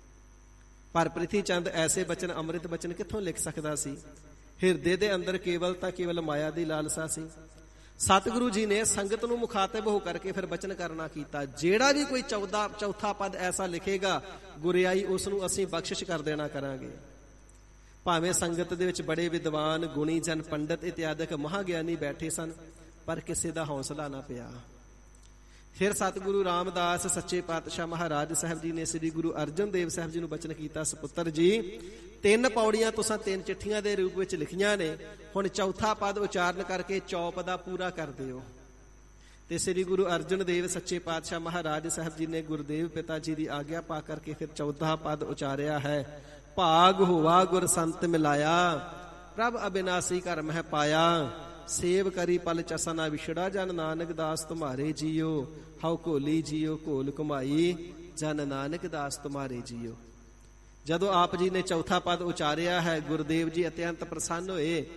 ਪਰ ਪ੍ਰਿਥੀ ਚੰਦ ਐਸੇ ਬਚਨ, ਅੰਮ੍ਰਿਤ ਬਚਨ ਕਿੱਥੋਂ ਲਿਖ ਸਕਦਾ ਸੀ? ਹਿਰਦੇ ਦੇ ਅੰਦਰ ਕੇਵਲ ਮਾਇਆ ਦੀ ਲਾਲਸਾ ਸੀ। ਸਤਿਗੁਰੂ ਜੀ ਨੇ ਸੰਗਤ ਨੂੰ ਮੁਖਾਤਬ ਹੋ ਕਰਕੇ ਫਿਰ ਬਚਨ ਕਰਨਾ ਕੀਤਾ, ਜਿਹੜਾ ਵੀ ਕੋਈ ਚੌਥਾ ਪਦ ਐਸਾ ਲਿਖੇਗਾ ਗੁਰਿਆਈ ਉਸ ਨੂੰ ਅਸੀਂ ਬਖਸ਼ਿਸ਼ ਕਰ ਦੇਣਾ ਕਰਾਂਗੇ। ਭਾਵੇਂ ਸੰਗਤ ਦੇ ਵਿੱਚ ਬੜੇ ਵਿਦਵਾਨ, ਗੁਣੀ ਜਨ, ਪੰਡਤ ਇਤਿਆਦਿਕ ਮਹਾਗਿਆਨੀ ਬੈਠੇ ਸਨ, ਪਰ ਕਿਸੇ ਦਾ ਹੌਸਲਾ ਨਾ ਪਿਆ। ਫਿਰ ਸਤਿਗੁਰੂ ਰਾਮਦਾਸ ਸੱਚੇ ਪਾਤਸ਼ਾਹ ਮਹਾਰਾਜ ਸਾਹਿਬ ਜੀ ਨੇ ਸ੍ਰੀ ਗੁਰੂ ਅਰਜਨ ਦੇਵ ਸਾਹਿਬ ਜੀ ਨੂੰ ਬਚਨ ਕੀਤਾ, ਸਪੁੱਤਰ ਜੀ 3 ਪੌੜੀਆਂ ਤੁਸੀਂ 3 ਚਿੱਠੀਆਂ ਦੇ ਰੂਪ ਵਿੱਚ ਲਿਖੀਆਂ ਨੇ, ਹੁਣ ਚੌਥਾ ਪਦ ਉਚਾਰਨ ਕਰਕੇ ਚੌਪਦਾ ਪੂਰਾ ਕਰ ਦਿਓ। ਤੇ ਸ੍ਰੀ ਗੁਰੂ ਅਰਜਨ ਦੇਵ ਸੱਚੇ ਪਾਤਸ਼ਾਹ ਮਹਾਰਾਜ ਸਾਹਿਬ ਜੀ ਨੇ ਗੁਰਦੇਵ ਪਿਤਾ ਜੀ ਦੀ ਆਗਿਆ ਪਾ ਕਰਕੇ ਫਿਰ ਚੌਥਾ ਪਦ ਉਚਾਰਿਆ ਹੈ, ਭਾਗ ਹੋਵਾ ਗੁਰ ਸੰਤ ਮਿਲਾਇਆ, ਪ੍ਰਭ ਅਬਿਨਾਸੀ ਘਰ ਮਹਿ ਪਾਇਆ, ਸੇਵ ਕਰੀ ਪਲ ਚਸਾ ਨਾ ਵਿਛੜਾ, ਜਨ ਨਾਨਕ ਦਾਸ ਤੁਮਾਰੇ ਜੀਓ, ਹਉ ਘੋਲੀ ਜੀਓ ਘੋਲ ਘੁਮਾਈ, ਜਨ ਨਾਨਕ ਦਾਸ ਤੁਮਾਰੇ ਜੀਓ। ਜਦੋਂ ਆਪ ਜੀ ਨੇ ਚੌਥਾ ਪਦ ਉਚਾਰਿਆ ਹੈ, ਗੁਰਦੇਵ ਜੀ ਅਤਿਅੰਤ ਪ੍ਰਸੰਨ ਹੋਏ।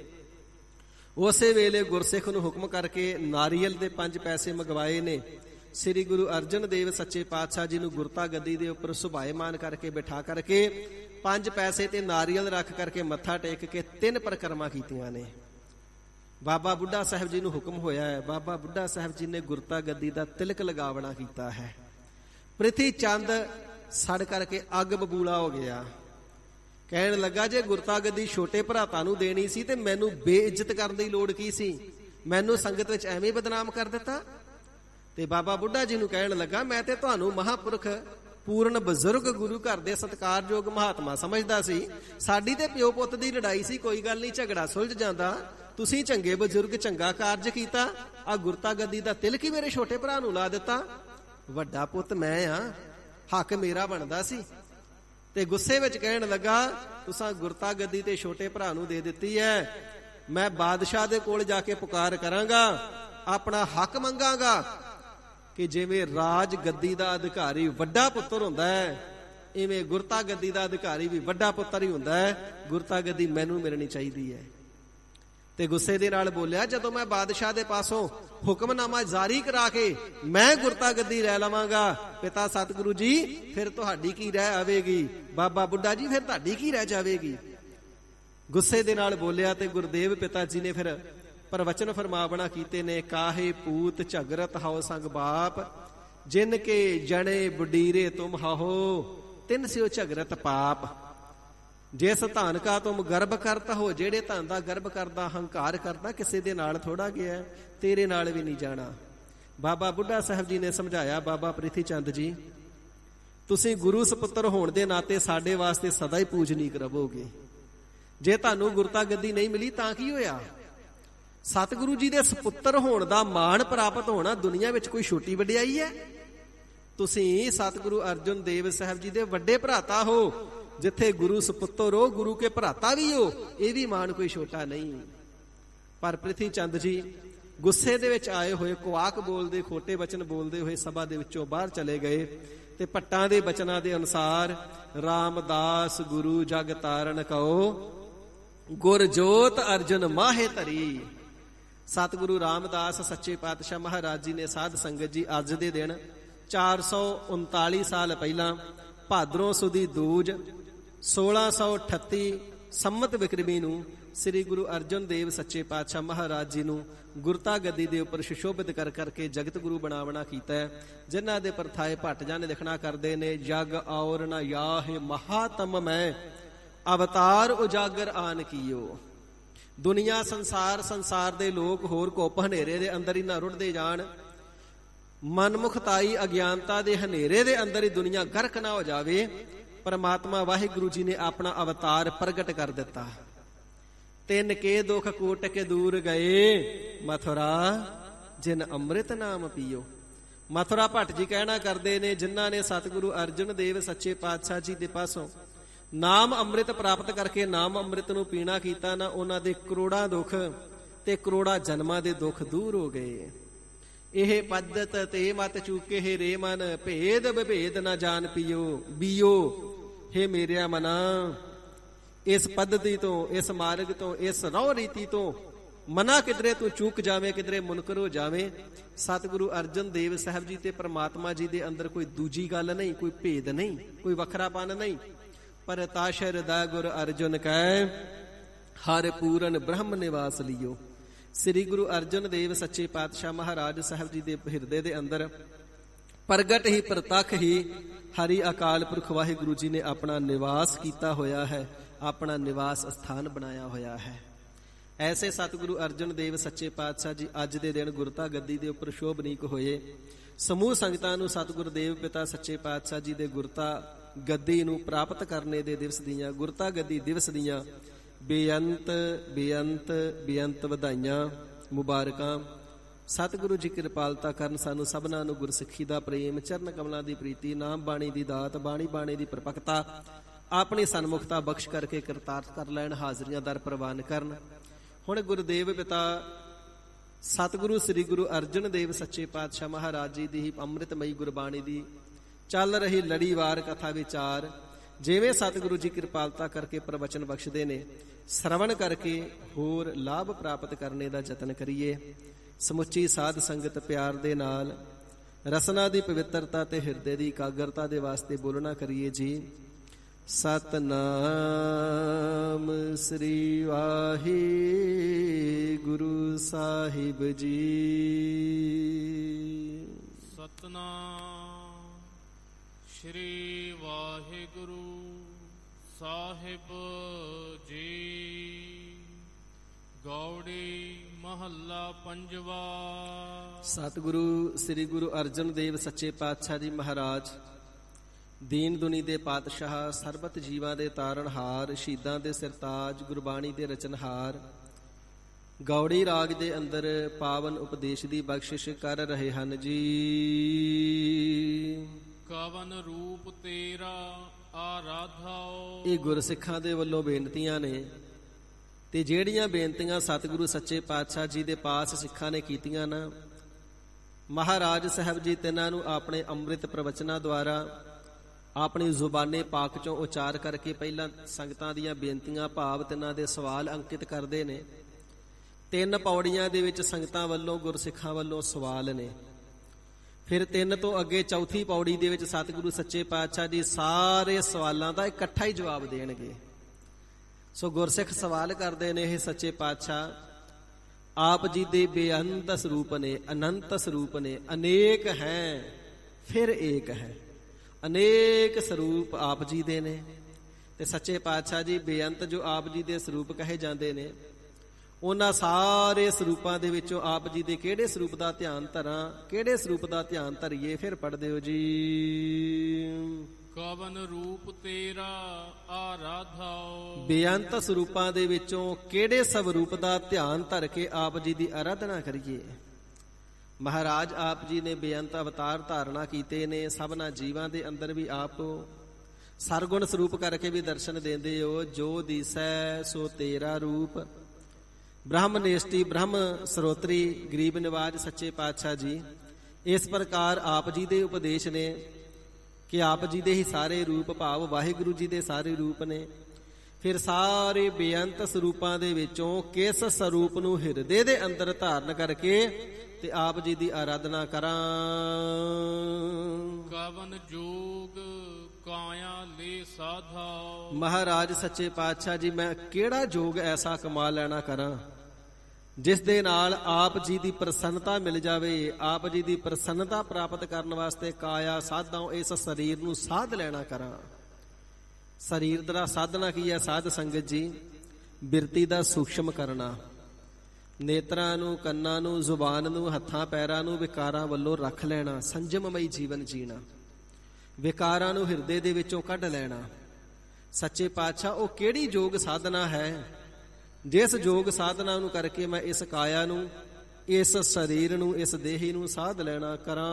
ਉਸੇ ਵੇਲੇ ਗੁਰਸਿੱਖ ਨੂੰ ਹੁਕਮ ਕਰਕੇ ਨਾਰੀਅਲ ਦੇ 5 ਪੈਸੇ ਮੰਗਵਾਏ ਨੇ। ਸ੍ਰੀ ਗੁਰੂ ਅਰਜਨ ਦੇਵ ਸੱਚੇ ਪਾਤਸ਼ਾਹ ਜੀ ਨੂੰ ਗੁਰਤਾ ਗੱਦੀ ਦੇ ਉੱਪਰ ਸੁਭਾਏਮਾਨ ਕਰਕੇ ਬਿਠਾ ਕਰਕੇ 5 ਪੈਸੇ ਤੇ ਨਾਰੀਅਲ ਰੱਖ ਕਰਕੇ ਮੱਥਾ ਟੇਕ ਕੇ 3 ਪਰਿਕਰਮਾ ਕੀਤੀਆਂ ਨੇ। ਬਾਬਾ ਬੁੱਢਾ ਸਾਹਿਬ ਜੀ ਨੂੰ ਹੁਕਮ ਹੋਇਆ ਹੈ, ਬਾਬਾ ਬੁੱਢਾ ਸਾਹਿਬ ਜੀ ਨੇ ਗੁਰਤਾ ਗੱਦੀ ਦਾ ਤਿਲਕ ਲਗਾਵਣਾ ਕੀਤਾ ਹੈ। ਪ੍ਰਿਥੀ ਚੰਦ ਸੜ ਕਰਕੇ ਅੱਗ ਬਬੂਲਾ ਹੋ ਗਿਆ। ਕਹਿਣ ਲੱਗਾ, ਜੇ ਗੁਰਤਾ ਗੱਦੀ ਛੋਟੇ ਭਰਾਤਾਂ ਨੂੰ ਦੇਣੀ ਸੀ ਤੇ ਮੈਨੂੰ ਬੇਇੱਜ਼ਤ ਕਰਨ ਦੀ ਲੋੜ ਕੀ ਸੀ? ਮੈਨੂੰ ਸੰਗਤ ਵਿੱਚ ਐਵੇਂ ਬਦਨਾਮ ਕਰ ਦਿੱਤਾ। ਤੇ ਬਾਬਾ ਬੁੱਢਾ ਜੀ ਨੂੰ ਕਹਿਣ ਲੱਗਾ, ਮੈਂ ਤੇ ਤੁਹਾਨੂੰ ਮਹਾਂਪੁਰਖ ਪੂਰਨ ਬਜ਼ੁਰਗ ਗੁਰੂ ਘਰ ਦੇ ਸਤਿਕਾਰਯੋਗ ਮਹਾਤਮਾ ਸਮਝਦਾ ਸੀ। ਸਾਡੀ ਤੇ ਪਿਓ ਪੁੱਤ ਦੀ ਲੜਾਈ ਸੀ, ਕੋਈ ਗੱਲ ਨਹੀਂ, ਝਗੜਾ ਸੁਲਝ ਜਾਂਦਾ। ਤੁਸੀਂ ਚੰਗੇ ਬਜ਼ੁਰਗ, ਚੰਗਾ ਕਾਰਜ ਕੀਤਾ, ਆ ਗੁਰਤਾ ਗੱਦੀ ਦਾ ਤਿਲਕ ਹੀ ਮੇਰੇ ਛੋਟੇ ਭਰਾ ਨੂੰ ਲਾ ਦਿੱਤਾ। ਵੱਡਾ ਪੁੱਤ ਮੈਂ ਆ, ਹੱਕ ਮੇਰਾ ਬਣਦਾ ਸੀ। ਤੇ ਗੁੱਸੇ ਵਿੱਚ ਕਹਿਣ ਲੱਗਾ, ਤੁਸੀਂ ਗੁਰਤਾ ਗੱਦੀ ਤੇ ਛੋਟੇ ਭਰਾ ਨੂੰ ਦੇ ਦਿੱਤੀ ਹੈ। ਮੈਂ ਬਾਦਸ਼ਾਹ ਦੇ ਕੋਲ ਜਾ ਕੇ ਪੁਕਾਰ ਕਰਾਂਗਾ, ਆਪਣਾ ਹੱਕ ਮੰਗਾਂਗਾ ਕਿ ਜਿਵੇਂ ਰਾਜ ਗੱਦੀ ਦਾ ਅਧਿਕਾਰੀ ਵੱਡਾ ਪੁੱਤਰ ਹੁੰਦਾ ਹੈ, ਇਵੇਂ ਗੁਰਤਾ ਗੱਦੀ ਦਾ ਅਧਿਕਾਰੀ ਵੀ ਵੱਡਾ ਪੁੱਤਰ ਹੀ ਹੁੰਦਾ ਹੈ। ਗੁਰਤਾ ਗੱਦੀ ਮੈਨੂੰ ਮਿਲਣੀ ਚਾਹੀਦੀ ਹੈ। ਤੇ ਗੁੱਸੇ ਦੇ ਨਾਲ ਬੋਲਿਆ, ਜਦੋਂ ਮੈਂ ਬਾਦਸ਼ਾਹ ਦੇ ਪਾਸੋਂ ਹੁਕਮਨਾਮਾ ਜਾਰੀ ਕਰਾ ਕੇ ਮੈਂ ਗੁਰਤਾ ਗੱਦੀ ਲੈ ਲਵਾਂਗਾ, ਪਿਤਾ ਸਤਿਗੁਰੂ ਜੀ, ਫਿਰ ਤੁਹਾਡੀ ਕੀ ਰਹਿ ਆਵੇਗੀ? ਬਾਬਾ ਬੁੱਢਾ ਜੀ, ਫਿਰ ਤੁਹਾਡੀ ਕੀ ਰਹਿ ਜਾਵੇਗੀ? ਗੁੱਸੇ ਦੇ ਨਾਲ ਬੋਲਿਆ। ਤੇ ਗੁਰਦੇਵ ਪਿਤਾ ਜੀ ਨੇ ਫਿਰ ਪ੍ਰਵਚਨ ਫਰਮਾਵਣਾ ਕੀਤੇ ਨੇ, ਕਾਹੇ ਪੂਤ ਝਗਰਤ ਹਉ ਸੰਗ ਬਾਪ, ਜਿਨ ਕੇ ਜਣੇ ਬੁਡੀਰੇ ਤੁਮ ਹਾਹੋ, ਤਿਨ ਸਿਓ ਝਗਰਤ ਪਾਪ। ਜਿਸ ਧਨ ਕਾ ਤੁਮ ਗਰਭ ਕਰਤਾ ਹੋ, ਜਿਹੜੇ ਧਨ ਦਾ ਗਰਭ ਕਰਦਾ, ਹੰਕਾਰ ਕਰਦਾ, ਕਿਸੇ ਦੇ ਨਾਲ ਥੋੜਾ ਗਿਆ, ਤੇਰੇ ਨਾਲ ਵੀ ਨਹੀਂ ਜਾਣਾ। ਬਾਬਾ ਬੁੱਢਾ ਸਾਹਿਬ ਜੀ ਨੇ ਸਮਝਾਇਆ, ਬਾਬਾ ਪ੍ਰਿਥੀ ਚੰਦ ਜੀ, ਤੁਸੀਂ ਗੁਰੂ ਸਪੁੱਤਰ ਹੋਣ ਦੇ ਨਾਤੇ ਸਾਡੇ ਵਾਸਤੇ ਸਦਾ ਹੀ ਪੂਜਨੀਕ ਰਹੋਗੇ। ਜੇ ਤੁਹਾਨੂੰ ਗੁਰਤਾ ਗੱਦੀ ਨਹੀਂ ਮਿਲੀ ਤਾਂ ਕੀ ਹੋਇਆ? ਸਤਿਗੁਰੂ ਜੀ ਦੇ ਸਪੁੱਤਰ ਹੋਣ ਦਾ ਮਾਣ ਪ੍ਰਾਪਤ ਹੋਣਾ ਦੁਨੀਆ ਵਿੱਚ ਕੋਈ ਛੋਟੀ ਵਡਿਆਈ ਹੈ? ਤੁਸੀਂ ਸਤਿਗੁਰੂ ਅਰਜਨ ਦੇਵ ਸਾਹਿਬ ਜੀ ਦੇ ਵੱਡੇ ਭਰਾਤਾ ਹੋ। ਜਿੱਥੇ ਗੁਰੂ ਸਪੁੱਤਰ ਹੋ, ਗੁਰੂ ਕੇ ਭਰਾਤਾ ਵੀ ਹੋ, ਇਹ ਵੀ ਮਾਣ ਕੋਈ ਛੋਟਾ ਨਹੀਂ। ਪਰ ਪ੍ਰਿਥੀ ਚੰਦ ਜੀ ਗੁੱਸੇ ਦੇ ਵਿੱਚ ਆਏ ਹੋਏ, ਕੁਆਕ ਬੋਲਦੇ, ਖੋਟੇ ਬਚਨ ਬੋਲਦੇ ਹੋਏ ਸਭਾ ਦੇ ਵਿੱਚੋਂ ਬਾਹਰ ਚਲੇ ਗਏ। ਤੇ ਭੱਟਾਂ ਦੇ ਬਚਨਾਂ ਦੇ ਅਨੁਸਾਰ ਰਾਮਦਾਸ ਗੁਰੂ ਜਗ ਤਾਰਨ ਕਉ, ਗੁਰ ਜੋਤ ਅਰਜਨ ਮਾਹੇ ਧਰੀ। ਸਤਿਗੁਰੂ ਰਾਮਦਾਸ ਸੱਚੇ ਪਾਤਸ਼ਾਹ ਮਹਾਰਾਜ ਜੀ ਨੇ ਸਾਧ ਸੰਗਤ ਜੀ ਅੱਜ ਦੇ ਦਿਨ 439 ਸਾਲ ਪਹਿਲਾਂ ਭਾਦਰੋਂ ਸੁਦੀ ਦੂਜ 1638 ਸੰਮਤ ਵਿਕਰਮੀ ਨੂੰ ਸ੍ਰੀ ਗੁਰੂ ਅਰਜਨ ਦੇਵ ਸੱਚੇ ਪਾਤਸ਼ਾਹ ਮਹਾਰਾਜ ਜੀ ਨੂੰ ਗੁਰਤਾ ਗੱਦੀ ਦੇ ਉੱਪਰ ਸੁਸ਼ੋਭਿਤ ਕਰ ਕਰਕੇ ਜਗਤ ਗੁਰੂ ਬਣਾਵਣਾ ਕੀਤਾ ਹੈ। ਜਿਨ੍ਹਾਂ ਦੇ ਪਰਥਾਏ ਭੱਟ ਜਨ ਲਿਖਣਾ ਕਰਦੇ ਨੇ, ਜਗ ਔਰ ਨਾ ਯਾਹ ਮਹਾਤਮ ਮੈਂ ਅਵਤਾਰ ਉਜਾਗਰ ਆਨ ਕੀਓ। ਦੁਨੀਆ ਸੰਸਾਰ ਦੇ ਲੋਕ ਹੋਰ ਘੁੱਪ ਹਨੇਰੇ ਦੇ ਅੰਦਰ ਹੀ ਨਾ ਰੁੜਦੇ ਜਾਣ, ਮਨਮੁਖਤਾਈ ਅਗਿਆਨਤਾ ਦੇ ਹਨੇਰੇ ਦੇ ਅੰਦਰ ਹੀ ਦੁਨੀਆ ਗਰਕ ਨਾ ਹੋ ਜਾਵੇ। ਪਰਮਾਤਮਾ ਵਾਹਿਗੁਰੂ ਜੀ ਨੇ ਆਪਣਾ ਅਵਤਾਰ ਪ੍ਰਗਟ ਕਰ ਦਿੱਤਾ। ਤਿੰਨ ਕੇ ਦੁਖ ਕੋਟ ਕੇ ਦੂਰ ਗਏ, ਮਥੁਰਾ ਜਿਨ ਅੰਮ੍ਰਿਤ ਨਾਮ ਪੀਓ। ਮਥੁਰਾ ਭੱਟ ਜੀ ਕਹਿਣਾ ਕਰਦੇ ਨੇ, ਜਿਨ੍ਹਾਂ ਨੇ ਸਤਿਗੁਰੂ ਅਰਜਨ ਦੇਵ ਸੱਚੇ ਪਾਤਸ਼ਾਹ ਜੀ ਦੇ ਪਾਸੋਂ ਨਾਮ ਅੰਮ੍ਰਿਤ ਪ੍ਰਾਪਤ ਕਰਕੇ ਨਾਮ ਅੰਮ੍ਰਿਤ ਨੂੰ ਪੀਣਾ ਕੀਤਾ ਨਾ, ਉਹਨਾਂ ਦੇ ਕਰੋੜਾਂ ਦੁੱਖ ਤੇ ਕਰੋੜਾਂ ਜਨਮਾਂ ਦੇ ਦੁੱਖ ਦੂਰ ਹੋ ਗਏ। ਇਹ ਪੱਦਤ ਤੇ ਮਤ ਚੂਕੇ ਹੈ ਰੇ ਮਨ, ਭੇਦ ਵਿਭੇਦ ਨਾ ਜਾਣ ਪੀਓ ਬੀਓ। ਹੇ ਮੇਰਿਆ ਮਨਾ, ਇਸ ਪੱਦਤੀ ਤੋਂ, ਇਸ ਮਾਰਗ ਤੋਂ, ਇਸ ਰਹੁ ਰੀਤੀ ਤੋਂ ਮਨਾ ਕਿਧਰੇ ਤੂੰ ਚੂਕ ਜਾਵੇਂ, ਕਿਧਰੇ ਮੁਨਕਰ ਹੋ ਜਾਵੇਂ। ਸਤਿਗੁਰੂ ਅਰਜਨ ਦੇਵ ਸਾਹਿਬ ਜੀ ਤੇ ਪ੍ਰਮਾਤਮਾ ਜੀ ਦੇ ਅੰਦਰ ਕੋਈ ਦੂਜੀ ਗੱਲ ਨਹੀਂ, ਕੋਈ ਭੇਦ ਨਹੀਂ, ਕੋਈ ਵੱਖਰਾਪਨ ਨਹੀਂ। ਪਰ ਤਾਸ਼ਰ ਦਾ ਗੁਰ ਅਰਜੁਨ ਕੈ, ਹਰਿ ਪੂਰਨ ਬ੍ਰਹਮ ਨਿਵਾਸ ਲਿਓ। ਸ੍ਰੀ ਗੁਰੂ ਅਰਜਨ ਦੇਵ ਸੱਚੇ ਪਾਤਸ਼ਾਹ ਮਹਾਰਾਜ ਸਾਹਿਬ ਜੀ ਦੇ ਹਿਰਦੇ ਦੇ ਅੰਦਰ ਪ੍ਰਗਟ ਹੀ ਪ੍ਰਤੱਖ ਹੀ ਹਰੀ ਅਕਾਲ ਪੁਰਖ ਵਾਹਿਗੁਰੂ ਜੀ ਨੇ ਆਪਣਾ ਨਿਵਾਸ ਕੀਤਾ ਹੋਇਆ ਹੈ, ਆਪਣਾ ਨਿਵਾਸ ਸਥਾਨ ਬਣਾਇਆ ਹੋਇਆ ਹੈ। ਐਸੇ ਸਤਿਗੁਰੂ ਅਰਜਨ ਦੇਵ ਸੱਚੇ ਪਾਤਸ਼ਾਹ ਜੀ ਅੱਜ ਦੇ ਦਿਨ ਗੁਰਤਾ ਗੱਦੀ ਦੇ ਉੱਪਰ ਸ਼ੋਭਨੀਕ ਹੋਏ। ਸਮੂਹ ਸੰਗਤਾਂ ਨੂੰ ਸਤਿਗੁਰੂ ਦੇਵ ਪਿਤਾ ਸੱਚੇ ਪਾਤਸ਼ਾਹ ਜੀ ਦੇ ਗੁਰਤਾ ਗੱਦੀ ਨੂੰ ਪ੍ਰਾਪਤ ਕਰਨੇ ਦੇ ਦਿਵਸ ਦੀਆਂ, ਗੁਰਤਾ ਗੱਦੀ ਦਿਵਸ ਦੀਆਂ ਬੇਅੰਤ ਬੇਅੰਤ ਬੇਅੰਤ ਵਧਾਈਆਂ ਮੁਬਾਰਕਾਂ। ਸਤਿਗੁਰੂ ਜੀ ਕਿਰਪਾਲਤਾ ਕਰਨ, ਸਾਨੂੰ ਸਭਨਾਂ ਨੂੰ ਗੁਰਸਿੱਖੀ ਦਾ ਪ੍ਰੇਮ, ਚਰਨ ਕਮਲਾਂ ਦੀ ਪ੍ਰੀਤੀ, ਨਾਮ ਬਾਣੀ ਦੀ ਦਾਤ, ਬਾਣੀ ਬਾਣੀ ਦੀ ਪ੍ਰਪਕਤਾ, ਆਪਣੀ ਸਨਮੁਖਤਾ ਬਖਸ਼ ਕਰਕੇ ਕਰਤਾਰਥ ਕਰ ਲੈਣ, ਹਾਜ਼ਰੀਆਂ ਦਰ ਪ੍ਰਵਾਨ ਕਰਨ। ਹੁਣ ਗੁਰਦੇਵ ਪਿਤਾ ਸਤਿਗੁਰੂ ਸ੍ਰੀ ਗੁਰੂ ਅਰਜਨ ਦੇਵ ਸੱਚੇ ਪਾਤਸ਼ਾਹ ਮਹਾਰਾਜ ਜੀ ਦੀ ਅੰਮ੍ਰਿਤਮਈ ਗੁਰਬਾਣੀ ਦੀ ਚੱਲ ਰਹੀ ਲੜੀਵਾਰ ਕਥਾ ਵਿਚਾਰ, ਜਿਵੇਂ ਸਤਿਗੁਰੂ ਜੀ ਕਿਰਪਾਲਤਾ ਕਰਕੇ ਪ੍ਰਵਚਨ ਬਖਸ਼ਦੇ ਨੇ, ਸ਼ਰਵਣ ਕਰਕੇ ਹੋਰ ਲਾਭ ਪ੍ਰਾਪਤ ਕਰਨੇ ਦਾ ਯਤਨ ਕਰੀਏ। ਸਮੁੱਚੀ ਸਾਧ ਸੰਗਤ ਪਿਆਰ ਦੇ ਨਾਲ ਰਸਨਾ ਦੀ ਪਵਿੱਤਰਤਾ ਤੇ ਹਿਰਦੇ ਦੀ ਇਕਾਗਰਤਾ ਦੇ ਵਾਸਤੇ ਬੋਲਣਾ ਕਰੀਏ ਜੀ। ਸਤਨਾਮ ਸ੍ਰੀ ਵਾਹਿਗੁਰੂ ਸਾਹਿਬ ਜੀ। ਸਤਨਾਮ ਸ੍ਰੀ ਵਾਹਿਗੁਰੂ ਸਾਹਿਬ ਜੀ। ਗੌੜੀ ਮਹੱਲਾ ਪੰਜਵਾ। ਸਤਿਗੁਰੂ ਸ੍ਰੀ ਗੁਰੂ ਅਰਜਨ ਦੇਵ ਸੱਚੇ ਪਾਤਸ਼ਾਹ ਜੀ ਮਹਾਰਾਜ ਦੀਨ ਦੁਨੀ ਦੇ ਪਾਤਸ਼ਾਹ, ਸਰਬਤ ਜੀਵਾਂ ਦੇ ਤਾਰਨਹਾਰ, ਸ਼ਹੀਦਾਂ ਦੇ ਸਿਰਤਾਜ, ਗੁਰਬਾਣੀ ਦੇ ਰਚਨਹਾਰ, ਗੌੜੀ ਰਾਗ ਦੇ ਅੰਦਰ ਪਾਵਨ ਉਪਦੇਸ਼ ਦੀ ਬਖਸ਼ਿਸ਼ ਕਰ ਰਹੇ ਹਨ ਜੀ। ਕਵਨ ਰੂਪ ਤੇਰਾ ਆਰਾਧਾਓ। ਇਹ ਗੁਰਸਿੱਖਾਂ ਦੇ ਵੱਲੋਂ ਬੇਨਤੀਆਂ ਨੇ, ਤੇ ਜਿਹੜੀਆਂ ਬੇਨਤੀਆਂ ਸਤਿਗੁਰੂ ਸੱਚੇ ਪਾਤਸ਼ਾਹ ਜੀ ਦੇ ਪਾਸ ਸਿੱਖਾਂ ਨੇ ਕੀਤੀਆਂ ਨਾ, ਮਹਾਰਾਜ ਸਾਹਿਬ ਜੀ ਤਿੰਨਾਂ ਨੂੰ ਆਪਣੇ ਅੰਮ੍ਰਿਤ ਪ੍ਰਵਚਨਾਂ ਦੁਆਰਾ ਆਪਣੀ ਜ਼ੁਬਾਨੇ ਪਾਕ ਚੋਂ ਉਚਾਰ ਕਰਕੇ ਪਹਿਲਾਂ ਸੰਗਤਾਂ ਦੀਆਂ ਬੇਨਤੀਆਂ ਭਾਵ ਤਿੰਨਾਂ ਦੇ ਸਵਾਲ ਅੰਕਿਤ ਕਰਦੇ ਨੇ। 3 ਪੌੜੀਆਂ ਦੇ ਵਿੱਚ ਸੰਗਤਾਂ ਵੱਲੋਂ, ਗੁਰਸਿੱਖਾਂ ਵੱਲੋਂ ਸਵਾਲ ਨੇ। ਫਿਰ 3 ਤੋਂ ਅੱਗੇ ਚੌਥੀ ਪੌੜੀ ਦੇ ਵਿੱਚ ਸਤਿਗੁਰੂ ਸੱਚੇ ਪਾਤਸ਼ਾਹ ਜੀ ਸਾਰੇ ਸਵਾਲਾਂ ਦਾ ਇਕੱਠਾ ਹੀ ਜਵਾਬ ਦੇਣਗੇ। ਸੋ ਗੁਰਸਿੱਖ ਸਵਾਲ ਕਰਦੇ ਨੇ, ਇਹ ਸੱਚੇ ਪਾਤਸ਼ਾਹ ਆਪ ਜੀ ਦੇ ਬੇਅੰਤ ਸਰੂਪ ਨੇ, ਅਨੰਤ ਸਰੂਪ ਨੇ, ਅਨੇਕ ਹੈ ਫਿਰ ਏਕ ਹੈ। ਅਨੇਕ ਸਰੂਪ ਆਪ ਜੀ ਦੇ ਨੇ, ਤੇ ਸੱਚੇ ਪਾਤਸ਼ਾਹ ਜੀ ਬੇਅੰਤ ਜੋ ਆਪ ਜੀ ਦੇ ਸਰੂਪ ਕਹੇ ਜਾਂਦੇ ਨੇ, ਉਹਨਾਂ ਸਾਰੇ ਸਰੂਪਾਂ ਦੇ ਵਿੱਚੋਂ ਆਪ ਜੀ ਦੇ ਕਿਹੜੇ ਸਰੂਪ ਦਾ ਧਿਆਨ ਧਰਾਂ, ਕਿਹੜੇ ਸਰੂਪ ਦਾ ਧਿਆਨ ਧਰੀਏ? ਫਿਰ ਪੜ੍ਹਦੇ ਹੋ ਜੀ। ਕਵਨ ਰੂਪ ਤੇਰਾ ਆਰਾਧਾਓ। ਬੇਅੰਤ ਸਰੂਪਾਂ ਦੇ ਵਿੱਚੋਂ ਕਿਹੜੇ ਸਵਰੂਪ ਦਾ ਧਿਆਨ ਧਰ ਕੇ ਆਪ ਜੀ ਦੀ ਆਰਾਧਨਾ ਕਰੀਏ? ਮਹਾਰਾਜ ਆਪ ਜੀ ਨੇ ਬੇਅੰਤ ਅਵਤਾਰ ਧਾਰਨਾ ਕੀਤੇ ਨੇ, ਸਭਨਾ ਜੀਵਾਂ ਦੇ ਅੰਦਰ ਵੀ ਆਪ ਸਰਗੁਣ ਸਰੂਪ ਕਰਕੇ ਵੀ ਦਰਸ਼ਨ ਦਿੰਦੇ ਹੋ। ਜੋ ਦਿਸੈ ਸੋ ਤੇਰਾ ਰੂਪ, ਬ੍ਰਹਮ ਨੇਸ਼ਟੀ ਬ੍ਰਹਮ ਸਰੋਤਰੀ ਗਰੀਬ ਨਿਵਾਜ ਸੱਚੇ ਪਾਤਸ਼ਾਹ ਜੀ ਇਸ ਪ੍ਰਕਾਰ ਆਪ ਜੀ ਦੇ ਉਪਦੇਸ਼ ਨੇ ਕਿ ਆਪ ਜੀ ਦੇ ਹੀ ਸਾਰੇ ਰੂਪ ਭਾਵ ਵਾਹਿਗੁਰੂ ਜੀ ਦੇ ਸਾਰੇ ਰੂਪ ਨੇ। ਫਿਰ ਸਾਰੇ ਬੇਅੰਤ ਸਰੂਪਾਂ ਦੇ ਵਿੱਚੋਂ ਕਿਸ ਸਰੂਪ ਨੂੰ ਹਿਰਦੇ ਦੇ ਅੰਦਰ ਧਾਰਨ ਕਰਕੇ ਤੇ ਆਪ ਜੀ ਦੀ ਆਰਾਧਨਾ ਕਰਾਂ? ਕਵਨ ਜੋਗ ਕਾਇਆ ਲੈ ਸਾਧਾਓ। ਮਹਾਰਾਜ ਸੱਚੇ ਪਾਤਸ਼ਾਹ ਜੀ ਮੈਂ ਕਿਹੜਾ ਜੋਗ ਐਸਾ ਕਮਾ ਲੈਣਾ ਕਰਾਂ ਜਿਸ ਦੇ ਨਾਲ ਆਪ ਜੀ ਦੀ ਪ੍ਰਸੰਨਤਾ ਮਿਲ ਜਾਵੇ? ਆਪ ਜੀ ਦੀ ਪ੍ਰਸੰਨਤਾ ਪ੍ਰਾਪਤ ਕਰਨ ਵਾਸਤੇ ਕਾਇਆ ਸਾਧਾਂ, ਇਸ ਸਰੀਰ ਨੂੰ ਸਾਧ ਲੈਣਾ ਕਰਾਂ। ਸਰੀਰ ਦਾ ਸਾਧਨਾ ਕੀ ਹੈ ਸਾਧ ਸੰਗਤ ਜੀ? ਬਿਰਤੀ ਦਾ ਸੂਖਸ਼ਮ ਕਰਨਾ, ਨੇਤਰਾਂ ਨੂੰ, ਕੰਨਾਂ ਨੂੰ, ਜ਼ੁਬਾਨ ਨੂੰ, ਹੱਥਾਂ ਪੈਰਾਂ ਨੂੰ ਵਿਕਾਰਾਂ ਵੱਲੋਂ ਰੱਖ ਲੈਣਾ, ਸੰਜਮਮਈ ਜੀਵਨ ਜੀਣਾ, ਵਿਕਾਰਾਂ ਨੂੰ ਹਿਰਦੇ ਦੇ ਵਿੱਚੋਂ ਕੱਢ ਲੈਣਾ। ਸੱਚੇ ਪਾਤਸ਼ਾਹ ਉਹ ਕਿਹੜੀ ਯੋਗ ਸਾਧਨਾ ਹੈ ਜਿਸ ਯੋਗ ਸਾਧਨਾ ਨੂੰ ਕਰਕੇ ਮੈਂ ਇਸ ਕਾਇਆ ਨੂੰ, ਇਸ ਸਰੀਰ ਨੂੰ, ਇਸ ਦੇਹੀ ਨੂੰ ਸਾਧ ਲੈਣਾ ਕਰਾਂ।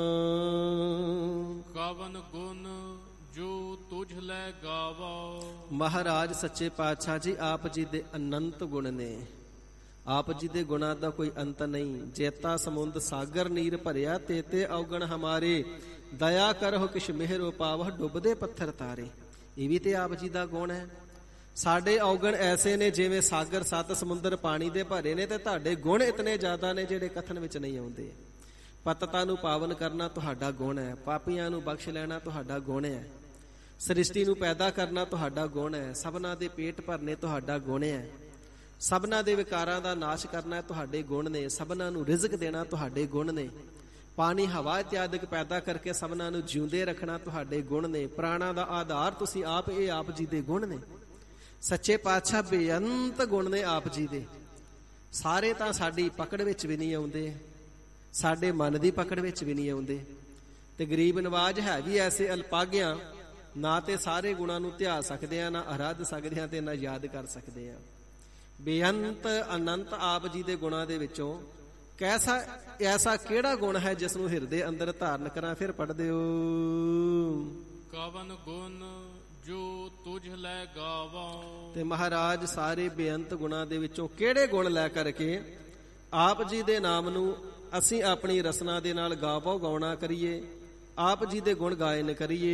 ਕਵਨ ਗੁਣ ਜੋ ਤੁਝ ਲੈ ਗਾਵਾ। ਮਹਾਰਾਜ ਸੱਚੇ ਪਾਤਸ਼ਾਹ ਜੀ ਆਪ ਜੀ ਦੇ ਅਨੰਤ ਗੁਣ ਨੇ। ਆਪ ਜੀ ਦੇ ਗੁਣਾਂ ਦਾ ਕੋਈ ਅੰਤ ਨਹੀਂ। ਜੇਤਾ ਸਮੁੰਦ ਸਾਗਰ ਨੀਰ ਭਰਿਆ, ਤੇਤੇ ਔਗਣ ਹਮਾਰੇ, ਦਇਆ ਕਰਹੁ ਕਿਛ ਮਿਹਰੋ ਪਾਵਹੁ, ਡੁੱਬਦੇ ਪੱਥਰ ਤਾਰੇ। ਇਹ ਵੀ ਤੇ ਆਪ ਜੀ ਦਾ ਗੁਣ ਹੈ। ਸਾਡੇ ਔਗਣ ਐਸੇ ਨੇ ਜਿਵੇਂ ਸਾਗਰ, ਸੱਤ ਸਮੁੰਦਰ ਪਾਣੀ ਦੇ ਭਰੇ ਨੇ, ਤੇ ਤੁਹਾਡੇ ਗੁਣ ਇਤਨੇ ਜ਼ਿਆਦਾ ਨੇ ਜਿਹੜੇ ਕਥਨ ਵਿੱਚ ਨਹੀਂ ਆਉਂਦੇ। ਪਤਤਾ ਨੂੰ ਪਾਵਨ ਕਰਨਾ ਤੁਹਾਡਾ ਗੁਣ ਹੈ। ਪਾਪੀਆਂ ਨੂੰ ਬਖਸ਼ ਲੈਣਾ ਤੁਹਾਡਾ ਗੁਣ ਹੈ। ਸ੍ਰਿਸ਼ਟੀ ਨੂੰ ਪੈਦਾ ਕਰਨਾ ਤੁਹਾਡਾ ਗੁਣ ਹੈ। ਸਭਨਾਂ ਦੇ ਪੇਟ ਭਰਨੇ ਤੁਹਾਡਾ ਗੁਣ ਹੈ। ਸਭਨਾਂ ਦੇ ਵਿਕਾਰਾਂ ਦਾ ਨਾਸ਼ ਕਰਨਾ ਤੁਹਾਡੇ ਗੁਣ ਨੇ। ਸਭਨਾਂ ਨੂੰ ਰਿਜ਼ਕ ਦੇਣਾ ਤੁਹਾਡੇ ਗੁਣ ਨੇ। ਪਾਣੀ, ਹਵਾ ਇਤਿਆਦਿਕ ਪੈਦਾ ਕਰਕੇ ਸਭਨਾਂ ਨੂੰ ਜਿਉਂਦੇ ਰੱਖਣਾ ਤੁਹਾਡੇ ਗੁਣ ਨੇ। ਪ੍ਰਾਣਾਂ ਦਾ ਆਧਾਰ ਤੁਸੀਂ ਆਪ, ਇਹ ਆਪ ਜੀ ਦੇ ਗੁਣ ਨੇ। ਸੱਚੇ ਪਾਤਸ਼ਾਹ ਬੇਅੰਤ ਗੁਣ ਨੇ ਆਪ ਜੀ ਦੇ। ਸਾਰੇ ਤਾਂ ਸਾਡੀ ਪਕੜ ਵਿੱਚ ਵੀ ਨਹੀਂ ਆਉਂਦੇ, ਸਾਡੇ ਮਨ ਦੀ ਪਕੜ ਵਿੱਚ ਵੀ ਨਹੀਂ ਆਉਂਦੇ। ਤੇ ਗਰੀਬ ਨਵਾਜ ਹੈ ਵੀ ਐਸੇ ਅਲਪਾਗਿਆਂ, ਨਾ ਤੇ ਸਾਰੇ ਗੁਣਾਂ ਨੂੰ ਧਿਆ ਸਕਦੇ ਆ, ਨਾ ਅਰਾਧ ਸਕਦੇ ਆ, ਤੇ ਨਾ ਯਾਦ ਕਰ ਸਕਦੇ ਆ। ਬੇਅੰਤ ਅਨੰਤ ਆਪ ਜੀ ਦੇ ਗੁਣਾਂ ਦੇ ਵਿੱਚੋਂ ਐਸਾ ਕਿਹੜਾ ਗੁਣ ਹੈ ਜਿਸ ਨੂੰ ਹਿਰਦੇ ਅੰਦਰ ਧਾਰਨ ਕਰਾਂ? ਫਿਰ ਪੜ੍ਹਦੇ ਹੋ। ਕਵਨ ਗੁਣ ਜੋ ਤੁਝ ਲੈ ਗਾਵਾ। ਤੇ ਮਹਾਰਾਜ ਸਾਰੇ ਬੇਅੰਤ ਗੁਣਾਂ ਦੇ ਵਿੱਚੋਂ ਕਿਹੜੇ ਗੁਣ ਲੈ ਕਰਕੇ ਆਪ ਜੀ ਦੇ ਨਾਮ ਨੂੰ ਅਸੀਂ ਆਪਣੀ ਰਸਨਾ ਦੇ ਨਾਲ ਗਾਵੋ, ਗਾਉਣਾ ਕਰੀਏ, ਆਪ ਜੀ ਦੇ ਗੁਣ ਗਾਇਨ ਕਰੀਏ।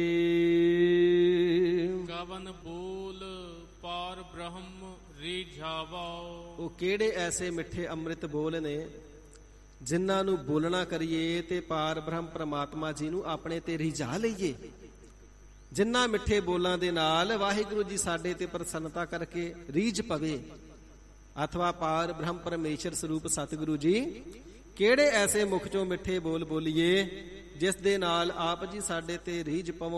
ਕਵਨ ਬੋਲ ਪਾਰ ਬ੍ਰਹਮ ਰੀਝਾਵਾ। ਉਹ ਕਿਹੜੇ ਐਸੇ ਮਿੱਠੇ ਅੰਮ੍ਰਿਤ ਬੋਲ ਨੇ ਜਿਨ੍ਹਾਂ ਨੂੰ ਬੋਲਣਾ ਕਰੀਏ ਤੇ ਪਾਰ ਬ੍ਰਹਮ ਪ੍ਰਮਾਤਮਾ ਜੀ ਨੂੰ ਆਪਣੇ ਤੇ ਰਿਝਾ ਲਈਏ। ਜਿਨ੍ਹਾਂ ਮਿੱਠੇ ਬੋਲਾਂ ਦੇ ਨਾਲ ਵਾਹਿਗੁਰੂ ਜੀ ਸਾਡੇ ਤੇ ਪ੍ਰਸੰਨਤਾ ਕਰਕੇ ਰੀਝ ਪਵੇ, ਅਥਵਾ ਪਾਰ ਬ੍ਰਹਮ ਪਰਮੇਸ਼ਰ ਸਰੂਪ ਸਤਿਗੁਰੂ ਜੀ ਕਿਹੜੇ ਐਸੇ ਮੁਖ ਚੋਂ ਮਿੱਠੇ ਬੋਲ ਬੋਲੀਏ ਜਿਸ ਦੇ ਨਾਲ ਆਪ ਜੀ ਸਾਡੇ ਤੇ ਰੀਝ ਪਵੋ।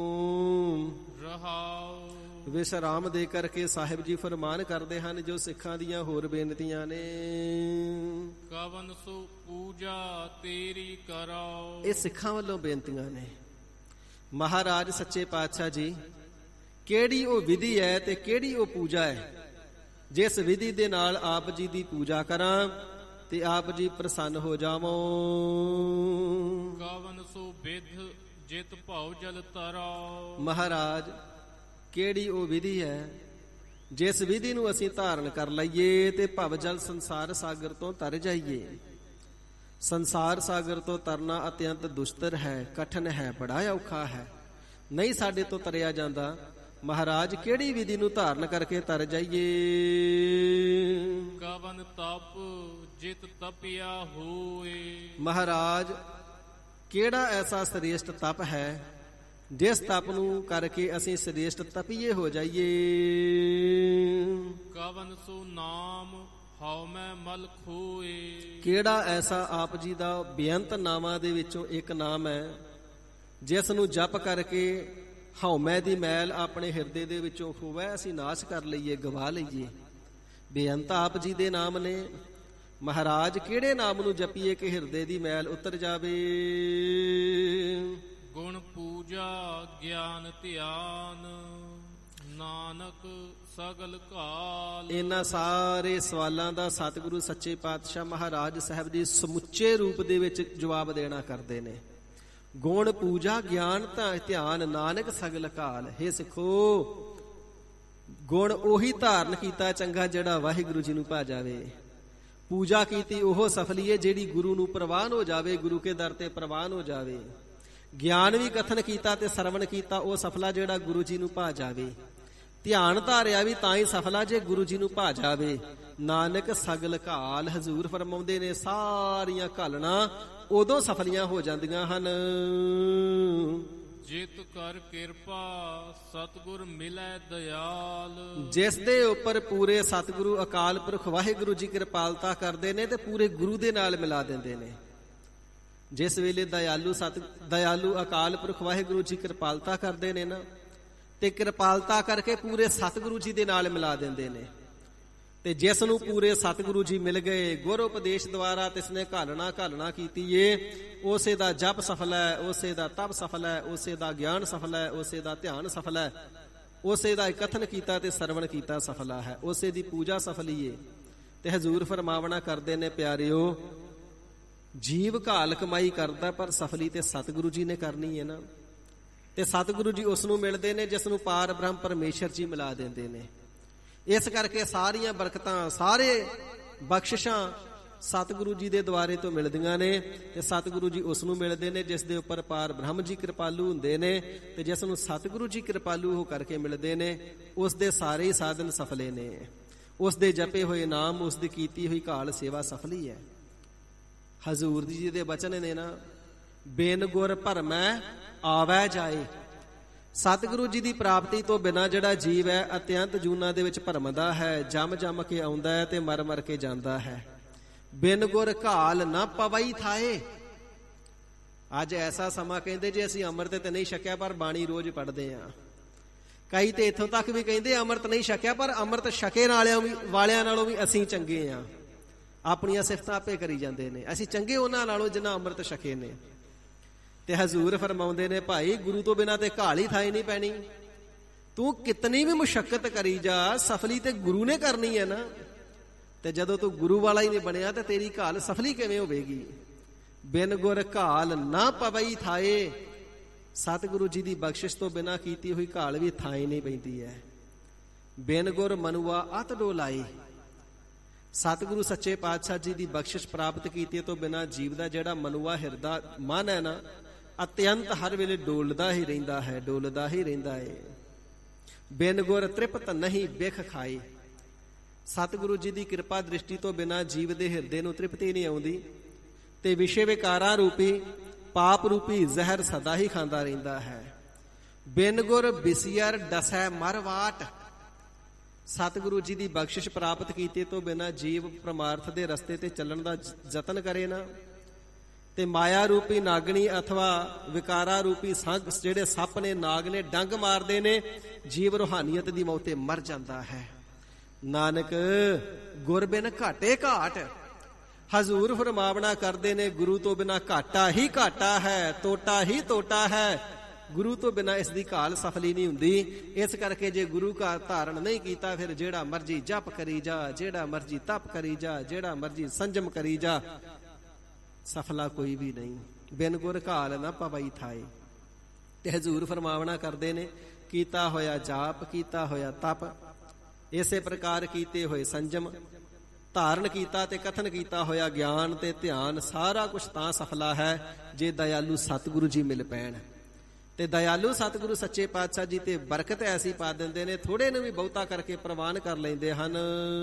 ਰਹਾਉ। ਵਿਸ਼ਰਾਮ ਦੇ ਕਰਕੇ ਸਾਹਿਬ ਜੀ ਫਰਮਾਨ ਕਰਦੇ ਹਨ ਜੋ ਸਿੱਖਾਂ ਦੀਆਂ ਹੋਰ ਬੇਨਤੀਆਂ ਨੇ। ਕਵਨ ਸੋ ਪੂਜਾ ਤੇਰੀ ਕਰਾਓ। ਇਹ ਸਿੱਖਾਂ ਵੱਲੋਂ ਬੇਨਤੀਆਂ ਨੇ। ਮਹਾਰਾਜ ਸੱਚੇ ਪਾਤਸ਼ਾਹ ਜੀ ਕਿਹੜੀ ਉਹ ਵਿਧੀ ਹੈ ਤੇ ਕਿਹੜੀ ਉਹ ਪੂਜਾ ਹੈ ਜਿਸ ਵਿਧੀ ਦੇ ਨਾਲ ਆਪ ਜੀ ਦੀ ਪੂਜਾ ਕਰਾਂ ਤੇ ਆਪ ਜੀ ਪ੍ਰਸੰਨ ਹੋ ਜਾਵੋ। ਕਵਨ ਸੋ ਵਿਧ ਜਿਤ ਭਉ ਜਲ ਤਰਾਓ। ਮਹਾਰਾਜ ਕਿਹੜੀ ਉਹ ਵਿਧੀ ਹੈ ਜਿਸ ਵਿਧੀ ਨੂੰ ਅਸੀਂ ਧਾਰਨ ਕਰ ਲਈਏ ਤੇ ਭਵ ਜਲ ਸੰਸਾਰ ਸਾਗਰ ਤੋਂ ਤਰ ਜਾਈਏ। ਸੰਸਾਰ ਸਾਗਰ ਤੋਂ ਤਰਨਾ ਅਤਿਅੰਤ ਦੁਸ਼ਤਰ ਹੈ, ਕਠਿਨ ਹੈ, ਬੜਾ ਔਖਾ ਹੈ, ਨਹੀਂ ਸਾਡੇ ਤੋਂ ਤਰਿਆ ਜਾਂਦਾ। ਮਹਾਰਾਜ ਕਿਹੜੀ ਵਿਧੀ ਨੂੰ ਧਾਰਨ ਕਰਕੇ ਤਰ ਜਾਈਏ। ਕਵਨ ਤਪ ਜਿਤ ਤਪਿਆ ਹੋਏ। ਮਹਾਰਾਜ ਕਿਹੜਾ ਐਸਾ ਸ੍ਰੇਸ਼ਟ ਤਪ ਹੈ ਜਿਸ ਤਪ ਨੂੰ ਕਰਕੇ ਅਸੀਂ ਸ੍ਰੇਸ਼ਟ ਤਪੀਏ ਹੋ ਜਾਈਏ। ਕਵਨ ਸੋ ਨਾਮ ਹਉ ਮੈਂ ਮਲ ਖੋਏ। ਕਿਹੜਾ ਐਸਾ ਆਪ ਜੀ ਦਾ ਬੇਅੰਤ ਨਾਮਾਂ ਦੇ ਵਿੱਚੋਂ ਇੱਕ ਨਾਮ ਹੈ ਜਿਸ ਨੂੰ ਜਪ ਕਰਕੇ ਹਉਮੈ ਦੀ ਮੈਲ ਆਪਣੇ ਹਿਰਦੇ ਦੇ ਵਿੱਚੋਂ ਖੋਵੈ ਅਸੀਂ ਨਾਸ਼ ਕਰ ਲਈਏ, ਗਵਾ ਲਈਏ। ਬੇਅੰਤ ਆਪ ਜੀ ਦੇ ਨਾਮ ਨੇ। ਮਹਾਰਾਜ ਕਿਹੜੇ ਨਾਮ ਨੂੰ ਜਪੀਏ ਕਿ ਹਿਰਦੇ ਦੀ ਮੈਲ ਉਤਰ ਜਾਵੇ। ਗੁਣ ਪੂਜਾ ਗਿਆਨ ਧਿਆਨ ਨਾਨਕ ਸਗਲ ਕਾਲ। ਇਹਨਾਂ ਸਾਰੇ ਸਵਾਲਾਂ ਦਾ ਸਤਿਗੁਰੂ ਸੱਚੇ ਪਾਤਸ਼ਾਹ ਮਹਾਰਾਜ ਸਾਹਿਬ ਜੀ ਸਮੁੱਚੇ ਰੂਪ ਦੇ ਵਿੱਚ ਜਵਾਬ ਦੇਣਾ ਕਰਦੇ ਨੇ। ਗੁਣ ਪੂਜਾ ਗਿਆਨ ਧਿਆਨ ਨਾਨਕ ਸਗਲ ਕਾਲ। ਹੇ ਸਿੱਖੋ, ਗੁਣ ਉਹੀ ਧਾਰਨ ਕੀਤਾ ਚੰਗਾ ਜਿਹੜਾ ਵਾਹਿਗੁਰੂ ਜੀ ਨੂੰ ਭਾ ਜਾਵੇ। ਪੂਜਾ ਕੀਤੀ ਉਹ ਸਫਲੀਏ ਜਿਹੜੀ ਗੁਰੂ ਨੂੰ ਪ੍ਰਵਾਨ ਹੋ ਜਾਵੇ, ਗੁਰੂ ਕੇ ਦਰ ਤੇ ਪ੍ਰਵਾਨ ਹੋ ਜਾਵੇ। ਗਿਆਨ ਵੀ ਕਥਨ ਕੀਤਾ ਤੇ ਸਰਵਣ ਕੀਤਾ ਉਹ ਸਫਲਾ ਜਿਹੜਾ ਗੁਰੂ ਜੀ ਨੂੰ ਭਾ ਜਾਵੇ। ਧਿਆਨ ਧਾਰਿਆ ਵੀ ਤਾਂ ਹੀ ਸਫਲਾ ਜੇ ਗੁਰੂ ਜੀ ਨੂੰ ਭਾ ਜਾਵੇ। ਨਾਨਕ ਸਗਲ ਘਾਲ। ਹਜ਼ੂਰ ਫਰਮਾਉਂਦੇ ਨੇ ਸਾਰੀਆਂ ਘਾਲਣਾ ਉਦੋਂ ਸਫਲੀਆਂ ਹੋ ਜਾਂਦੀਆਂ ਹਨ ਜਿਤ ਕਰ ਕਿਰਪਾ ਸਤਿਗੁਰ ਮਿਲੈ ਦਇਆਲ। ਜਿਸ ਦੇ ਉੱਪਰ ਪੂਰੇ ਸਤਿਗੁਰੂ ਅਕਾਲ ਪੁਰਖ ਵਾਹਿਗੁਰੂ ਜੀ ਕਿਰਪਾਲਤਾ ਕਰਦੇ ਨੇ ਤੇ ਪੂਰੇ ਗੁਰੂ ਦੇ ਨਾਲ ਮਿਲਾ ਦਿੰਦੇ ਨੇ। ਜਿਸ ਵੇਲੇ ਦਇਆਲੂ ਅਕਾਲ ਪੁਰਖ ਵਾਹਿਗੁਰੂ ਜੀ ਕਿਰਪਾਲਤਾ ਕਰਦੇ ਨੇ ਨਾ ਤੇ ਕਿਰਪਾਲਤਾ ਕਰਕੇ ਪੂਰੇ ਸਤਿਗੁਰੂ ਜੀ ਦੇ ਨਾਲ ਮਿਲਾ ਦਿੰਦੇ ਨੇ। ਤੇ ਜਿਸ ਨੂੰ ਪੂਰੇ ਸਤਿਗੁਰੂ ਜੀ ਮਿਲ ਗਏ ਗੁਰ ਉਪਦੇਸ਼ ਦੁਆਰਾ ਤਿਸਨੇ ਘਾਲਣਾ ਕੀਤੀ ਏ, ਉਸੇ ਦਾ ਜਪ ਸਫਲ ਹੈ, ਉਸੇ ਦਾ ਤਪ ਸਫਲ ਹੈ, ਉਸੇ ਦਾ ਗਿਆਨ ਸਫਲ ਹੈ, ਉਸੇ ਦਾ ਧਿਆਨ ਸਫਲ ਹੈ। ਉਸੇ ਦਾ ਕਥਨ ਕੀਤਾ ਤੇ ਸਰਵਣ ਕੀਤਾ ਸਫਲਾ ਹੈ, ਉਸੇ ਦੀ ਪੂਜਾ ਸਫਲੀ ਏ। ਤੇ ਹਜ਼ੂਰ ਫਰਮਾਵਣਾ ਕਰਦੇ ਨੇ ਪਿਆਰਿਓ, ਜੀਵ ਘਾਲ ਕਮਾਈ ਕਰਦਾ ਪਰ ਸਫਲੀ ਤੇ ਸਤਿਗੁਰੂ ਜੀ ਨੇ ਕਰਨੀ ਹੈ ਨਾ। ਤੇ ਸਤਿਗੁਰੂ ਜੀ ਉਸ ਨੂੰ ਮਿਲਦੇ ਨੇ ਜਿਸ ਨੂੰ ਪਾਰ ਬ੍ਰਹਮ ਪਰਮੇਸ਼ਰ ਜੀ ਮਿਲਾ ਦਿੰਦੇ ਨੇ। ਇਸ ਕਰਕੇ ਸਾਰੀਆਂ ਬਰਕਤਾਂ, ਸਾਰੇ ਬਖਸ਼ਿਸ਼ਾਂ ਸਤਿਗੁਰੂ ਜੀ ਦੇ ਦੁਆਰੇ ਤੋਂ ਮਿਲਦੀਆਂ ਨੇ। ਤੇ ਸਤਿਗੁਰੂ ਜੀ ਉਸ ਨੂੰ ਮਿਲਦੇ ਨੇ ਜਿਸ ਦੇ ਉੱਪਰ ਪਾਰ ਬ੍ਰਹਮ ਜੀ ਕਿਰਪਾਲੂ ਹੁੰਦੇ ਨੇ। ਤੇ ਜਿਸ ਨੂੰ ਸਤਿਗੁਰੂ ਜੀ ਕਿਰਪਾਲੂ ਹੋ ਕਰਕੇ ਮਿਲਦੇ ਨੇ, ਉਸ ਦੇ ਸਾਰੇ ਹੀ ਸਾਧਨ ਸਫਲੇ ਨੇ। ਉਸ ਦੇ ਜਪੇ ਹੋਏ ਨਾਮ, ਉਸ ਦੀ ਕੀਤੀ ਹੋਈ ਘਾਲ ਸੇਵਾ ਸਫਲੀ ਹੈ। ਹਜ਼ੂਰ ਜੀ ਦੇ ਬਚਨ ਨੇ ਨਾ, ਬਿਨ ਗੁਰ ਭਰਮੈ ਆਵੈ ਜਾਏ। ਸਤਿਗੁਰੂ ਜੀ ਦੀ ਪ੍ਰਾਪਤੀ ਤੋਂ ਬਿਨਾਂ ਜਿਹੜਾ ਜੀਵ ਹੈ ਅਤਿਅੰਤ ਜੂਨਾਂ ਦੇ ਵਿੱਚ ਭਰਮਦਾ ਹੈ, ਜੰਮ ਜੰਮ ਕੇ ਆਉਂਦਾ ਹੈ ਤੇ ਮਰ ਮਰ ਕੇ ਜਾਂਦਾ ਹੈ। ਬਿਨ ਗੁਰ ਘਾਲ ਨਾ ਪਵਈ ਥਾਏ। ਅੱਜ ਐਸਾ ਸਮਾਂ ਕਹਿੰਦੇ ਜੇ ਅਸੀਂ ਅੰਮ੍ਰਿਤ ਤੇ ਨਹੀਂ ਛਕਿਆ ਪਰ ਬਾਣੀ ਰੋਜ਼ ਪੜ੍ਹਦੇ ਹਾਂ। ਕਈ ਤੇ ਇੱਥੋਂ ਤੱਕ ਵੀ ਕਹਿੰਦੇ ਅੰਮ੍ਰਿਤ ਨਹੀਂ ਛਕਿਆ ਪਰ ਅੰਮ੍ਰਿਤ ਛਕੇ ਵਾਲਿਆਂ ਨਾਲੋਂ ਵੀ ਅਸੀਂ ਚੰਗੇ ਹਾਂ। ਆਪਣੀਆਂ ਸਿਫਤਾਂ ਆਪੇ ਕਰੀ ਜਾਂਦੇ ਨੇ, ਅਸੀਂ ਚੰਗੇ ਉਹਨਾਂ ਨਾਲੋਂ ਜਿਨ੍ਹਾਂ ਅੰਮ੍ਰਿਤ ਛਕੇ ਨੇ। ਤੇ ਹਜ਼ੂਰ ਫਰਮਾਉਂਦੇ ਨੇ, ਭਾਈ ਗੁਰੂ ਤੋਂ ਬਿਨਾਂ ਤੇ ਘਾਲ ਹੀ ਥਾਈ ਨਹੀਂ ਪੈਣੀ। ਤੂੰ ਕਿਤਨੀ ਵੀ ਮੁਸ਼ੱਕਤ ਕਰੀ ਜਾ, ਸਫਲੀ ਤੇ ਗੁਰੂ ਨੇ ਕਰਨੀ ਹੈ ਨਾ। ਤੇ ਜਦੋਂ ਤੂੰ ਗੁਰੂ ਵਾਲਾ ਹੀ ਨਹੀਂ ਬਣਿਆ ਤੇ ਤੇਰੀ ਘਾਲ ਸਫਲੀ ਕਿਵੇਂ ਹੋਵੇਗੀ। ਬਿਨ ਗੁਰ ਘਾਲ ਨਾ ਪਵਈ ਥਾਏ। ਸਤਿਗੁਰੂ ਜੀ ਦੀ ਬਖਸ਼ਿਸ਼ ਤੋਂ ਬਿਨਾਂ ਕੀਤੀ ਹੋਈ ਘਾਲ ਵੀ ਥਾਈ ਨਹੀਂ ਪੈਂਦੀ ਹੈ। ਬਿਨ ਗੁਰ ਮਨੁਆ ਅਤ ਡੋਲਾਏ। ਸਤਿਗੁਰੂ ਸੱਚੇ ਪਾਤਸ਼ਾਹ ਜੀ ਦੀ ਬਖਸ਼ਿਸ਼ ਪ੍ਰਾਪਤ ਕੀਤੇ ਤੋਂ ਬਿਨਾਂ ਜੀਵ ਦਾ ਜਿਹੜਾ ਮਨੁਆ ਹਿਰਦਾ ਮਨ ਹੈ ਨਾ, ਅਤਿਅੰਤ ਹਰ ਵੇਲੇ ਡੋਲਦਾ ਹੀ ਰਹਿੰਦਾ ਹੈ, ਡੋਲਦਾ ਹੀ ਰਹਿੰਦਾ ਹੈ। ਬਿਨ ਗੁਰ ਤ੍ਰਿਪਤ ਨਹੀਂ ਬਿਖ ਖਾਏ। ਸਤਿਗੁਰੂ ਜੀ ਦੀ ਕਿਰਪਾ ਦ੍ਰਿਸ਼ਟੀ ਤੋਂ ਬਿਨਾਂ ਜੀਵ ਦੇ ਹਿਰਦੇ ਨੂੰ ਤ੍ਰਿਪਤੀ ਨਹੀਂ ਆਉਂਦੀ ਤੇ ਵਿਸ਼ੇ ਵਿਕਾਰਾਂ ਰੂਪੀ ਪਾਪ ਰੂਪੀ ਜ਼ਹਿਰ ਸਦਾ ਹੀ ਖਾਂਦਾ ਰਹਿੰਦਾ ਹੈ। ਬਿਨ ਗੁਰ ਬਿਸਿਅਰ ਡਸੈ ਮਰਵਾਟ। ਸਤਿਗੁਰੂ ਜੀ ਦੀ ਬਖਸ਼ਿਸ਼ ਪ੍ਰਾਪਤ ਕੀਤੇ ਤੋਂ ਬਿਨਾਂ ਜੀਵ ਪਰਮਾਰਥ ਦੇ ਰਸਤੇ ਤੇ ਚੱਲਣ ਦਾ ਯਤਨ ਕਰੇ ਨਾ ਤੇ ਮਾਇਆ ਰੂਪੀ ਨਾਗਣੀ ਅਥਵਾ ਵਿਕਾਰਾਂ ਰੂਪੀ ਸੰਗ ਜਿਹੜੇ ਸੱਪ ਨੇ, ਨਾਗ ਨੇ, ਡੰਗ ਮਾਰਦੇ ਨੇ, ਜੀਵ ਰੂਹਾਨੀਅਤ ਦੀ ਮੌਤ ਤੇ ਮਰ ਜਾਂਦਾ ਹੈ। ਨਾਨਕ ਗੁਰ ਬਿਨ ਘਾਟੇ ਘਾਟ। ਹਜ਼ੂਰ ਫਰਮਾਵਣਾ ਕਰਦੇ ਨੇ, ਗੁਰੂ ਤੋਂ ਬਿਨਾਂ ਘਾਟਾ ਹੀ ਘਾਟਾ ਹੈ, ਤੋਟਾ ਹੀ ਤੋਟਾ ਹੈ। ਗੁਰੂ ਤੋਂ ਬਿਨਾਂ ਇਸ ਦੀ ਘਾਲ ਸਫਲੀ ਨਹੀਂ ਹੁੰਦੀ। ਇਸ ਕਰਕੇ ਜੇ ਗੁਰੂ ਘਰ ਧਾਰਨ ਨਹੀਂ ਕੀਤਾ, ਫਿਰ ਜਿਹੜਾ ਮਰਜੀ ਜਪ ਕਰੀ ਜਾ, ਜਿਹੜਾ ਮਰਜੀ ਤਪ ਕਰੀ ਜਾ, ਜਿਹੜਾ ਮਰਜੀ ਸੰਜਮ ਕਰੀ ਜਾ, ਸਫਲਾ ਕੋਈ ਵੀ ਨਹੀਂ। ਬਿਨ ਗੁਰ ਘਾਲ ਨਾ ਪਵਈ ਥਾਏ। ਤੇ ਹਜ਼ੂਰ ਫਰਮਾਵਣਾ ਕਰਦੇ ਨੇ, ਕੀਤਾ ਹੋਇਆ ਜਾਪ, ਕੀਤਾ ਹੋਇਆ ਤਪ, ਇਸੇ ਪ੍ਰਕਾਰ ਕੀਤੇ ਹੋਏ ਸੰਜਮ, ਧਾਰਨ ਕੀਤਾ ਤੇ ਕਥਨ ਕੀਤਾ ਹੋਇਆ ਗਿਆਨ ਤੇ ਧਿਆਨ, ਸਾਰਾ ਕੁਝ ਤਾਂ ਸਫਲਾ ਹੈ ਜੇ ਦਇਆਲੂ ਸਤਿਗੁਰੂ ਜੀ ਮਿਲ ਪੈਣ। ਤੇ ਦਇਆਲੂ ਸਤਿਗੁਰੂ ਸੱਚੇ ਪਾਤਸ਼ਾਹ ਜੀ ਤੇ ਬਰਕਤ ਐਸੀ ਪਾ ਦਿੰਦੇ ਨੇ, ਥੋੜੇ ਨੂੰ ਵੀ ਬਹੁਤਾ ਕਰਕੇ ਪ੍ਰਵਾਨ ਕਰ ਲੈਂਦੇ ਹਨ।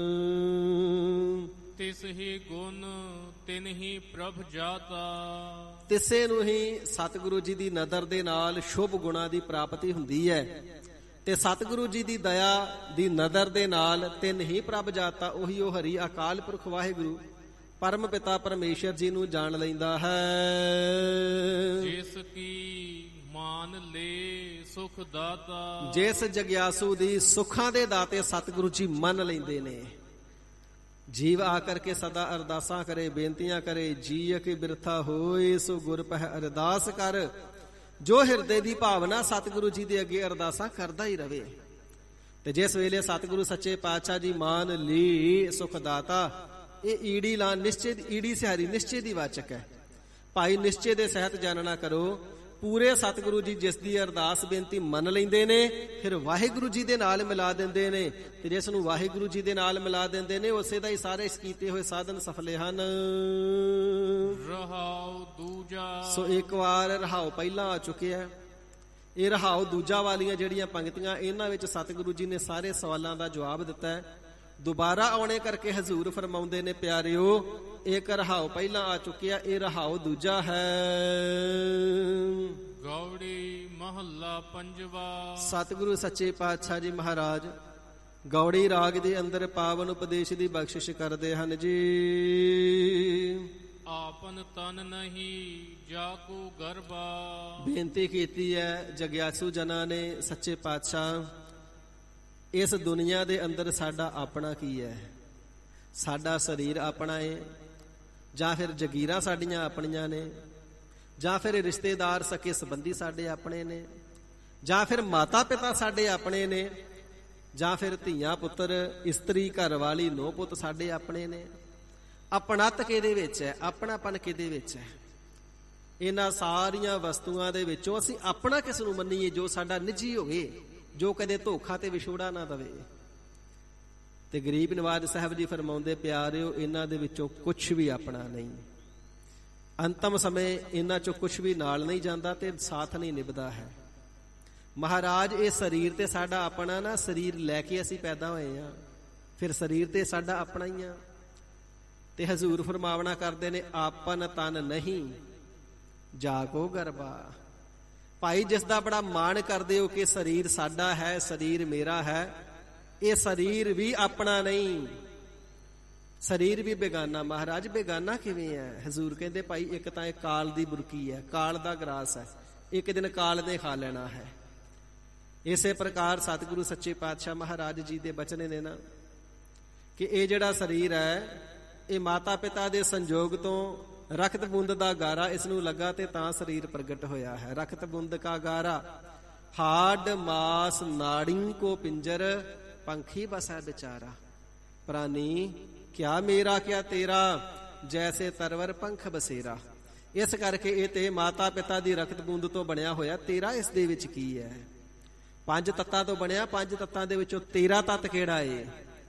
ਤਿਸ ਹੀ ਗੁਣ ਤਿਨ ਹੀ ਪ੍ਰਭ ਜਾਤਾ। ਤਿਸੇ ਨੂੰ ਹੀ ਸਤਿਗੁਰੂ ਜੀ ਦੀ ਨਜ਼ਰ ਦੇ ਨਾਲ ਸ਼ੁਭ ਗੁਣਾਂ ਦੀ ਪ੍ਰਾਪਤੀ ਹੁੰਦੀ ਹੈ। ਤੇ ਸਤਿਗੁਰੂ ਜੀ ਦੀ ਦਇਆ ਦੀ ਨਜ਼ਰ ਦੇ ਨਾਲ ਤਿੰਨ ਹੀ ਪ੍ਰਭ ਜਾਤਾ। ਉਹੀ ਉਹ ਹਰੀ ਅਕਾਲ ਪੁਰਖ ਵਾਹਿਗੁਰੂ ਪਰਮ ਪਿਤਾ ਪਰਮੇਸ਼ਰ ਜੀ ਨੂੰ ਜਾਣ ਲੈਂਦਾ ਹੈ। ਜਿਸ ਕੀ ਮਾਨ ਲੈ ਸੁਖ ਦਾਤਾ। ਜਿਸ ਜਗਿਆਸੂ ਦੀ ਸੁੱਖਾਂ ਦੇ ਦਾਤੇ ਸਤਿਗੁਰੂ ਜੀ ਮੰਨ ਲੈਂਦੇ ਨੇ। ਜੀਵ ਆ ਕਰਕੇ ਸਦਾ ਅਰਦਾਸਾਂ ਕਰੇ, ਬੇਨਤੀਆਂ ਕਰੇ, ਜੀ ਕੇ ਬਿਰਥਾ ਹੋਏ ਸੋ ਗੁਰ ਪਹਿ ਅਰਦਾਸ ਕਰ। ਜੋ ਹਿਰਦੇ ਦੀ ਭਾਵਨਾ ਸਤਿਗੁਰੂ ਜੀ ਦੇ ਅੱਗੇ ਅਰਦਾਸਾਂ ਕਰਦਾ ਹੀ ਰਵੇ। ਤੇ ਜਿਸ ਵੇਲੇ ਸਤਿਗੁਰੂ ਸੱਚੇ ਪਾਤਸ਼ਾਹ ਜੀ ਮਾਨ ਲੀ ਸੁਖ ਦਾਤਾ, ਇਹ ਈੜੀ ਲਾ ਨਿਸ਼ਚੇ, ਈੜੀ ਸਿਹਾਰੀ ਨਿਸ਼ਚੇ ਦੀ ਵਾਚਕ ਹੈ। ਭਾਈ ਨਿਸ਼ਚੇ ਦੇ ਸਹਿਤ ਜਾਣਨਾ ਕਰੋ। ਪੂਰੇ ਸਤਿਗੁਰੂ ਜੀ ਜਿਸ ਦੀ ਅਰਦਾਸ ਬੇਨਤੀ ਮੰਨ ਲੈਂਦੇ ਨੇ, ਫਿਰ ਵਾਹਿਗੁਰੂ ਜੀ ਦੇ ਨਾਲ ਮਿਲਾ ਦਿੰਦੇ ਨੇ। ਤੇ ਜਿਸ ਨੂੰ ਵਾਹਿਗੁਰੂ ਜੀ ਦੇ ਨਾਲ ਮਿਲਾ ਦਿੰਦੇ ਨੇ, ਉਸੇ ਦਾ ਹੀ ਸਾਰੇ ਕੀਤੇ ਹੋਏ ਸਾਧਨ ਸਫਲੇ ਹਨ। ਰਹਾਉ ਦੂਜਾ। ਸੋ ਇੱਕ ਵਾਰ ਰਹਾਉ ਪਹਿਲਾਂ ਆ ਚੁੱਕਿਆ। ਇਹ ਰਹਾਉ ਦੂਜਾ ਵਾਲੀਆਂ ਜਿਹੜੀਆਂ ਪੰਕਤੀਆਂ, ਇਹਨਾਂ ਵਿੱਚ ਸਤਿਗੁਰੂ ਜੀ ਨੇ ਸਾਰੇ ਸਵਾਲਾਂ ਦਾ ਜਵਾਬ ਦਿੱਤਾ ਹੈ। ਦੁਬਾਰਾ ਆਉਣੇ ਕਰਕੇ ਹਜ਼ੂਰ ਫਰਮਾਉਂਦੇ ਨੇ, ਪਿਆਰਿਓ ਇੱਕ ਰਹਾਉ ਪਹਿਲਾਂ ਆ ਚੁੱਕਿਆ, ਇਹ ਰਹਾਉ ਦੂਜਾ ਹੈ। ਗੌੜੀ ਮਹੱਲਾ ਪੰਜਵਾ। ਸਤਿਗੁਰੂ ਸੱਚੇ ਪਾਤਸ਼ਾਹ ਜੀ ਮਹਾਰਾਜ ਗੌੜੀ ਰਾਗ ਦੇ ਅੰਦਰ ਪਾਵਨ ਉਪਦੇਸ਼ ਦੀ ਬਖਸ਼ਿਸ਼ ਕਰਦੇ ਹਨ ਜੀ। ਆਪਨ ਤਨ ਨਹੀਂ ਜਾ ਕੋ ਗਰਬਾ। ਬੇਨਤੀ ਕੀਤੀ ਹੈ ਜਗਿਆਸੂ ਜਨਾਂ ਨੇ, ਸੱਚੇ ਪਾਤਸ਼ਾਹ ਇਸ ਦੁਨੀਆ ਦੇ ਅੰਦਰ ਸਾਡਾ ਆਪਣਾ ਕੀ ਹੈ? ਸਾਡਾ ਸਰੀਰ ਆਪਣਾ ਹੈ, ਜਾਂ ਫਿਰ ਜਗੀਰਾਂ ਸਾਡੀਆਂ ਆਪਣੀਆਂ ਨੇ, ਜਾਂ ਫਿਰ ਰਿਸ਼ਤੇਦਾਰ ਸਕੇ ਸੰਬੰਧੀ ਸਾਡੇ ਆਪਣੇ ਨੇ, ਜਾਂ ਫਿਰ ਮਾਤਾ ਪਿਤਾ ਸਾਡੇ ਆਪਣੇ ਨੇ, ਜਾਂ ਫਿਰ ਧੀਆਂ ਪੁੱਤਰ, ਇਸਤਰੀ, ਘਰ ਵਾਲੀ, ਨੂੰਹ ਪੁੱਤ ਸਾਡੇ ਆਪਣੇ ਨੇ। ਆਪਣਤ ਕਿਹਦੇ ਵਿੱਚ ਹੈ? ਆਪਣਾਪਨ ਕਿਹਦੇ ਵਿੱਚ ਹੈ? ਇਹਨਾਂ ਸਾਰੀਆਂ ਵਸਤੂਆਂ ਦੇ ਵਿੱਚੋਂ ਅਸੀਂ ਆਪਣਾ ਕਿਸ ਨੂੰ ਮੰਨੀਏ? ਜੋ ਸਾਡਾ ਨਿੱਜੀ ਹੋਵੇ, ਜੋ ਕਦੇ ਧੋਖਾ ਤੇ ਵਿਛੋੜਾ ਨਾ ਦਵੇ। ਤੇ ਗਰੀਬ ਨਵਾਜ ਸਾਹਿਬ ਜੀ ਫਰਮਾਉਂਦੇ, ਪਿਆਰਿਓ, ਇਹਨਾਂ ਦੇ ਵਿੱਚੋਂ ਕੁਛ ਵੀ ਆਪਣਾ ਨਹੀਂ। ਅੰਤਮ ਸਮੇਂ ਇਹਨਾਂ ਚੋਂ ਕੁਛ ਵੀ ਨਾਲ ਨਹੀਂ ਜਾਂਦਾ ਤੇ ਸਾਥ ਨਹੀਂ ਨਿਭਦਾ ਹੈ। ਮਹਾਰਾਜ, ਇਹ ਸਰੀਰ ਤੇ ਸਾਡਾ ਆਪਣਾ ਨਾ, ਸਰੀਰ ਲੈ ਕੇ ਅਸੀਂ ਪੈਦਾ ਹੋਏ ਆ, ਫਿਰ ਸਰੀਰ ਤੇ ਸਾਡਾ ਆਪਣਾ ਹੀ ਆ। ਤੇ ਹਜ਼ੂਰ ਫਰਮਾਵਣਾ ਕਰਦੇ ਨੇ, ਆਪਨ ਤਨ ਨਹੀਂ ਜਾ ਕੋ ਗਰਬਾ। ਭਾਈ, ਜਿਸ ਦਾ ਬੜਾ ਮਾਣ ਕਰਦੇ ਹੋ ਕਿ ਸਰੀਰ ਸਾਡਾ ਹੈ, ਸਰੀਰ ਮੇਰਾ ਹੈ, ਇਹ ਸਰੀਰ ਵੀ ਆਪਣਾ ਨਹੀਂ, ਸਰੀਰ ਵੀ ਬੇਗਾਨਾ। ਮਹਾਰਾਜ, ਬੇਗਾਨਾ ਕਿਵੇਂ ਹੈ? ਹਜ਼ੂਰ ਕਹਿੰਦੇ, ਭਾਈ, ਇੱਕ ਤਾਂ ਇਹ ਕਾਲ ਦੀ ਬੁਰਕੀ ਹੈ, ਕਾਲ ਦਾ ਗਰਾਸ ਹੈ, ਇੱਕ ਦਿਨ ਕਾਲ ਨੇ ਖਾ ਲੈਣਾ ਹੈ। ਇਸੇ ਪ੍ਰਕਾਰ ਸਤਿਗੁਰੂ ਸੱਚੇ ਪਾਤਸ਼ਾਹ ਮਹਾਰਾਜ ਜੀ ਦੇ ਬਚਨ ਨੇ ਨਾ ਕਿ ਇਹ ਜਿਹੜਾ ਸਰੀਰ ਹੈ, ਇਹ ਮਾਤਾ ਪਿਤਾ ਦੇ ਸੰਜੋਗ ਤੋਂ ਰਕਤ ਬੂੰਦ ਦਾ ਗਾਰਾ ਇਸ ਨੂੰ ਲੱਗਾ ਤੇ ਤਾਂ ਸਰੀਰ ਪ੍ਰਗਟ ਹੋਇਆ ਹੈ। ਰਕਤ ਬੂੰਦ ਕਾ ਗਾਰਾ, ਹਾਡ ਮਾਸ ਨਾੜੀ ਕੋ ਪਿੰਜਰ, ਪੰਖੀ ਬਸੈ ਵਿਚਾਰਾ। ਪ੍ਰਾਨੀ ਕਿਆ ਮੇਰਾ ਕਿਆ ਤੇਰਾ, ਜੈਸੇ ਤਰਵਰ ਪੰਖ ਬਸੇਰਾ। ਇਸ ਕਰਕੇ ਇਹ ਤੇ ਮਾਤਾ ਪਿਤਾ ਦੀ ਰਕਤ ਬੂੰਦ ਤੋਂ ਬਣਿਆ ਹੋਇਆ, ਤੇਰਾ ਇਸ ਦੇ ਵਿੱਚ ਕੀ ਹੈ? 5 ਤੱਤਾਂ ਤੋਂ ਬਣਿਆ, 5 ਤੱਤਾਂ ਦੇ ਵਿੱਚੋਂ ਤੇਰਾ ਤੱਤ ਕਿਹੜਾ ਏ?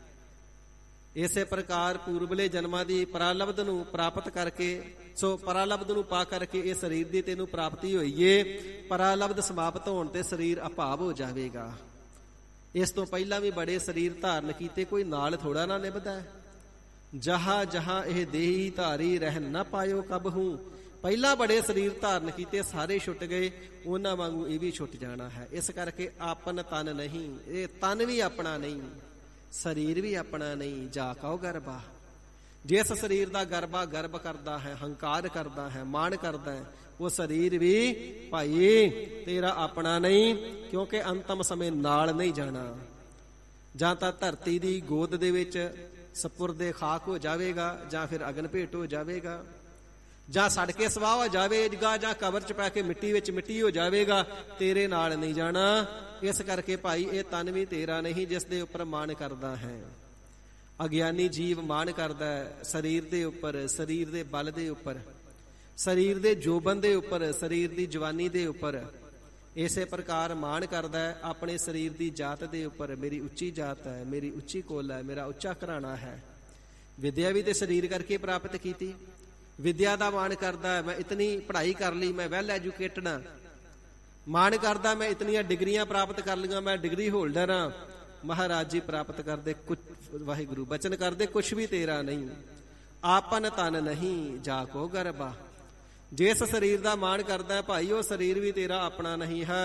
ਇਸੇ ਪ੍ਰਕਾਰ ਪੂਰਬਲੇ ਜਨਮਾਂ ਦੀ ਪਰਾਲਬਧ ਨੂੰ ਪ੍ਰਾਪਤ ਕਰਕੇ, ਸੋ ਪਰਾਲਬਧ ਨੂੰ ਪਾ ਕਰਕੇ ਇਹ ਸਰੀਰ ਦੀ ਤੈਨੂੰ ਪ੍ਰਾਪਤੀ ਹੋਈ ਏ। ਪਰਾਲਬਧ ਸਮਾਪਤ ਹੋਣ ਤੇ ਸਰੀਰ ਅਭਾਵ ਹੋ ਜਾਵੇਗਾ। ਇਸ ਤੋਂ ਪਹਿਲਾਂ ਵੀ ਬੜੇ ਸਰੀਰ ਧਾਰਨ ਕੀਤੇ, ਕੋਈ ਨਾਲ ਥੋੜਾ ਨਾ ਨਿਭਦਾ। ਜਹਾਂ ਜਹਾਂ ਇਹ ਦੇਹੀ ਧਾਰੀ ਰਹਿ ਨਾ ਪਾਇਓ ਕਬਹੂ। ਪਹਿਲਾਂ ਬੜੇ ਸਰੀਰ ਧਾਰਨ ਕੀਤੇ, ਸਾਰੇ ਛੁੱਟ ਗਏ, ਉਹਨਾਂ ਵਾਂਗੂ ਇਹ ਵੀ ਛੁੱਟ ਜਾਣਾ ਹੈ। ਇਸ ਕਰਕੇ ਆਪਨ ਤਨ ਨਹੀਂ, ਇਹ ਤਨ ਵੀ ਆਪਣਾ ਨਹੀਂ, ਸਰੀਰ ਵੀ ਆਪਣਾ ਨਹੀਂ। ਜਾ ਕਉ ਗਰਬਾ। ਜਿਸ ਸਰੀਰ ਦਾ ਗਰਬਾ ਗਰਬ ਕਰਦਾ ਹੈ, ਹੰਕਾਰ ਕਰਦਾ ਹੈ, ਮਾਣ ਕਰਦਾ ਹੈ, ਉਹ ਸਰੀਰ ਵੀ ਭਾਈ ਤੇਰਾ ਆਪਣਾ ਨਹੀਂ, ਕਿਉਂਕਿ ਅੰਤਮ ਸਮੇਂ ਨਾਲ ਨਹੀਂ ਜਾਣਾ। ਜਾਂ ਤਾਂ ਧਰਤੀ ਦੀ ਗੋਦ ਦੇ ਵਿੱਚ ਸਪੁਰਦੇ ਖਾਕ ਹੋ ਜਾਵੇਗਾ, ਜਾਂ ਫਿਰ ਅਗਨ ਭੇਟ ਹੋ ਜਾਵੇਗਾ, ਜਾਂ ਸੜ ਕੇ ਸਵਾਹ ਹੋ ਜਾਵੇਗਾ, ਜਾਂ ਕਬਰ ਚ ਪੈ ਕੇ ਮਿੱਟੀ ਵਿੱਚ ਮਿੱਟੀ ਹੋ ਜਾਵੇਗਾ। ਤੇਰੇ ਨਾਲ ਨਹੀਂ ਜਾਣਾ। ਇਸ ਕਰਕੇ ਭਾਈ, ਇਹ ਤਨ ਵੀ ਤੇਰਾ ਨਹੀਂ ਜਿਸ ਦੇ ਉੱਪਰ ਮਾਣ ਕਰਦਾ ਹੈ। ਅਗਿਆਨੀ ਜੀਵ ਮਾਣ ਕਰਦਾ ਹੈ ਸਰੀਰ ਦੇ ਉੱਪਰ, ਸਰੀਰ ਦੇ ਬਲ ਦੇ ਉੱਪਰ, ਸਰੀਰ ਦੇ ਜੋਬਨ ਦੇ ਉੱਪਰ, ਸਰੀਰ ਦੀ ਜਵਾਨੀ ਦੇ ਉੱਪਰ। ਇਸੇ ਪ੍ਰਕਾਰ ਮਾਣ ਕਰਦਾ ਹੈ ਆਪਣੇ ਸਰੀਰ ਦੀ ਜਾਤ ਦੇ ਉੱਪਰ। ਮੇਰੀ ਉੱਚੀ ਜਾਤ ਹੈ, ਮੇਰੀ ਉੱਚੀ ਕੋਲ ਹੈ, ਮੇਰਾ ਉੱਚਾ ਘਰਾਣਾ ਹੈ। ਵਿਦਿਆ ਵੀ ਤੇ ਸਰੀਰ ਕਰਕੇ ਪ੍ਰਾਪਤ ਕੀਤੀ। ਵਿਦਿਆ ਦਾ ਮਾਣ ਕਰਦਾ ਹੈ, ਮੈਂ ਇਤਨੀ ਪੜ੍ਹਾਈ ਕਰ ਲਈ, ਮੈਂ ਵੈਲ ਐਜੂਕੇਟਡ ਹਾਂ। ਮਾਣ ਕਰਦਾ, ਮੈਂ ਇਤਨੀਆਂ ਡਿਗਰੀਆਂ ਪ੍ਰਾਪਤ ਕਰ ਲਈਆਂ, ਮੈਂ ਡਿਗਰੀ ਹੋਲਡਰ ਹਾਂ। ਮਹਾਰਾਜ ਜੀ ਪ੍ਰਾਪਤ ਕਰਦੇ ਕੁਛ, ਵਾਹਿਗੁਰੂ ਬਚਨ ਕਰਦੇ, ਕੁਛ ਵੀ ਤੇਰਾ ਨਹੀਂ। ਆਪਨ ਤਨ ਨਹੀਂ ਜਾ ਕੋ ਗਰਬਾ। ਜਿਸ ਸਰੀਰ ਦਾ ਮਾਣ ਕਰਦਾ ਹੈ ਭਾਈ, ਉਹ ਸਰੀਰ ਵੀ ਤੇਰਾ ਆਪਣਾ ਨਹੀਂ ਹੈ।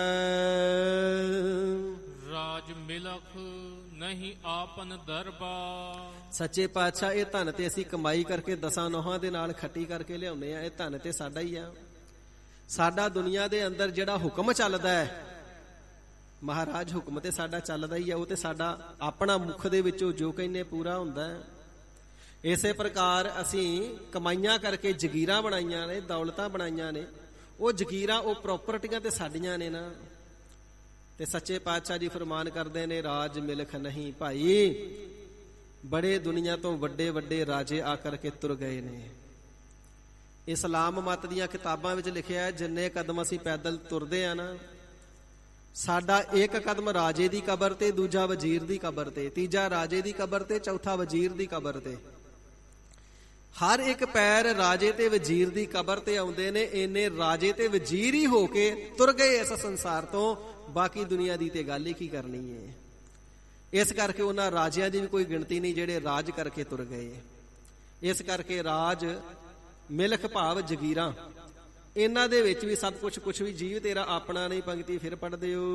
ਰਾਜ ਮਿਲਖ ਨਹੀਂ ਆਪਨ ਦਰਬਾ। ਸੱਚੇ ਪਾਤਸ਼ਾਹ, ਇਹ ਧਨ ਤੇ ਅਸੀਂ ਕਮਾਈ ਕਰਕੇ 10 ਨੋਹਾਂ ਦੇ ਨਾਲ ਖੱਟੀ ਕਰਕੇ ਲਿਆਉਂਦੇ ਆ। ਇਹ ਧਨ ਤੇ ਸਾਡਾ ਹੀ ਆ। ਸਾਡਾ ਦੁਨੀਆ ਦੇ ਅੰਦਰ ਜਿਹੜਾ ਹੁਕਮ ਚੱਲਦਾ ਹੈ, ਮਹਾਰਾਜ ਹੁਕਮ ਤੇ ਸਾਡਾ ਚੱਲਦਾ ਹੀ ਆ। ਉਹ ਤੇ ਸਾਡਾ ਆਪਣਾ ਮੁਖ ਦੇ ਵਿੱਚੋਂ ਜੋ ਕਹਿੰਦੇ ਪੂਰਾ ਹੁੰਦਾ ਹੈ। ਇਸੇ ਪ੍ਰਕਾਰ ਅਸੀਂ ਕਮਾਈਆਂ ਕਰਕੇ ਜਗੀਰਾਂ ਬਣਾਈਆਂ ਨੇ, ਦੌਲਤਾਂ ਬਣਾਈਆਂ ਨੇ। ਉਹ ਜਗੀਰਾਂ, ਉਹ ਪ੍ਰੋਪਰਟੀਆਂ ਤੇ ਸਾਡੀਆਂ ਨੇ ਨਾ। ਤੇ ਸੱਚੇ ਪਾਤਸ਼ਾਹ ਜੀ ਫਰਮਾਨ ਕਰਦੇ ਨੇ, ਰਾਜ ਮਿਲਖ ਨਹੀਂ। ਭਾਈ, ਬੜੇ ਦੁਨੀਆ ਤੋਂ ਵੱਡੇ ਵੱਡੇ ਰਾਜੇ ਆ ਕਰਕੇ ਤੁਰ ਗਏ ਨੇ। ਇਸਲਾਮ ਮਤ ਦੀਆਂ ਕਿਤਾਬਾਂ ਵਿੱਚ ਲਿਖਿਆ, ਜਿੰਨੇ ਕਦਮ ਅਸੀਂ ਪੈਦਲ ਤੁਰਦੇ ਆ ਨਾ, ਸਾਡਾ ਇੱਕ ਕਦਮ ਰਾਜੇ ਦੀ ਕਬਰ ਤੇ, ਦੂਜਾ ਵਜ਼ੀਰ ਦੀ ਕਬਰ ਤੇ, ਤੀਜਾ ਰਾਜੇ ਦੀ ਕਬਰ ਤੇ, ਚੌਥਾ ਵਜ਼ੀਰ ਦੀ ਕਬਰ ਤੇ। ਹਰ ਇੱਕ ਪੈਰ ਰਾਜੇ ਤੇ ਵਜ਼ੀਰ ਦੀ ਕਬਰ ਤੇ ਆਉਂਦੇ ਨੇ। ਇੰਨੇ ਰਾਜੇ ਤੇ ਵਜ਼ੀਰ ਹੀ ਹੋ ਕੇ ਤੁਰ ਗਏ ਇਸ ਸੰਸਾਰ ਤੋਂ। ਬਾਕੀ ਦੁਨੀਆ ਦੀ ਤੇ ਗੱਲ ਹੀ ਕੀ ਕਰਨੀ ਹੈ। ਇਸ ਕਰਕੇ ਉਹਨਾਂ ਰਾਜਿਆਂ ਦੀ ਵੀ ਕੋਈ ਗਿਣਤੀ ਨਹੀਂ ਜਿਹੜੇ ਰਾਜ ਕਰਕੇ ਤੁਰ ਗਏ। ਇਸ ਕਰਕੇ ਰਾਜ ਮਿਲਖ ਭਾਵ ਜਗੀਰਾਂ, ਇਹਨਾਂ ਦੇ ਵਿੱਚ ਵੀ ਸਭ ਕੁਛ ਵੀ ਜੀਵ ਤੇਰਾ ਆਪਣਾ ਨਹੀਂ। ਪੰਕਤੀ ਫਿਰ ਪੜ੍ਹ ਦਿਓ।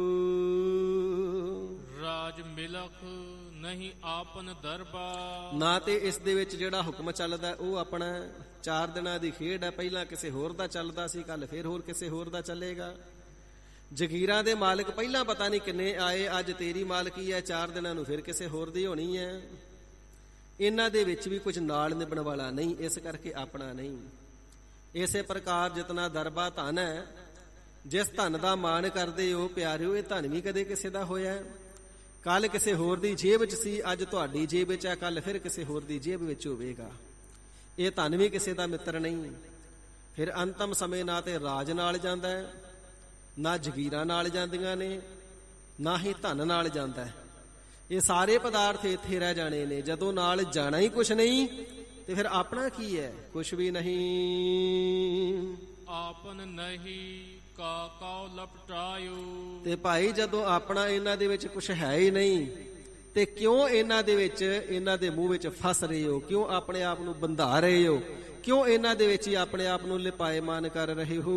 ਰਾਜ ਮਿਲਖ ਨਹੀਂ ਆਪਨ ਦਰਬਾ। ਨਾ ਤੇ ਇਸ ਦੇ ਵਿੱਚ ਜਿਹੜਾ ਹੁਕਮ ਚੱਲਦਾ ਉਹ ਆਪਣਾ 4 ਦਿਨਾਂ ਦੀ ਖੇਡ ਹੈ। ਪਹਿਲਾਂ ਕਿਸੇ ਹੋਰ ਦਾ ਚੱਲਦਾ ਸੀ, ਕੱਲ ਫਿਰ ਹੋਰ ਕਿਸੇ ਹੋਰ ਦਾ ਚੱਲੇਗਾ। ਜਗੀਰਾਂ ਦੇ ਮਾਲਕ ਪਹਿਲਾਂ ਪਤਾ ਨਹੀਂ ਕਿੰਨੇ ਆਏ, ਅੱਜ ਤੇਰੀ ਮਾਲਕੀ ਹੈ, 4 ਦਿਨਾਂ ਨੂੰ ਫਿਰ ਕਿਸੇ ਹੋਰ ਦੀ ਹੋਣੀ ਹੈ। ਇਹਨਾਂ ਦੇ ਵਿੱਚ ਵੀ ਕੁਝ ਨਾਲ ਨਿਭਣ ਵਾਲਾ ਨਹੀਂ, ਇਸ ਕਰਕੇ ਆਪਣਾ ਨਹੀਂ। ਇਸੇ ਪ੍ਰਕਾਰ ਜਿਤਨਾ ਦਰਬਾ ਧਨ ਹੈ, ਜਿਸ ਧਨ ਦਾ ਮਾਣ ਕਰਦੇ ਹੋ ਪਿਆਰਿਓ, ਇਹ ਧਨ ਵੀ ਕਦੇ ਕਿਸੇ ਦਾ ਹੋਇਆ? ਕੱਲ ਕਿਸੇ ਹੋਰ ਦੀ ਜੇਬ ਵਿੱਚ ਸੀ, ਅੱਜ ਤੁਹਾਡੀ ਜੇਬ ਵਿੱਚ ਹੈ, ਕੱਲ ਫਿਰ ਕਿਸੇ ਹੋਰ ਦੀ ਜੇਬ ਵਿੱਚ ਹੋਵੇਗਾ। ਇਹ ਧਨ ਵੀ ਕਿਸੇ ਦਾ ਮਿੱਤਰ ਨਹੀਂ। ਫਿਰ ਅੰਤਮ ਸਮੇਂ ਨਾ ਤੇ ਰਾਜ ਨਾਲ ਜਾਂਦਾ ਹੈ, ਨਾ ਜਗੀਰਾਂ ਨਾਲ ਜਾਂਦੀਆਂ ਨੇ, ਨਾ ਹੀ ਧਨ ਨਾਲ ਜਾਂਦਾ ਹੈ। ਇਹ ਸਾਰੇ ਪਦਾਰਥ ਇੱਥੇ ਰਹਿ ਜਾਣੇ ਨੇ। ਜਦੋਂ ਨਾਲ ਜਾਣਾ ਹੀ ਕੁਛ ਨਹੀਂ ਤੇ ਫਿਰ ਆਪਣਾ ਕੀ ਹੈ? ਕੁਛ ਵੀ ਨਹੀਂ। ਆਪਨ ਨਹੀਂ ਕਾਕਾ ਲਪਟਾਇਓ। ਤੇ ਭਾਈ ਜਦੋਂ ਆਪਣਾ ਇਹਨਾਂ ਦੇ ਵਿੱਚ ਕੁਛ ਹੈ ਹੀ ਨਹੀਂ ਤੇ ਕਿਉਂ ਇਹਨਾਂ ਦੇ ਵਿੱਚ, ਇਹਨਾਂ ਦੇ ਮੂੰਹ ਵਿੱਚ ਫਸ ਰਹੇ ਹੋ? ਕਿਉਂ ਆਪਣੇ ਆਪ ਨੂੰ ਬੰਧਾ ਰਹੇ ਹੋ? ਕਿਉਂ ਇਹਨਾਂ ਦੇ ਵਿੱਚ ਹੀ ਆਪਣੇ ਆਪ ਨੂੰ ਲਿਪਾਇਮਾਨ ਕਰ ਰਹੇ ਹੋ?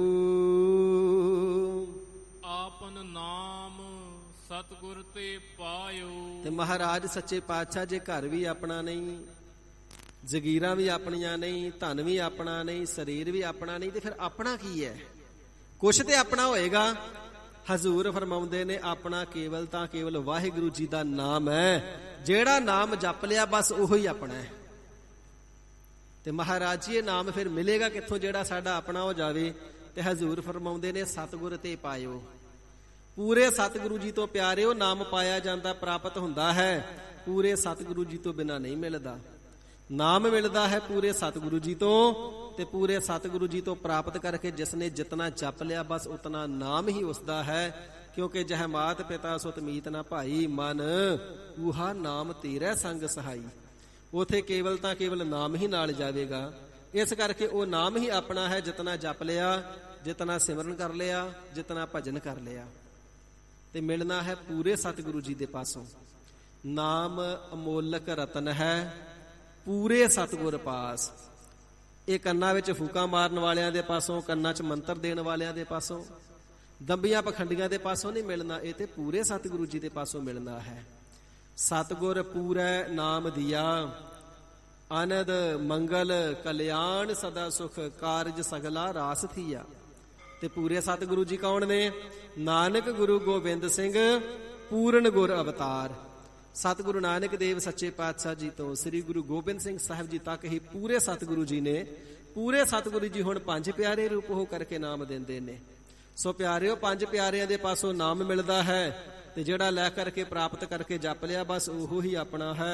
ਆਪਨ ਨਾਮ ਸਤਿਗੁਰ ਤੇ ਪਾਇਓ। ਤੇ ਮਹਾਰਾਜ ਸੱਚੇ ਪਾਤਸ਼ਾਹ ਜੇ ਘਰ ਵੀ ਆਪਣਾ ਨਹੀਂ, ਜਗੀਰਾਂ ਵੀ ਆਪਣੀਆਂ ਨਹੀਂ, ਧਨ ਵੀ ਆਪਣਾ ਨਹੀਂ, ਸਰੀਰ ਵੀ ਆਪਣਾ ਨਹੀਂ, ਤੇ ਫਿਰ ਆਪਣਾ ਕੀ ਹੈ? ਕੁਛ ਤੇ ਆਪਣਾ ਹੋਏਗਾ। ਹਜ਼ੂਰ ਫਰਮਾਉਂਦੇ ਨੇ ਆਪਣਾ ਕੇਵਲ ਤਾਂ ਕੇਵਲ ਵਾਹਿਗੁਰੂ ਜੀ ਦਾ ਨਾਮ ਹੈ। ਜਿਹੜਾ ਨਾਮ ਜਪ ਲਿਆ ਬਸ ਉਹੋ ਹੀ ਆਪਣਾ ਹੈ। ਤੇ ਮਹਾਰਾਜ ਜੀ ਇਹ ਨਾਮ ਫਿਰ ਮਿਲੇਗਾ ਕਿੱਥੋਂ ਜਿਹੜਾ ਸਾਡਾ ਆਪਣਾ ਹੋ ਜਾਵੇ? ਤੇ ਹਜ਼ੂਰ ਫਰਮਾਉਂਦੇ ਨੇ ਸਤਿਗੁਰ ਤੇ ਪਾਇਓ। ਪੂਰੇ ਸਤਿਗੁਰੂ ਜੀ ਤੋਂ ਪਿਆਰਿਓ ਨਾਮ ਪਾਇਆ ਜਾਂਦਾ, ਪ੍ਰਾਪਤ ਹੁੰਦਾ ਹੈ। ਪੂਰੇ ਸਤਿਗੁਰੂ ਜੀ ਤੋਂ ਬਿਨਾਂ ਨਹੀਂ ਮਿਲਦਾ। ਨਾਮ ਮਿਲਦਾ ਹੈ ਪੂਰੇ ਸਤਿਗੁਰੂ ਜੀ ਤੋਂ, ਤੇ ਪੂਰੇ ਸਤਿਗੁਰੂ ਜੀ ਤੋਂ ਪ੍ਰਾਪਤ ਕਰਕੇ ਜਿਸਨੇ ਜਿਤਨਾ ਜਪ ਲਿਆ ਬਸ ਉਤਨਾ ਨਾਮ ਹੀ ਉਸਦਾ ਹੈ। ਕਿਉਂਕਿ ਜਹ ਮਾਤ ਪਿਤਾ ਸੁਤ ਮੀਤ ਨਾ ਭਾਈ, ਮਨ ਉਹਾ ਨਾਮ ਤੇਰਾ ਸੰਗ ਸਹਾਈ। ਉਥੇ ਕੇਵਲ ਤਾਂ ਕੇਵਲ ਨਾਮ ਹੀ ਨਾਲ ਜਾਵੇਗਾ। ਇਸ ਕਰਕੇ ਉਹ ਨਾਮ ਹੀ ਆਪਣਾ ਹੈ। ਜਿਤਨਾ ਜਪ ਲਿਆ, ਜਿਤਨਾ ਸਿਮਰਨ ਕਰ ਲਿਆ, ਜਿਤਨਾ ਭਜਨ ਕਰ ਲਿਆ, ਤੇ ਮਿਲਣਾ ਹੈ ਪੂਰੇ ਸਤਿਗੁਰੂ ਜੀ ਦੇ ਪਾਸੋਂ। ਨਾਮ ਅਮੋਲਕ ਰਤਨ ਹੈ ਪੂਰੇ ਸਤਿਗੁਰ ਪਾਸ। ਇਹ ਕੰਨਾਂ ਵਿੱਚ ਫੂਕਾਂ ਮਾਰਨ ਵਾਲਿਆਂ ਦੇ ਪਾਸੋਂ, ਕੰਨਾਂ 'ਚ ਮੰਤਰ ਦੇਣ ਵਾਲਿਆਂ ਦੇ ਪਾਸੋਂ, ਦੰਬੀਆਂ ਪਖੰਡੀਆਂ ਦੇ ਪਾਸੋਂ ਨਹੀਂ ਮਿਲਣਾ। ਇਹ ਤੇ ਪੂਰੇ ਸਤਿਗੁਰੂ ਜੀ ਦੇ ਪਾਸੋਂ ਮਿਲਣਾ ਹੈ। ਸਤਿਗੁਰ ਪੂਰੈ ਨਾਮ ਦਿਆ, ਆਨੰਦ ਮੰਗਲ ਕਲਿਆਣ ਸਦਾ ਸੁਖ, ਕਾਰਜ ਸਗਲਾ ਰਾਸ ਥੀਆ। ਤੇ ਪੂਰੇ ਸਤਿਗੁਰੂ ਜੀ ਕੌਣ ਨੇ? ਨਾਨਕ ਗੁਰੂ ਗੋਬਿੰਦ ਸਿੰਘ ਪੂਰਨ ਗੁਰ ਅਵਤਾਰ। ਸਤਿਗੁਰੂ ਨਾਨਕ ਦੇਵ ਸੱਚੇ ਪਾਤਸ਼ਾਹ ਜੀ ਤੋਂ ਸ੍ਰੀ ਗੁਰੂ ਗੋਬਿੰਦ ਸਿੰਘ ਸਾਹਿਬ ਜੀ ਤੱਕ ਹੀ ਪੂਰੇ ਸਤਿਗੁਰੂ ਜੀ ਨੇ। ਪੂਰੇ ਸਤਿਗੁਰੂ ਜੀ ਹੁਣ ਪੰਜ ਪਿਆਰੇ ਰੂਪ ਹੋ ਕਰਕੇ ਨਾਮ ਦਿੰਦੇ ਨੇ। ਸੋ ਪਿਆਰਿਓ, ਪੰਜ ਪਿਆਰਿਆਂ ਦੇ ਪਾਸੋਂ ਨਾਮ ਮਿਲਦਾ ਹੈ ਤੇ ਜਿਹੜਾ ਲੈ ਕਰਕੇ ਪ੍ਰਾਪਤ ਕਰਕੇ ਜਪ ਲਿਆ ਬਸ ਉਹੋ ਹੀ ਆਪਣਾ ਹੈ।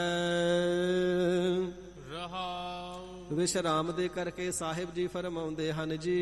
ਰਹਾਉ ਵਿਸ਼ਰਾਮ ਦੇ ਕਰਕੇ ਸਾਹਿਬ ਜੀ ਫਰਮਾਉਂਦੇ ਹਨ ਜੀ,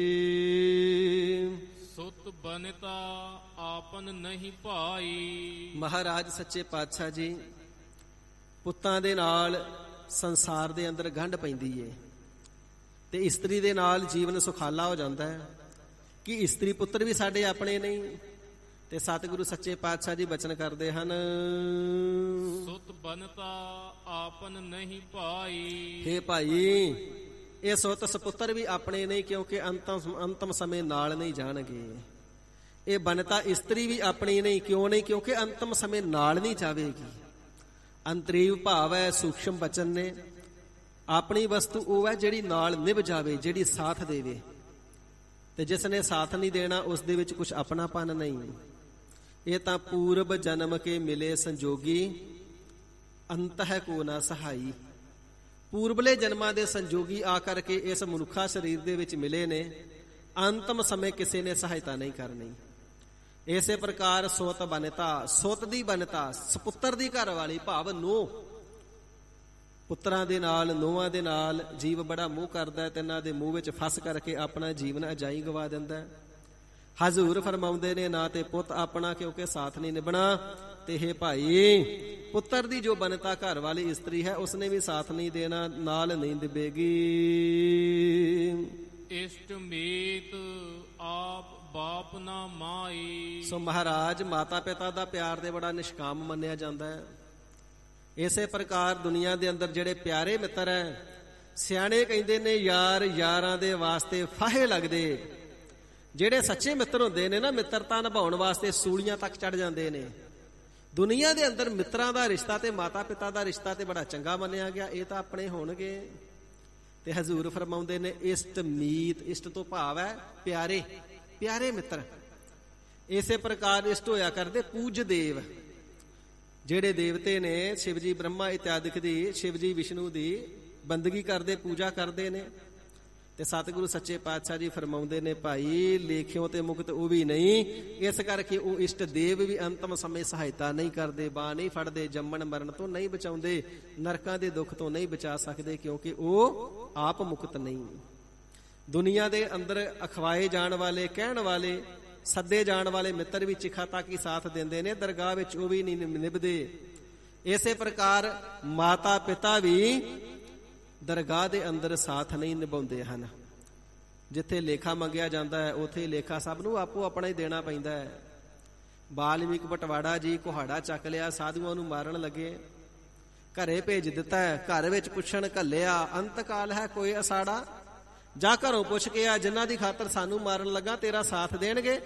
ਸੁਤ ਬਨਤਾ ਆਪਨ ਨਹੀਂ ਭਾਈ। ਮਹਾਰਾਜ ਸੱਚੇ ਪਾਤਸ਼ਾਹ ਜੀ, ਪੁੱਤਾਂ ਦੇ ਨਾਲ ਸੰਸਾਰ ਦੇ ਅੰਦਰ ਗੰਢ ਪੈਂਦੀ ਏ ਤੇ ਇਸਤਰੀ ਦੇ ਨਾਲ ਜੀਵਨ ਸੁਖਾਲਾ ਹੋ ਜਾਂਦਾ ਹੈ ਕਿ ਇਸਤਰੀ ਪੁੱਤਰ ਵੀ ਸਾਡੇ ਆਪਣੇ ਨਹੀਂ। ਤੇ ਸਤਿਗੁਰੂ ਸੱਚੇ ਪਾਤਸ਼ਾਹ ਜੀ ਬਚਨ ਕਰਦੇ ਹਨ, ਸੁਤ ਬਨਤਾ ਆਪਨ ਨਹੀਂ ਭਾਈ। ਹੇ ਭਾਈ, ਇਹ ਸੁੱਤ ਸਪੁੱਤਰ ਵੀ ਆਪਣੇ ਨਹੀਂ, ਕਿਉਂਕਿ ਅੰਤਮ ਸਮੇਂ ਨਾਲ ਨਹੀਂ ਜਾਣਗੇ। ਇਹ ਬਨਤਾ ਇਸਤਰੀ ਵੀ ਆਪਣੀ ਨਹੀਂ। ਕਿਉਂ ਨਹੀਂ? ਕਿਉਂਕਿ ਅੰਤਮ ਸਮੇਂ ਨਾਲ ਨਹੀਂ ਜਾਵੇਗੀ। ਅੰਤਰੀਵ ਭਾਵ ਹੈ, ਸੂਖਸ਼ਮ ਬਚਨ ਨੇ। ਆਪਣੀ ਵਸਤੂ ਉਹ ਹੈ ਜਿਹੜੀ ਨਾਲ ਨਿਭ ਜਾਵੇ, ਜਿਹੜੀ ਸਾਥ ਦੇਵੇ। ਤੇ ਜਿਸ ਨੇ ਸਾਥ ਨਹੀਂ ਦੇਣਾ ਉਸ ਦੇ ਵਿੱਚ ਕੁਝ ਆਪਣਾਪਨ ਨਹੀਂ। ਇਹ ਤਾਂ ਪੂਰਬ ਜਨਮ ਕੇ ਮਿਲੇ ਸੰਜੋਗੀ, ਅੰਤ ਹੈ ਕੋ ਨਾ ਸਹਾਈ। ਪੂਰਬਲੇ ਜਨਮਾਂ ਦੇ ਸੰਜੋਗੀ ਆ ਕਰਕੇ ਇਸ ਮਨੁੱਖਾ ਸਰੀਰ ਦੇ ਵਿੱਚ ਮਿਲੇ ਨੇ। ਅੰਤਮ ਸਮੇਂ ਕਿਸੇ ਨੇ ਸਹਾਇਤਾ ਨਹੀਂ ਕਰਨੀ। ਇਸੇ ਪ੍ਰਕਾਰ ਸੁਤ ਬਨਤਾ, ਸੁਤ ਦੀ ਬਨਤਾ, ਸਪੁੱਤਰ ਦੀ ਘਰ ਵਾਲੀ ਭਾਵ ਨੂੰਹ। ਪੁੱਤਰਾਂ ਦੇ ਨਾਲ, ਨੂੰਹਾਂ ਦੇ ਨਾਲ ਜੀਵ ਬੜਾ ਮੋਹ ਕਰਦਾ ਤੇ ਇਹਨਾਂ ਦੇ ਮੂੰਹ ਵਿੱਚ ਫਸ ਕਰਕੇ ਆਪਣਾ ਜੀਵਨ ਅਜਾਈ ਗਵਾ ਦਿੰਦਾ। ਹਜ਼ੂਰ ਫਰਮਾਉਂਦੇ ਨੇ, ਨਾ ਤੇ ਪੁੱਤ ਆਪਣਾ ਕਿਉਂਕਿ ਸਾਥ ਨਹੀਂ ਨਿਭਣਾ, ਤੇ ਹੇ ਭਾਈ, ਪੁੱਤਰ ਦੀ ਜੋ ਬਨਤਾ ਘਰ ਵਾਲੀ ਇਸਤਰੀ ਹੈ ਉਸਨੇ ਵੀ ਸਾਥ ਨਹੀਂ ਦੇਣਾ, ਨਾਲ ਨਹੀਂ ਨਿਭੇਗੀ। ਇਸ਼ਟ ਮੀਤ ਆਪ ਬਾਪ ਨਾ ਮਾਈ। ਸੋ ਮਹਾਰਾਜ, ਮਾਤਾ ਪਿਤਾ ਦਾ ਪਿਆਰ ਦੇ ਬੜਾ ਨਿਸ਼ਕਾਮ ਮੰਨਿਆ ਜਾਂਦਾ ਹੈ। ਇਸੇ ਪ੍ਰਕਾਰ ਦੁਨੀਆ ਦੇ ਅੰਦਰ ਜਿਹੜੇ ਪਿਆਰੇ ਮਿੱਤਰ ਹੈ, ਸਿਆਣੇ ਕਹਿੰਦੇ ਨੇ ਯਾਰ ਯਾਰਾਂ ਦੇ ਵਾਸਤੇ ਫਾਹੇ ਲੱਗਦੇ। ਜਿਹੜੇ ਸੱਚੇ ਮਿੱਤਰ ਹੁੰਦੇ ਨੇ ਨਾ, ਮਿੱਤਰਤਾ ਨਿਭਾਉਣ ਵਾਸਤੇ ਸੂਲੀਆਂ ਤੱਕ ਚੜ ਜਾਂਦੇ ਨੇ। ਦੁਨੀਆ ਦੇ ਅੰਦਰ ਮਿੱਤਰਾਂ ਦਾ ਰਿਸ਼ਤਾ ਤੇ ਮਾਤਾ ਪਿਤਾ ਦਾ ਰਿਸ਼ਤਾ ਤੇ ਬੜਾ ਚੰਗਾ ਮੰਨਿਆ ਗਿਆ। ਇਹ ਤਾਂ ਆਪਣੇ ਹੋਣਗੇ। ਤੇ ਹਜ਼ੂਰ ਫਰਮਾਉਂਦੇ ਨੇ, ਇਸ਼ਟ ਮੀਤ। ਇਸ਼ਟ ਤੋਂ ਭਾਵ ਹੈ ਪਿਆਰੇ, ਪਿਆਰੇ ਮਿੱਤਰ। ਇਸੇ ਪ੍ਰਕਾਰ ਇਸ਼ਟ ਹੋਇਆ ਕਰਦੇ ਪੂਜ ਦੇਵ। ਜਿਹੜੇ ਦੇਵਤੇ ਨੇ, ਸ਼ਿਵ ਜੀ ਬ੍ਰਹਮਾ ਇਤਿਆਦਿਕ ਦੀ, ਸ਼ਿਵ ਜੀ ਵਿਸ਼ਨੂੰ ਦੀ ਬੰਦਗੀ ਕਰਦੇ, ਪੂਜਾ ਕਰਦੇ ਨੇ। ਤੇ ਸਤਿਗੁਰੂ ਸੱਚੇ ਪਾਤਸ਼ਾਹ ਜੀ ਫਰਮਾਉਂਦੇ ਨੇ, ਭਾਈ ਲੇਖਿਓ ਤੇ ਮੁਕਤ ਉਹ ਵੀ ਨਹੀਂ, ਇਸ ਕਰਕੇ ਉਹ ਇਸ਼ਟ ਦੇਵ ਵੀ ਅੰਤਮ ਸਮੇਂ ਸਹਾਇਤਾ ਨਹੀਂ ਕਰਦੇ, ਬਾਹ ਨਹੀਂ ਫੜਦੇ, ਜੰਮਣ ਮਰਨ ਤੋਂ ਨਹੀਂ ਬਚਾਉਂਦੇ, ਨਰਕਾਂ ਦੇ ਦੁੱਖ ਤੋਂ ਨਹੀਂ ਬਚਾ ਸਕਦੇ, ਕਿਉਂਕਿ ਉਹ ਆਪ ਮੁਕਤ ਨਹੀਂ। ਦੁਨੀਆ ਦੇ ਅੰਦਰ ਅਖਵਾਏ ਜਾਣ ਵਾਲੇ, ਕਹਿਣ ਵਾਲੇ, ਸੱਦੇ ਜਾਣ ਵਾਲੇ ਮਿੱਤਰ ਵੀ ਚਿਖਾ ਤੱਕ ਹੀ ਸਾਥ ਦਿੰਦੇ ਨੇ, ਦਰਗਾਹ ਵਿੱਚ ਉਹ ਵੀ ਨਹੀਂ ਨਿਭਦੇ। ਇਸੇ ਪ੍ਰਕਾਰ ਮਾਤਾ ਪਿਤਾ ਵੀ ਦਰਗਾਹ ਦੇ ਅੰਦਰ ਸਾਥ ਨਹੀਂ ਨਿਭਾਉਂਦੇ ਹਨ। ਜਿੱਥੇ ਲੇਖਾ ਮੰਗਿਆ ਜਾਂਦਾ ਹੈ ਉੱਥੇ ਲੇਖਾ ਸਭ ਨੂੰ ਆਪੋ ਆਪਣਾ ਹੀ ਦੇਣਾ ਪੈਂਦਾ ਹੈ। ਬਾਲਮੀਕ ਬਟਵਾੜਾ ਜੀ ਕੁਹਾੜਾ ਚੱਕ ਲਿਆ, ਸਾਧੂਆਂ ਨੂੰ ਮਾਰਨ ਲੱਗੇ, ਘਰੇ ਭੇਜ ਦਿੱਤਾ ਹੈ। ਘਰ ਵਿੱਚ ਪੁੱਛਣ ਘੱਲਿਆ, ਅੰਤਕਾਲ ਹੈ ਕੋਈ ਅਸਾੜਾ, ਜਾ ਘਰੋਂ ਪੁੱਛ ਕੇ ਆ, ਜਿਨ੍ਹਾਂ ਦੀ ਖਾਤਰ ਸਾਨੂੰ ਮਾਰਨ ਲੱਗਾ ਤੇਰਾ ਸਾਥ ਦੇਣਗੇ।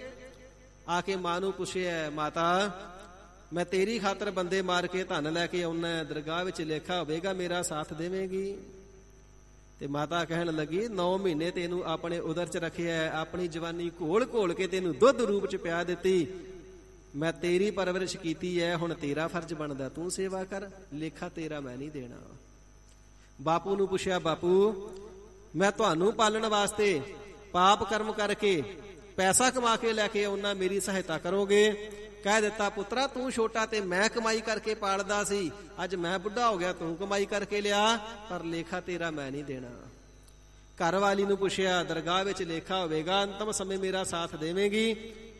ਆ ਕੇ ਮਾਂ ਨੂੰ ਪੁੱਛਿਆ, ਮਾਤਾ ਮੈਂ ਤੇਰੀ ਖਾਤਰ ਬੰਦੇ ਮਾਰ ਕੇ ਧਨ ਲੈ ਕੇ ਆਉਣਾ, ਦਰਗਾਹ ਵਿੱਚ ਲੇਖਾ ਹੋਵੇਗਾ, ਮੇਰਾ ਸਾਥ ਦੇਵੇਂਗੀ? ਤੇ ਮਾਤਾ ਕਹਿਣ ਲੱਗੀ, 9 ਮਹੀਨੇ ਤੈਨੂੰ ਆਪਣੇ ਉਦਰ 'ਚ ਰੱਖਿਆ, ਆਪਣੀ ਜਵਾਨੀ ਘੋਲ ਘੋਲ ਕੇ ਤੈਨੂੰ ਦੁੱਧ ਰੂਪ 'ਚ ਪਿਆ ਦਿੱਤੀ, ਮੈਂ ਤੇਰੀ ਪਰਵਰਿਸ਼ ਕੀਤੀ ਹੈ, ਹੁਣ ਤੇਰਾ ਫਰਜ਼ ਬਣਦਾ ਤੂੰ ਸੇਵਾ ਕਰ, ਲੇਖਾ ਤੇਰਾ ਮੈਂ ਨਹੀਂ ਦੇਣਾ। ਬਾਪੂ ਨੂੰ ਪੁੱਛਿਆ, ਬਾਪੂ ਮੈਂ ਤੁਹਾਨੂੰ ਪਾਲਣ ਵਾਸਤੇ ਪਾਪ ਕਰਮ ਕਰਕੇ ਪੈਸਾ ਕਮਾ ਕੇ ਲੈ ਕੇ ਆਉਣਾ, ਮੇਰੀ ਸਹਾਇਤਾ ਕਰੋਗੇ? ਕਹਿ ਦਿੱਤਾ, ਪੁੱਤਰਾ ਤੂੰ ਛੋਟਾ ਤੇ ਮੈਂ ਕਮਾਈ ਕਰਕੇ ਪਾਲਦਾ ਸੀ, ਅੱਜ ਮੈਂ ਬੁੱਢਾ ਹੋ ਗਿਆ, ਤੂੰ ਕਮਾਈ ਕਰਕੇ ਲਿਆ, ਪਰ ਲੇਖਾ ਤੇਰਾ ਮੈਂ ਨਹੀਂ ਦੇਣਾ। ਘਰ ਵਾਲੀ ਨੂੰ ਪੁੱਛਿਆ, ਦਰਗਾਹ ਵਿੱਚ ਲੇਖਾ ਹੋਵੇਗਾ, ਅੰਤਮ ਸਮੇਂ ਮੇਰਾ ਸਾਥ ਦੇਵੇਂਗੀ?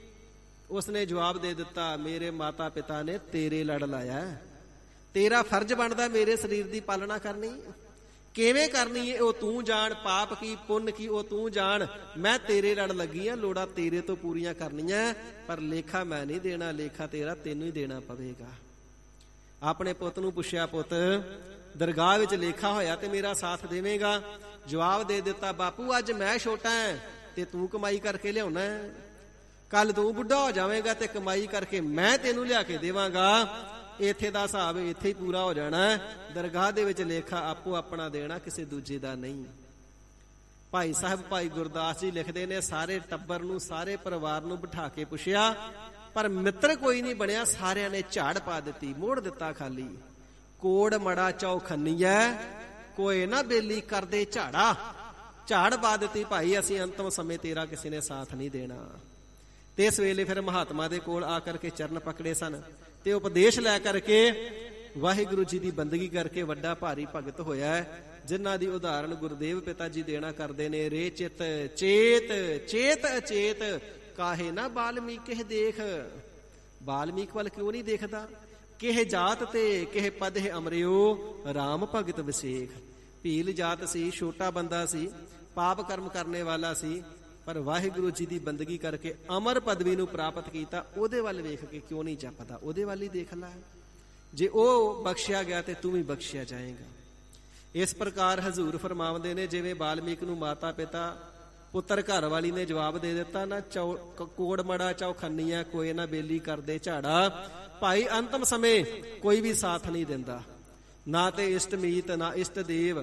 ਉਸਨੇ ਜਵਾਬ ਦੇ ਦਿੱਤਾ, ਮੇਰੇ ਮਾਤਾ ਪਿਤਾ ਨੇ ਤੇਰੇ ਲੜ ਲਾਇਆ, ਤੇਰਾ ਫਰਜ਼ ਬਣਦਾ ਮੇਰੇ ਸਰੀਰ ਦੀ ਪਾਲਣਾ ਕਰਨੀ, ਕਿਵੇਂ ਕਰਨੀ ਹੈ ਉਹ ਤੂੰ ਜਾਣ, ਪਾਪ ਕੀ ਪੁੰਨ ਕੀ ਉਹ ਤੂੰ ਜਾਣ, ਮੈਂ ਤੇਰੇ ਲੜ ਲੱਗੀ ਆ, ਲੋੜਾਂ ਤੇਰੇ ਤੋਂ ਪੂਰੀਆਂ ਕਰਨੀਆਂ, ਪਰ ਲੇਖਾ ਮੈਂ ਨਹੀਂ ਦੇਣਾ, ਲੇਖਾ ਤੇਰਾ ਤੈਨੂੰ ਹੀ ਦੇਣਾ ਪਵੇਗਾ। ਆਪਣੇ ਪੁੱਤ ਨੂੰ ਪੁੱਛਿਆ, ਪੁੱਤ ਦਰਗਾਹ ਵਿੱਚ ਲੇਖਾ ਹੋਇਆ ਤੇ ਮੇਰਾ ਸਾਥ ਦੇਵੇਂਗਾ? ਜਵਾਬ ਦੇ ਦਿੱਤਾ, ਬਾਪੂ ਅੱਜ ਮੈਂ ਛੋਟਾ ਹੈ ਤੇ ਤੂੰ ਕਮਾਈ ਕਰਕੇ ਲਿਆਉਣਾ ਹੈ, ਕੱਲ ਤੂੰ ਬੁੱਢਾ ਹੋ ਜਾਵੇਂਗਾ ਤੇ ਕਮਾਈ ਕਰਕੇ ਮੈਂ ਤੈਨੂੰ ਲਿਆ ਕੇ ਦੇਵਾਂਗਾ, ਇੱਥੇ ਦਾ ਹਿਸਾਬ ਇੱਥੇ ਹੀ ਪੂਰਾ ਹੋ ਜਾਣਾ, ਦਰਗਾਹ ਦੇ ਵਿੱਚ ਲੇਖਾ ਆਪੋ ਆਪਣਾ ਦੇਣਾ, ਕਿਸੇ ਦੂਜੇ ਦਾ ਨਹੀਂ। ਭਾਈ ਸਾਹਿਬ ਭਾਈ ਗੁਰਦਾਸ ਜੀ ਲਿਖਦੇ ਨੇ, ਸਾਰੇ ਟੱਬਰ ਨੂੰ, ਸਾਰੇ ਪਰਿਵਾਰ ਨੂੰ ਬਿਠਾ ਕੇ ਪੁੱਛਿਆ, ਪਰ ਮਿੱਤਰ ਕੋਈ ਨਹੀਂ ਬਣਿਆ, ਸਾਰਿਆਂ ਨੇ ਝਾੜ ਪਾ ਦਿੱਤੀ, ਮੋੜ ਦਿੱਤਾ ਖਾਲੀ। ਕੋੜ ਮੜਾ ਚੌਖੰਨੀਐ ਕੋਈ ਨਾ ਬੇਲੀ ਕਰਦੇ ਝਾੜਾ, ਝਾੜ ਪਾ ਦਿੱਤੀ, ਭਾਈ ਅਸੀਂ ਅੰਤਮ ਸਮੇਂ ਤੇਰਾ ਕਿਸੇ ਨੇ ਸਾਥ ਨਹੀਂ ਦੇਣਾ। ਤੇ ਇਸ ਵੇਲੇ ਫਿਰ ਮਹਾਤਮਾ ਦੇ ਕੋਲ ਆ ਕਰਕੇ ਚਰਨ ਪਕੜੇ ਸਨ ਤੇ ਉਪਦੇਸ਼ ਲੈ ਕਰਕੇ ਵਾਹਿਗੁਰੂ ਜੀ ਦੀ ਬੰਦਗੀ ਕਰਕੇ ਵੱਡਾ ਭਾਰੀ ਭਗਤ ਹੋਇਆ ਹੈ, ਜਿਨ੍ਹਾਂ ਦੀ ਉਦਾਹਰਣ ਗੁਰਦੇਵ ਪਿਤਾ ਜੀ ਦੇਣਾ ਕਰਦੇ ਨੇ, ਰੇ ਚਿਤ ਚੇਤ ਚੇਤ ਅਚੇਤ ਕਾਹੇ ਨਾ ਬਾਲਮੀਕ ਕਿਹ ਦੇਖ। ਬਾਲਮੀਕ ਵੱਲ ਕਿਉਂ ਨਹੀਂ ਦੇਖਦਾ? ਕਿਹ ਜਾਤ ਤੇ ਕਿਹ ਪਦ ਹੈ ਅਮਰਿਓ, ਰਾਮ ਭਗਤ ਵਿਸੇਖ। ਭੀਲ ਜਾਤ ਸੀ, ਛੋਟਾ ਬੰਦਾ ਸੀ, ਪਾਪ ਕਰਮ ਕਰਨੇ ਵਾਲਾ ਸੀ, ਪਰ ਵਾਹਿਗੁਰੂ ਜੀ ਦੀ ਬੰਦਗੀ ਕਰਕੇ ਅਮਰ ਪਦਵੀ ਨੂੰ ਪ੍ਰਾਪਤ ਕੀਤਾ। ਉਹਦੇ ਵੱਲ ਵੇਖ ਕੇ ਕਿਉਂ ਨਹੀਂ ਜਪਦਾ? ਉਹਦੇ ਵੱਲ ਹੀ ਦੇਖ ਲੈ, ਜੇ ਉਹ ਬਖਸ਼ਿਆ ਗਿਆ ਤੇ ਤੂੰ ਵੀ ਬਖਸ਼ਿਆ ਜਾਏਗਾ। ਇਸ ਪ੍ਰਕਾਰ ਹਜ਼ੂਰ ਫਰਮਾਉਂਦੇ ਨੇ, ਜਿਵੇਂ ਬਾਲਮੀਕ ਨੂੰ ਮਾਤਾ ਪਿਤਾ ਪੁੱਤਰ ਘਰ ਵਾਲੀ ਨੇ ਜਵਾਬ ਦੇ ਦਿੱਤਾ ਨਾ, ਕੋੜ ਮੜਾ ਚੌਖੰਨੀਆਂ ਕੋਈ ਨਾ ਬੇਲੀ ਕਰਦੇ ਝਾੜਾ, ਭਾਈ ਅੰਤਮ ਸਮੇਂ ਕੋਈ ਵੀ ਸਾਥ ਨਹੀਂ ਦਿੰਦਾ, ਨਾ ਤੇ ਇਸ਼ਟਮੀਤ ਨਾ ਇਸ਼ਟ ਦੇਵ,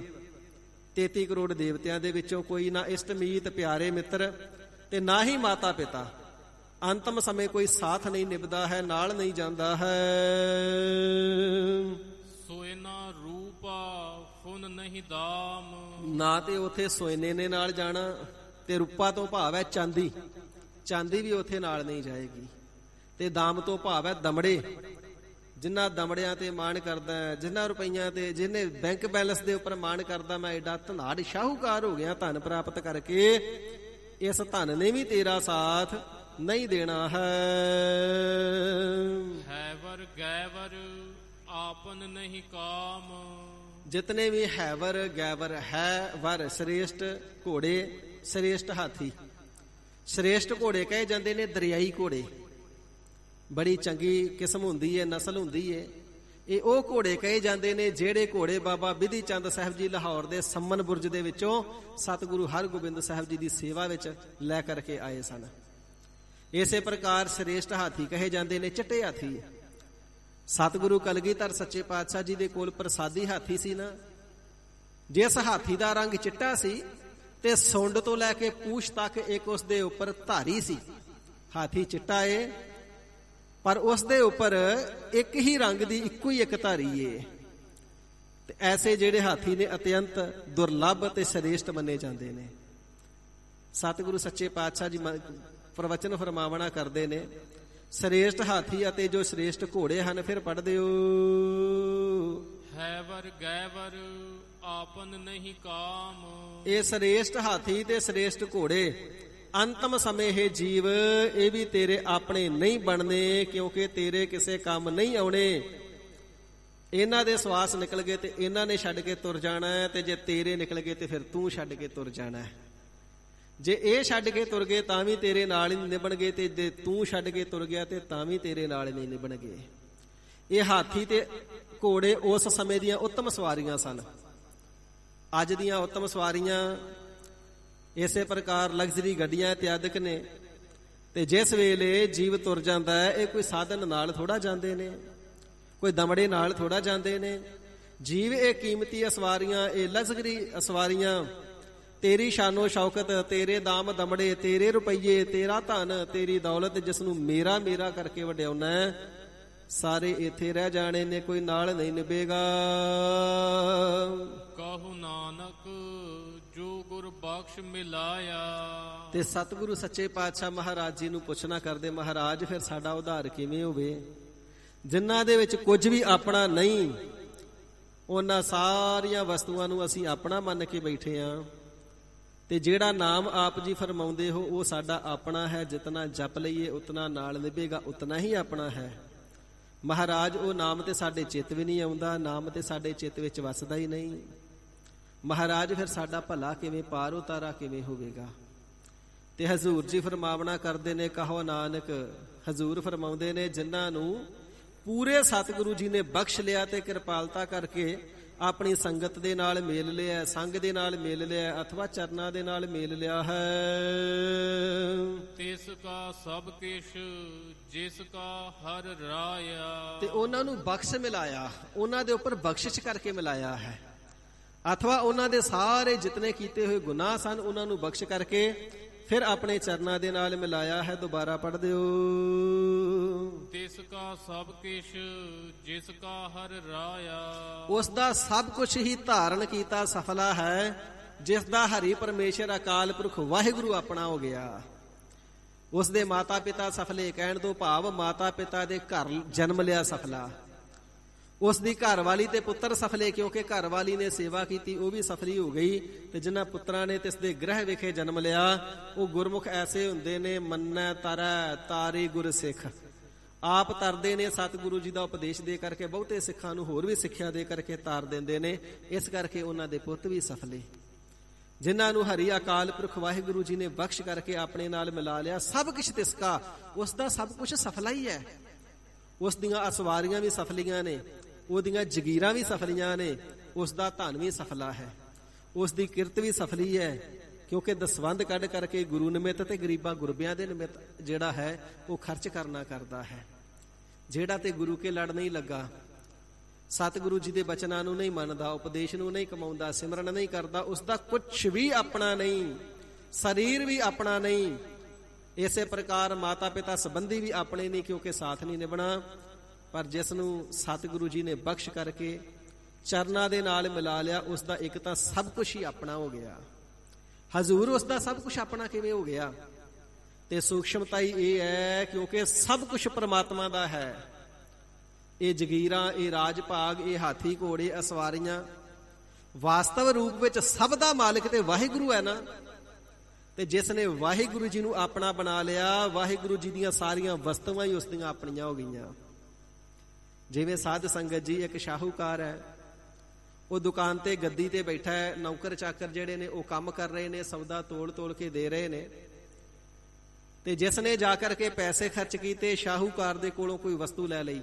33 ਕਰੋੜ ਦੇਵਤਿਆਂ ਦੇ ਵਿੱਚੋਂ ਕੋਈ ਨਾ ਇਸ਼ਟਮੀਤ ਪਿਆਰੇ ਮਿੱਤਰ ਤੇ ਨਾ ਹੀ ਮਾਤਾ ਪਿਤਾ। ਅੰਤਮ ਸਮੇਂ ਕੋਈ ਸਾਥ ਨਹੀਂ ਨਿਭਦਾ ਹੈ, ਨਾਲ ਨਹੀਂ ਜਾਂਦਾ ਹੈ। ਸੋਇਨਾ ਰੂਪਾ ਫੁਨ ਨਹੀਂ ਦਾਮ, ਨਾ ਤੇ ਉਥੇ ਸੋਇਨੇ ਨੇ ਨਾਲ ਜਾਣਾ, ਤੇ ਰੂਪਾ ਤੋਂ ਭਾਵ ਹੈ ਚਾਂਦੀ, ਚਾਂਦੀ ਵੀ ਉਥੇ ਨਾਲ ਨਹੀਂ ਜਾਏਗੀ, ਤੇ ਦਾਮ ਤੋਂ ਭਾਵ ਹੈ ਦਮੜੇ, ਜਿਨ੍ਹਾਂ ਦਮੜਿਆਂ ਤੇ ਮਾਣ ਕਰਦਾ, ਜਿਨ੍ਹਾਂ ਰੁਪਈਆਂ ਤੇ, ਜਿਹਨੇ ਬੈਂਕ ਬੈਲੈਂਸ ਦੇ ਉੱਪਰ ਮਾਣ ਕਰਦਾ, ਮੈਂ ਐਡਾ ਧਨਾੜ ਸ਼ਾਹੂਕਾਰ ਹੋ ਗਿਆ ਧਨ ਪ੍ਰਾਪਤ ਕਰਕੇ, ਇਸ ਧਨ ਨੇ ਵੀ ਤੇਰਾ ਸਾਥ ਨਹੀਂ ਦੇਣਾ ਹੈ। ਹੈਵਰ ਗੈਵਰ ਆਪਨ ਨਹੀਂ ਕਾਮ, ਜਿਤਨੇ ਵੀ ਹੈਵਰ ਗੈਵਰ ਹੈ ਵਰ ਸ੍ਰੇਸ਼ਟ ਘੋੜੇ, ਸ੍ਰੇਸ਼ਟ ਹਾਥੀ, ਸ੍ਰੇਸ਼ਟ ਘੋੜੇ ਕਹੇ ਜਾਂਦੇ ਨੇ ਦਰਿਆਈ ਘੋੜੇ, ਬੜੀ ਚੰਗੀ ਕਿਸਮ ਹੁੰਦੀ ਹੈ, ਨਸਲ ਹੁੰਦੀ ਹੈ। ਇਹ ਉਹ ਘੋੜੇ ਕਹੇ ਜਾਂਦੇ ਨੇ ਜਿਹੜੇ ਘੋੜੇ ਬਾਬਾ ਬਿਧੀ ਚੰਦ ਸਾਹਿਬ ਜੀ ਲਾਹੌਰ ਦੇ ਸੰਮਨ ਬੁਰਜ ਦੇ ਵਿੱਚੋਂ ਸਤਿਗੁਰੂ ਹਰਗੋਬਿੰਦ ਸਾਹਿਬ ਜੀ ਦੀ ਸੇਵਾ ਵਿੱਚ ਲੈ ਕਰਕੇ ਆਏ ਸਨ। ਇਸੇ ਪ੍ਰਕਾਰ ਸ੍ਰੇਸ਼ਟ ਹਾਥੀ ਕਹੇ ਜਾਂਦੇ ਨੇ ਚਿੱਟੇ ਹਾਥੀ। ਸਤਿਗੁਰੂ ਕਲਗੀਧਰ ਸੱਚੇ ਪਾਤਸ਼ਾਹ ਜੀ ਦੇ ਕੋਲ ਪ੍ਰਸਾਦੀ ਹਾਥੀ ਸੀ ਨਾ, ਜਿਸ ਹਾਥੀ ਦਾ ਰੰਗ ਚਿੱਟਾ ਸੀ ਤੇ ਸੁੰਡ ਤੋਂ ਲੈ ਕੇ ਪੂਛ ਤੱਕ ਇੱਕ ਉਸ ਦੇ ਉੱਪਰ ਧਾਰੀ ਸੀ। ਹਾਥੀ ਚਿੱਟਾ ਏ ਪਰ ਉਸ ਦੇ ਉੱਪਰ ਇੱਕ ਹੀ ਰੰਗ ਦੀ ਇੱਕੋ ਹੀ ਇੱਕ ਧਾਰੀ ਏ। ਤੇ ਐਸੇ ਜਿਹੜੇ ਹਾਥੀ ਨੇ ਅਤਿਅੰਤ ਦੁਰਲੱਭ ਤੇ ਸ੍ਰੇਸ਼ਟ ਮੰਨੇ ਜਾਂਦੇ ਨੇ। ਸਤਿਗੁਰੂ ਸੱਚੇ ਪਾਤਸ਼ਾਹ ਜੀ ਪ੍ਰਵਚਨ ਫਰਮਾਵਣਾ ਕਰਦੇ ਨੇ, ਸ੍ਰੇਸ਼ਟ ਹਾਥੀ ਅਤੇ ਜੋ ਸ੍ਰੇਸ਼ਟ ਘੋੜੇ ਹਨ। ਫਿਰ ਪੜ੍ਹਦੇ ਹੋ, ਹੈਵਰ ਗੈਵਰ ਆਪਨ ਨਹੀਂ ਕਾਮ। ਇਹ ਸ੍ਰੇਸ਼ਟ ਹਾਥੀ ਤੇ ਸ੍ਰੇਸ਼ਟ ਘੋੜੇ ਅੰਤਮ ਸਮੇਂ ਇਹ ਜੀਵ ਇਹ ਵੀ ਤੇਰੇ ਆਪਣੇ ਨਹੀਂ ਬਣਨੇ, ਕਿਉਂਕਿ ਤੇਰੇ ਕਿਸੇ ਕੰਮ ਨਹੀਂ ਆਉਣੇ। ਇਹਨਾਂ ਦੇ ਸਵਾਸ ਨਿਕਲ ਗਏ ਤੇ ਇਹਨਾਂ ਨੇ ਛੱਡ ਕੇ ਤੁਰ ਜਾਣਾ ਹੈ, ਤੇ ਜੇ ਤੇਰੇ ਨਿਕਲ ਗਏ ਤੇ ਫਿਰ ਤੂੰ ਛੱਡ ਕੇ ਤੁਰ ਜਾਣਾ ਹੈ। ਜੇ ਇਹ ਛੱਡ ਕੇ ਤੁਰ ਗਏ ਤਾਂ ਵੀ ਤੇਰੇ ਨਾਲ ਹੀ ਨਿਭਣਗੇ, ਤੇ ਜੇ ਤੂੰ ਛੱਡ ਕੇ ਤੁਰ ਗਿਆ ਤੇ ਤਾਂ ਵੀ ਤੇਰੇ ਨਾਲ ਨਹੀਂ ਨਿਭਣਗੇ। ਇਹ ਹਾਥੀ ਤੇ ਘੋੜੇ ਉਸ ਸਮੇਂ ਦੀਆਂ ਉੱਤਮ ਸਵਾਰੀਆਂ ਸਨ। ਅੱਜ ਦੀਆਂ ਉੱਤਮ ਸਵਾਰੀਆਂ ਇਸੇ ਪ੍ਰਕਾਰ ਲਗਜ਼ਰੀ ਗੱਡੀਆਂ ਇਤਿਆਦਿਕ ਨੇ। ਤੇ ਜਿਸ ਵੇਲੇ ਜੀਵ ਤੁਰ ਜਾਂਦਾ ਹੈ, ਇਹ ਕੋਈ ਸਾਧਨ ਨਾਲ ਥੋੜਾ ਜਾਂਦੇ ਨੇ, ਕੋਈ ਦਮੜੇ ਨਾਲ ਥੋੜਾ ਜਾਂਦੇ ਨੇ। ਜੀਵ ਇਹ ਕੀਮਤੀ ਅਸਵਾਰੀਆਂ, ਇਹ ਲਗਜ਼ਰੀ ਅਸਵਾਰੀਆਂ, ਤੇਰੀ ਸ਼ਾਨੋ ਸ਼ੌਕਤ, ਤੇਰੇ ਦਾਮ ਦਮੜੇ, ਤੇਰੇ ਰੁਪਈਏ, ਤੇਰਾ ਧਨ, ਤੇਰੀ ਦੌਲਤ, ਜਿਸ ਨੂੰ ਮੇਰਾ ਮੇਰਾ ਕਰਕੇ ਵਡਿਆਉਣਾ ਹੈ, ਸਾਰੇ ਇੱਥੇ ਰਹਿ ਜਾਣੇ ਨੇ, ਕੋਈ ਨਾਲ ਨਹੀਂ ਨਿਭੇਗਾ। ਕਹੂ ਨਾਨਕ ਜੋ ਗੁਰ ਬਖਸ਼ ਮਿਲਾਇਆ। ਤੇ ਸਤਿਗੁਰੂ ਸੱਚੇ ਪਾਤਸ਼ਾਹ ਮਹਾਰਾਜ ਜੀ ਨੂੰ ਪੁੱਛਣਾ ਕਰਦੇ, ਮਹਾਰਾਜ ਫਿਰ ਸਾਡਾ ਉਧਾਰ ਕਿਵੇਂ ਹੋਵੇ? ਜਿਨ੍ਹਾਂ ਦੇ ਵਿੱਚ ਕੁਝ ਵੀ ਆਪਣਾ ਨਹੀਂ, ਉਹਨਾਂ ਸਾਰੀਆਂ ਵਸਤੂਆਂ ਨੂੰ ਅਸੀਂ ਆਪਣਾ ਮੰਨ ਕੇ ਬੈਠੇ ਹਾਂ। ਤੇ ਜਿਹੜਾ ਨਾਮ ਆਪ ਜੀ ਫਰਮਾਉਂਦੇ ਹੋ ਉਹ ਸਾਡਾ ਆਪਣਾ ਹੈ। ਜਿਤਨਾ ਜਪ ਲਈਏ ਉਤਨਾ ਨਾਲ ਨਿਭੇਗਾ, ਉਤਨਾ ਹੀ ਆਪਣਾ ਹੈ। ਮਹਾਰਾਜ ਉਹ ਨਾਮ ਤੇ ਸਾਡੇ ਚਿੱਤ ਵੀ ਨਹੀਂ ਆਉਂਦਾ, ਨਾਮ ਤੇ ਸਾਡੇ ਚਿੱਤ ਵਿੱਚ ਵਸਦਾ ਹੀ ਨਹੀਂ। ਮਹਾਰਾਜ ਫਿਰ ਸਾਡਾ ਭਲਾ ਕਿਵੇਂ, ਪਾਰ ਉਤਾਰਾ ਕਿਵੇਂ ਹੋਵੇਗਾ? ਤੇ ਹਜ਼ੂਰ ਜੀ ਫਰਮਾਵਣਾ ਕਰਦੇ ਨੇ, ਕਹੋ ਨਾਨਕ, ਹਜ਼ੂਰ ਫਰਮਾਉਂਦੇ ਨੇ, ਜਿਨ੍ਹਾਂ ਨੂੰ ਪੂਰੇ ਸਤਿਗੁਰੂ ਜੀ ਨੇ ਬਖਸ਼ ਲਿਆ ਤੇ ਕਿਰਪਾਲਤਾ ਕਰਕੇ ਆਪਣੀ ਸੰਗਤ ਦੇ ਨਾਲ ਮੇਲ ਲਿਆ, ਸੰਗ ਦੇ ਨਾਲ ਮੇਲ ਲਿਆ, ਅਥਵਾ ਚਰਨਾਂ ਦੇ ਨਾਲ ਮੇਲ ਲਿਆ ਹੈ। ਤਿਸ ਕਾ ਸਭ ਕਿਛ ਜਿਸ ਕਾ ਹਰ ਰਾਇਆ। ਤੇ ਉਹਨਾਂ ਨੂੰ ਬਖਸ਼ ਮਿਲਾਇਆ, ਉਹਨਾਂ ਦੇ ਉੱਪਰ ਬਖਸ਼ਿਸ਼ ਕਰਕੇ ਮਿਲਾਇਆ ਹੈ। ਅਥਵਾ ਉਹਨਾਂ ਦੇ ਸਾਰੇ ਜਿਤਨੇ ਕੀਤੇ ਹੋਏ ਗੁਨਾਹ ਸਨ ਉਹਨਾਂ ਨੂੰ ਬਖਸ਼ ਕਰਕੇ ਫਿਰ ਆਪਣੇ ਚਰਨਾਂ ਦੇ ਨਾਲ ਮਿਲਾਇਆ ਹੈ। ਦੁਬਾਰਾ ਪੜ੍ਹ ਦਿਓ, ਤਿਸ ਕਾ ਸਭ ਕਿਛ ਜਿਸ ਕਾ ਹਰ ਰਾਇਆ। ਉਸ ਦਾ ਸਭ ਕੁਝ ਹੀ ਧਾਰਨ ਕੀਤਾ ਸਫਲਾ ਹੈ, ਜਿਸ ਦਾ ਹਰੀ ਪਰਮੇਸ਼ਰ ਅਕਾਲ ਪੁਰਖ ਵਾਹਿਗੁਰੂ ਆਪਣਾ ਹੋ ਗਿਆ। ਉਸ ਦੇ ਮਾਤਾ ਪਿਤਾ ਸਫਲੇ, ਕਹਿਣ ਤੋਂ ਭਾਵ ਮਾਤਾ ਪਿਤਾ ਦੇ ਘਰ ਜਨਮ ਲਿਆ ਸਫਲਾ। ਉਸ ਦੀ ਘਰ ਵਾਲੀ ਤੇ ਪੁੱਤਰ ਸਫਲੇ, ਕਿਉਂਕਿ ਘਰ ਵਾਲੀ ਨੇ ਸੇਵਾ ਕੀਤੀ, ਉਹ ਵੀ ਸਫਲੀ ਹੋ ਗਈ। ਤੇ ਜਿਨ੍ਹਾਂ ਪੁੱਤਰਾਂ ਨੇ ਤਿਸ ਦੇ ਗ੍ਰਹਿ ਵਿਖੇ ਜਨਮ ਲਿਆ, ਉਹ ਗੁਰਮੁਖ ਐਸੇ ਹੁੰਦੇ ਨੇ, ਮੰਨੈ ਤਰੈ ਤਾਰੀ ਗੁਰ ਸਿੱਖ। ਆਪ ਤਰਦੇ ਨੇ, ਸਤਿਗੁਰੂ ਜੀ ਦਾ ਉਪਦੇਸ਼ ਦੇ ਕਰਕੇ ਬਹੁਤੇ ਸਿੱਖਾਂ ਨੂੰ ਹੋਰ ਵੀ ਸਿੱਖਿਆ ਦੇ ਕਰਕੇ ਤਾਰ ਦਿੰਦੇ ਨੇ। ਇਸ ਕਰਕੇ ਉਹਨਾਂ ਦੇ ਪੁੱਤ ਵੀ ਸਫਲੇ, ਜਿਨ੍ਹਾਂ ਨੂੰ ਹਰੀ ਅਕਾਲ ਪੁਰਖ ਵਾਹਿਗੁਰੂ ਜੀ ਨੇ ਬਖਸ਼ ਕਰਕੇ ਆਪਣੇ ਨਾਲ ਮਿਲਾ ਲਿਆ। ਸਭ ਕੁਛ ਤਿਸਕਾ, ਉਸ ਦਾ ਸਭ ਕੁਛ ਸਫਲਾ ਹੀ ਹੈ। ਉਸ ਦੀਆਂ ਅਸਵਾਰੀਆਂ ਵੀ ਸਫਲੀਆਂ ਨੇ, ਉਹਦੀਆਂ ਜਗੀਰਾਂ ਵੀ ਸਫਲੀਆਂ ਨੇ, ਉਸ ਦਾ ਧਨ ਵੀ ਸਫਲਾ ਹੈ, ਉਸ ਦੀ ਕਿਰਤ ਵੀ ਸਫਲੀ ਹੈ। ਕਿਉਂਕਿ ਦਸਵੰਧ ਕੱਢ ਕਰਕੇ ਗੁਰੂ ਨਿਮਿਤ ਤੇ ਗਰੀਬਾਂ ਗੁਰਬਿਆਂ ਦੇ ਨਿਮਿਤ ਜਿਹੜਾ ਹੈ ਉਹ ਖਰਚ ਕਰਨਾ ਕਰਦਾ ਹੈ। ਜਿਹੜਾ ਤੇ ਗੁਰੂ ਕੇ ਲੜ ਨਹੀਂ ਲੱਗਾ, ਸਤਿਗੁਰੂ ਜੀ ਦੇ ਬਚਨਾਂ ਨੂੰ ਨਹੀਂ ਮੰਨਦਾ, ਉਪਦੇਸ਼ ਨੂੰ ਨਹੀਂ ਕਮਾਉਂਦਾ, ਸਿਮਰਨ ਨਹੀਂ ਕਰਦਾ, ਉਸ ਦਾ ਕੁਛ ਵੀ ਆਪਣਾ ਨਹੀਂ, ਸਰੀਰ ਵੀ ਆਪਣਾ ਨਹੀਂ। ਇਸੇ ਪ੍ਰਕਾਰ ਮਾਤਾ ਪਿਤਾ ਸੰਬੰਧੀ ਵੀ ਆਪਣੇ ਨਹੀਂ, ਕਿਉਂਕਿ ਸਾਥ ਨਹੀਂ ਨਿਭਣਾ। ਪਰ ਜਿਸ ਨੂੰ ਸਤਿਗੁਰੂ ਜੀ ਨੇ ਬਖਸ਼ ਕਰਕੇ ਚਰਨਾਂ ਦੇ ਨਾਲ ਮਿਲਾ ਲਿਆ, ਉਸ ਦਾ ਇੱਕ ਤਾਂ ਸਭ ਕੁਝ ਹੀ ਆਪਣਾ ਹੋ ਗਿਆ। ਹਜ਼ੂਰ ਉਸ ਦਾ ਸਭ ਕੁਝ ਆਪਣਾ ਕਿਵੇਂ ਹੋ ਗਿਆ? ਤੇ ਸੂਖਸ਼ਮਤਾ ਹੀ ਇਹ ਹੈ, ਕਿਉਂਕਿ ਸਭ ਕੁਝ ਪਰਮਾਤਮਾ ਦਾ ਹੈ। ਇਹ ਜਗੀਰਾਂ, ਇਹ ਰਾਜ ਭਾਗ, ਇਹ ਹਾਥੀ ਘੋੜੇ, ਅਸਵਾਰੀਆਂ, ਵਾਸਤਵ ਰੂਪ ਵਿੱਚ ਸਭ ਦਾ ਮਾਲਕ ਤੇ ਵਾਹਿਗੁਰੂ ਹੈ ਨਾ। ਤੇ ਜਿਸ ਨੇ ਵਾਹਿਗੁਰੂ ਜੀ ਨੂੰ ਆਪਣਾ ਬਣਾ ਲਿਆ, ਵਾਹਿਗੁਰੂ ਜੀ ਦੀਆਂ ਸਾਰੀਆਂ ਵਸਤੂਆਂ ਹੀ ਉਸ ਦੀਆਂ ਆਪਣੀਆਂ ਹੋ ਗਈਆਂ। ਜਿਵੇਂ ਸਾਧ ਸੰਗਤ ਜੀ, ਇੱਕ ਸ਼ਾਹੂਕਾਰ ਹੈ, ਉਹ ਦੁਕਾਨ ਤੇ ਗੱਦੀ ਤੇ ਬੈਠਾ ਹੈ, ਨੌਕਰ ਚਾਕਰ ਜਿਹੜੇ ਨੇ ਉਹ ਕੰਮ ਕਰ ਰਹੇ ਨੇ, ਸੌਦਾ ਤੋਲ ਤੋਲ ਕੇ ਦੇ ਰਹੇ ਨੇ। ਤੇ ਜਿਸ ਨੇ ਜਾ ਕਰਕੇ ਪੈਸੇ ਖਰਚ ਕੀਤੇ, ਸ਼ਾਹੂਕਾਰ ਦੇ ਕੋਲੋਂ ਕੋਈ ਵਸਤੂ ਲੈ ਲਈ,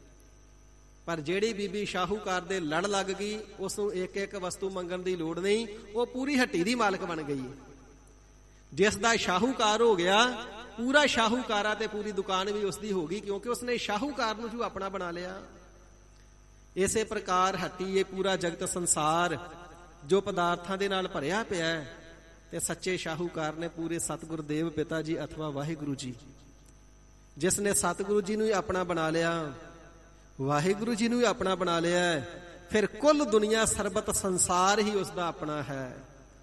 ਪਰ ਜਿਹੜੀ ਬੀਬੀ ਸ਼ਾਹੂਕਾਰ ਦੇ ਲੜ ਲੱਗ ਗਈ, ਉਸ ਨੂੰ ਇੱਕ ਇੱਕ ਵਸਤੂ ਮੰਗਣ ਦੀ ਲੋੜ ਨਹੀਂ, ਉਹ ਪੂਰੀ ਹੱਟੀ ਦੀ ਮਾਲਕ ਬਣ ਗਈ। ਜਿਸ ਦਾ ਸ਼ਾਹੂਕਾਰ ਹੋ ਗਿਆ, ਪੂਰਾ ਸ਼ਾਹੂਕਾਰਾ ਤੇ ਪੂਰੀ ਦੁਕਾਨ ਵੀ ਉਸਦੀ ਹੋ ਗਈ, ਕਿਉਂਕਿ ਉਸਨੇ ਸ਼ਾਹੂਕਾਰ ਨੂੰ ਜੋ ਆਪਣਾ ਬਣਾ ਲਿਆ। ਇਸੇ ਪ੍ਰਕਾਰ ਹੱਟੀ ਇਹ ਪੂਰਾ ਜਗਤ ਸੰਸਾਰ ਜੋ ਪਦਾਰਥਾਂ ਦੇ ਨਾਲ ਭਰਿਆ ਪਿਆ ਹੈ, ਤੇ ਸੱਚੇ ਸ਼ਾਹੂਕਾਰ ਨੇ ਪੂਰੇ ਸਤਿਗੁਰ ਦੇਵ ਪਿਤਾ ਜੀ ਅਥਵਾ ਵਾਹਿਗੁਰੂ ਜੀ। ਜਿਸ ਨੇ ਸਤਿਗੁਰੂ ਜੀ ਨੂੰ ਹੀ ਆਪਣਾ ਬਣਾ ਲਿਆ, ਵਾਹਿਗੁਰੂ ਜੀ ਨੂੰ ਹੀ ਆਪਣਾ ਬਣਾ ਲਿਆ, ਫਿਰ ਕੁੱਲ ਦੁਨੀਆ ਸਰਬਤ ਸੰਸਾਰ ਹੀ ਉਸਦਾ ਆਪਣਾ ਹੈ।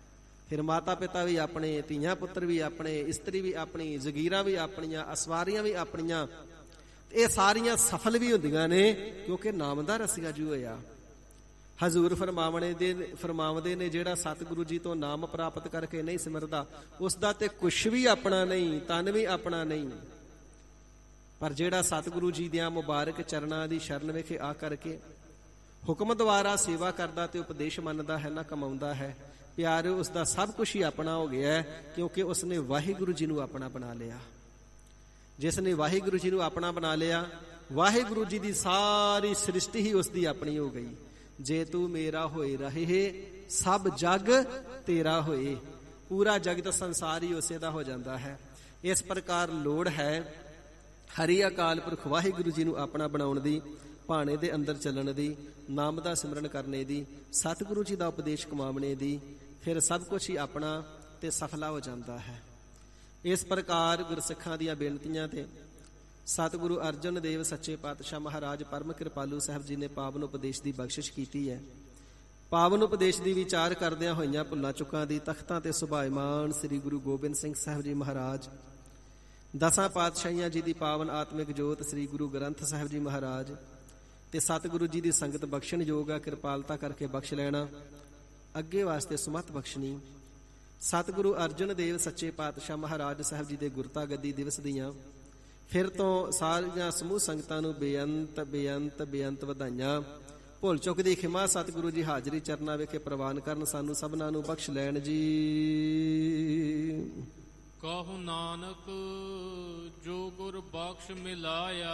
ਫਿਰ ਮਾਤਾ ਪਿਤਾ ਵੀ ਆਪਣੇ, ਧੀਆਂ ਪੁੱਤਰ ਵੀ ਆਪਣੇ, ਇਸਤਰੀ ਵੀ ਆਪਣੀ, ਜ਼ਗੀਰਾਂ ਵੀ ਆਪਣੀਆਂ, ਅਸਵਾਰੀਆਂ ਵੀ ਆਪਣੀਆਂ। ਇਹ ਸਾਰੀਆਂ ਸਫਲ ਵੀ ਹੁੰਦੀਆਂ ਨੇ ਕਿਉਂਕਿ ਨਾਮ ਦਾ ਰਸੀਆ ਜੂ ਹੋਇਆ। ਹਜ਼ੂਰ ਫਰਮਾਵਦੇ ਨੇ ਜਿਹੜਾ ਸਤਿਗੁਰੂ ਜੀ ਤੋਂ ਨਾਮ ਪ੍ਰਾਪਤ ਕਰਕੇ ਨਹੀਂ ਸਿਮਰਦਾ ਉਸ ਦਾ ਤੇ ਕੁਛ ਵੀ ਆਪਣਾ ਨਹੀਂ, ਤਨ ਵੀ ਆਪਣਾ ਨਹੀਂ। ਪਰ ਜਿਹੜਾ ਸਤਿਗੁਰੂ ਜੀ ਦੀਆਂ ਮੁਬਾਰਕ ਚਰਨਾਂ ਦੀ ਸ਼ਰਨ ਵਿਖੇ ਆ ਕਰਕੇ ਹੁਕਮ ਦੁਆਰਾ ਸੇਵਾ ਕਰਦਾ ਤੇ ਉਪਦੇਸ਼ ਮੰਨਦਾ ਹੈ ਨਾ, ਕਮਾਉਂਦਾ ਹੈ, ਪਿਆਰਿਓ ਉਸ ਦਾ ਸਭ ਕੁਝ ਹੀ ਆਪਣਾ ਹੋ ਗਿਆ ਹੈ ਕਿਉਂਕਿ ਉਸਨੇ ਵਾਹਿਗੁਰੂ ਜੀ ਨੂੰ ਆਪਣਾ ਬਣਾ ਲਿਆ। ਜਿਸ ਨੇ ਵਾਹਿਗੁਰੂ ਜੀ ਨੂੰ ਆਪਣਾ ਬਣਾ ਲਿਆ, ਵਾਹਿਗੁਰੂ ਜੀ ਦੀ ਸਾਰੀ ਸ੍ਰਿਸ਼ਟੀ ਹੀ ਉਸ ਦੀ ਆਪਣੀ ਹੋ ਗਈ। ਜੇ ਤੂੰ ਮੇਰਾ ਹੋਏ ਰਹੇ ਸਭ ਜਗ ਤੇਰਾ ਹੋਏ, ਪੂਰਾ ਜਗਤ ਸੰਸਾਰ ਹੀ ਉਸੇ ਦਾ ਹੋ ਜਾਂਦਾ ਹੈ। ਇਸ ਪ੍ਰਕਾਰ ਲੋੜ ਹੈ ਹਰੀ ਅਕਾਲ ਪੁਰਖ ਵਾਹਿਗੁਰੂ ਜੀ ਨੂੰ ਆਪਣਾ ਬਣਾਉਣ ਦੀ, ਭਾਣੇ ਦੇ ਅੰਦਰ ਚੱਲਣ ਦੀ, ਨਾਮ ਦਾ ਸਿਮਰਨ ਕਰਨੇ ਦੀ, ਸਤਿਗੁਰੂ ਜੀ ਦਾ ਉਪਦੇਸ਼ ਕਮਾਉਣੇ ਦੀ, ਫਿਰ ਸਭ ਕੁਝ ਹੀ ਆਪਣਾ ਤੇ ਸਫਲਾ ਹੋ ਜਾਂਦਾ ਹੈ। ਇਸ ਪ੍ਰਕਾਰ ਗੁਰਸਿੱਖਾਂ ਦੀਆਂ ਬੇਨਤੀਆਂ ਤੇ ਸਤਿਗੁਰੂ ਅਰਜਨ ਦੇਵ ਸੱਚੇ ਪਾਤਸ਼ਾਹ ਮਹਾਰਾਜ ਪਰਮ ਕਿਰਪਾਲੂ ਸਾਹਿਬ ਜੀ ਨੇ ਪਾਵਨ ਉਪਦੇਸ਼ ਦੀ ਬਖਸ਼ਿਸ਼ ਕੀਤੀ ਹੈ। ਪਾਵਨ ਉਪਦੇਸ਼ ਦੀ ਵਿਚਾਰ ਕਰਦਿਆਂ ਹੋਈਆਂ ਭੁੱਲਾਂ ਚੁੱਕਾਂ ਦੀ ਤਖਤਾਂ ਤੇ ਸੁਭਾਇਮਾਨ ਸ੍ਰੀ ਗੁਰੂ ਗੋਬਿੰਦ ਸਿੰਘ ਸਾਹਿਬ ਜੀ ਮਹਾਰਾਜ, ਦਸਾਂ ਪਾਤਸ਼ਾਹੀਆਂ ਜੀ ਦੀ ਪਾਵਨ ਆਤਮਿਕ ਜੋਤ ਸ੍ਰੀ ਗੁਰੂ ਗ੍ਰੰਥ ਸਾਹਿਬ ਜੀ ਮਹਾਰਾਜ ਤੇ ਸਤਿਗੁਰੂ ਜੀ ਦੀ ਸੰਗਤ ਬਖਸ਼ਣ ਯੋਗ ਆ, ਕਿਰਪਾਲਤਾ ਕਰਕੇ ਬਖਸ਼ ਲੈਣਾ, ਅੱਗੇ ਵਾਸਤੇ ਸੁਮਤ ਬਖਸ਼ਣੀ। ਸਤਿਗੁਰੂ ਅਰਜਨ ਦੇਵ ਸੱਚੇ ਪਾਤਸ਼ਾਹ ਮਹਾਰਾਜ ਸਾਹਿਬ ਜੀ ਦੇ ਗੁਰਤਾ ਗੱਦੀ ਦਿਵਸ ਦੀਆਂ ਫਿਰ ਤੋਂ ਸਾਰੀਆਂ ਸਮੂਹ ਸੰਗਤਾਂ ਨੂੰ ਬੇਅੰਤ ਬੇਅੰਤ ਬੇਅੰਤ ਵਧਾਈਆਂ। ਭੁੱਲ ਚੁੱਕ ਦੀ ਖਿਮਾ ਸਤਿਗੁਰੂ ਜੀ ਹਾਜ਼ਰੀ ਚਰਨਾਂ ਵਿਖੇ ਪ੍ਰਵਾਨ ਕਰਨ, ਸਾਨੂੰ ਸਭਨਾਂ ਨੂੰ ਬਖਸ਼ ਲੈਣ ਜੀ। ਕਹੋ ਨਾਨਕ ਜੋ ਗੁਰ ਬਖਸ਼ ਮਿਲਾਇਆ,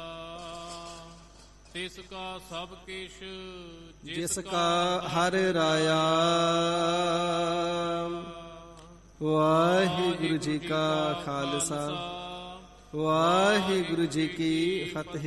ਤਿਸ ਕਾ ਸਭ ਕਿਛ ਜਿਸ ਕਾ ਹਰਿ ਰਾਇਆ। ਵਾਹਿਗੁਰੂ ਜੀ ਕਾ ਖਾਲਸਾ, ਵਾਹਿਗੁਰੂ ਜੀ ਕੀ ਫਤਿਹ।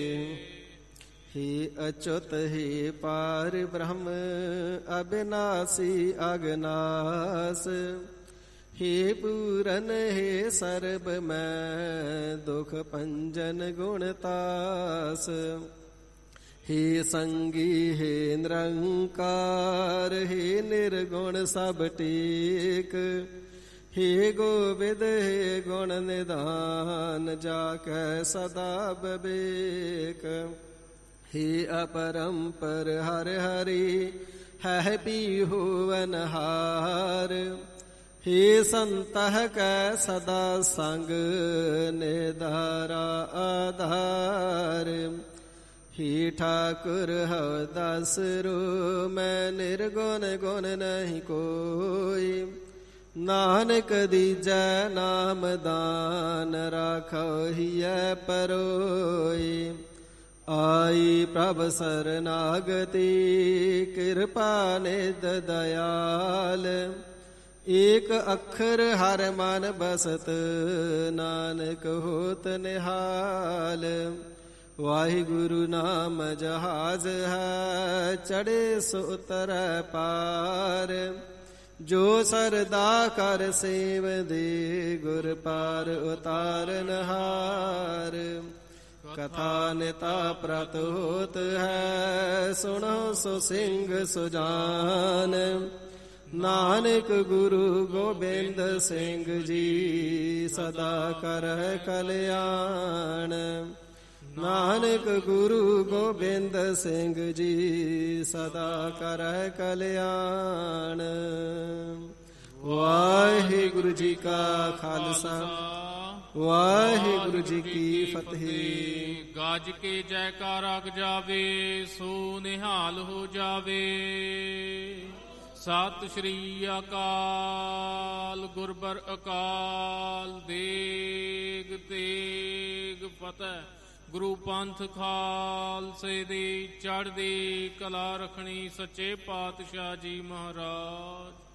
ਹੇ ਅਚੁੱਤ ਹੈ ਪਾਰ ਬ੍ਰਹਮ ਅਬਿਨਾਸੀ ਅਗਨਾਸ, ਹੇ ਪੂਰਨ ਹੈ ਸਰਬ ਮੈਂ ਦੁਖ ਭੰਜਨ ਗੁਣ ਤਾਸ। ਹੇ ਸੰਗੀ ਹੈ ਨਿਰੰਕਾਰ, ਹੇ ਨਿਰਗੁਣ ਸਭ ਟੇਕ, ਹੇ ਗੋਬਿੰਦ ਹੈ ਗੁਣ ਨਿਧਾਨ, ਜਾ ਕੈ ਸਦਾ ਬਵੇਕ। ਹੇ ਅਪਰੰਪਰ ਹਰਿ ਹਰਿ ਹੈ ਪੀ ਹੋਵਨਹਾਰ, ਹੇ ਸੰਤਹ ਕੈ ਸਦਾ ਸੰਗ ਨਿਧਾਰਾ ਆਧਾਰ। ਹੇ ਠਾਕੁਰ ਹਉ ਦਸ ਰੂ ਮੈਂ ਨਿਰਗੁਣ ਗੁਣ ਨਹੀਂ ਕੋਈ, ਨਾਨਕ ਦੀਜੈ ਨਾਮ ਦਾਨ ਰਾਖੋ ਹੀਐ ਪਰੋਈ। ਆਈ ਪ੍ਰਭ ਸਰਨਾਗਤੀ ਕਿਰਪਾ ਨਿਧ ਦਇਆਲ, ਏਕ ਅੱਖਰ ਹਰਿ ਮਨ ਬਸਤ ਨਾਨਕ ਹੋਤ ਨਿਹਾਲ। ਵਾਹਿਗੁਰੂ ਨਾਮ ਜਹਾਜ਼ ਹੈ ਚੜ੍ਹੇ ਸੋ ਉਤਰੈ ਪਾਰ, ਜੋ ਸਰਦਾ ਕਰ ਸੇਵਦੇ ਗੁਰ ਪਾਰ ਉਤਾਰਨਹਾਰ। ਕਥਾ ਨਿਤਾ ਪ੍ਰਤ ਹੋਤ ਹੈ ਸੁਣੋ ਸੋ ਸਿੰਘ ਸੁਜਾਨ, ਨਾਨਕ ਗੁਰੂ ਗੋਬਿੰਦ ਸਿੰਘ ਜੀ ਸਦਾ ਕਰਹਿ ਕਲਿਆਣ। ਨਾਨਕ ਗੁਰੂ ਗੋਬਿੰਦ ਸਿੰਘ ਜੀ ਸਦਾ ਕਰਹਿ ਕਲਿਆਣ। ਵਾਹਿਗੁਰੂ ਜੀ ਕਾ ਖਾਲਸਾ, ਵਾਹਿਗੁਰੂ ਜੀ ਕੀ ਫਤਿਹ। ਗੱਜ ਕੇ ਜੈਕਾਰਾ ਜਾਵੇ ਸੋ ਨਿਹਾਲ ਹੋ ਜਾਵੇ। ਸਤਿ ਸ਼੍ਰੀ ਅਕਾਲ। ਗੁਰਬਰ ਅਕਾਲ ਦੇਗ ਤੇਗ ਫਤਿਹ। ਗੁਰੂ ਪੰਥ ਖਾਲਸੇ ਦੀ ਚੜ੍ਹਦੀ ਕਲਾ ਰੱਖਣੀ ਸੱਚੇ ਪਾਤਸ਼ਾਹ ਜੀ ਮਹਾਰਾਜ।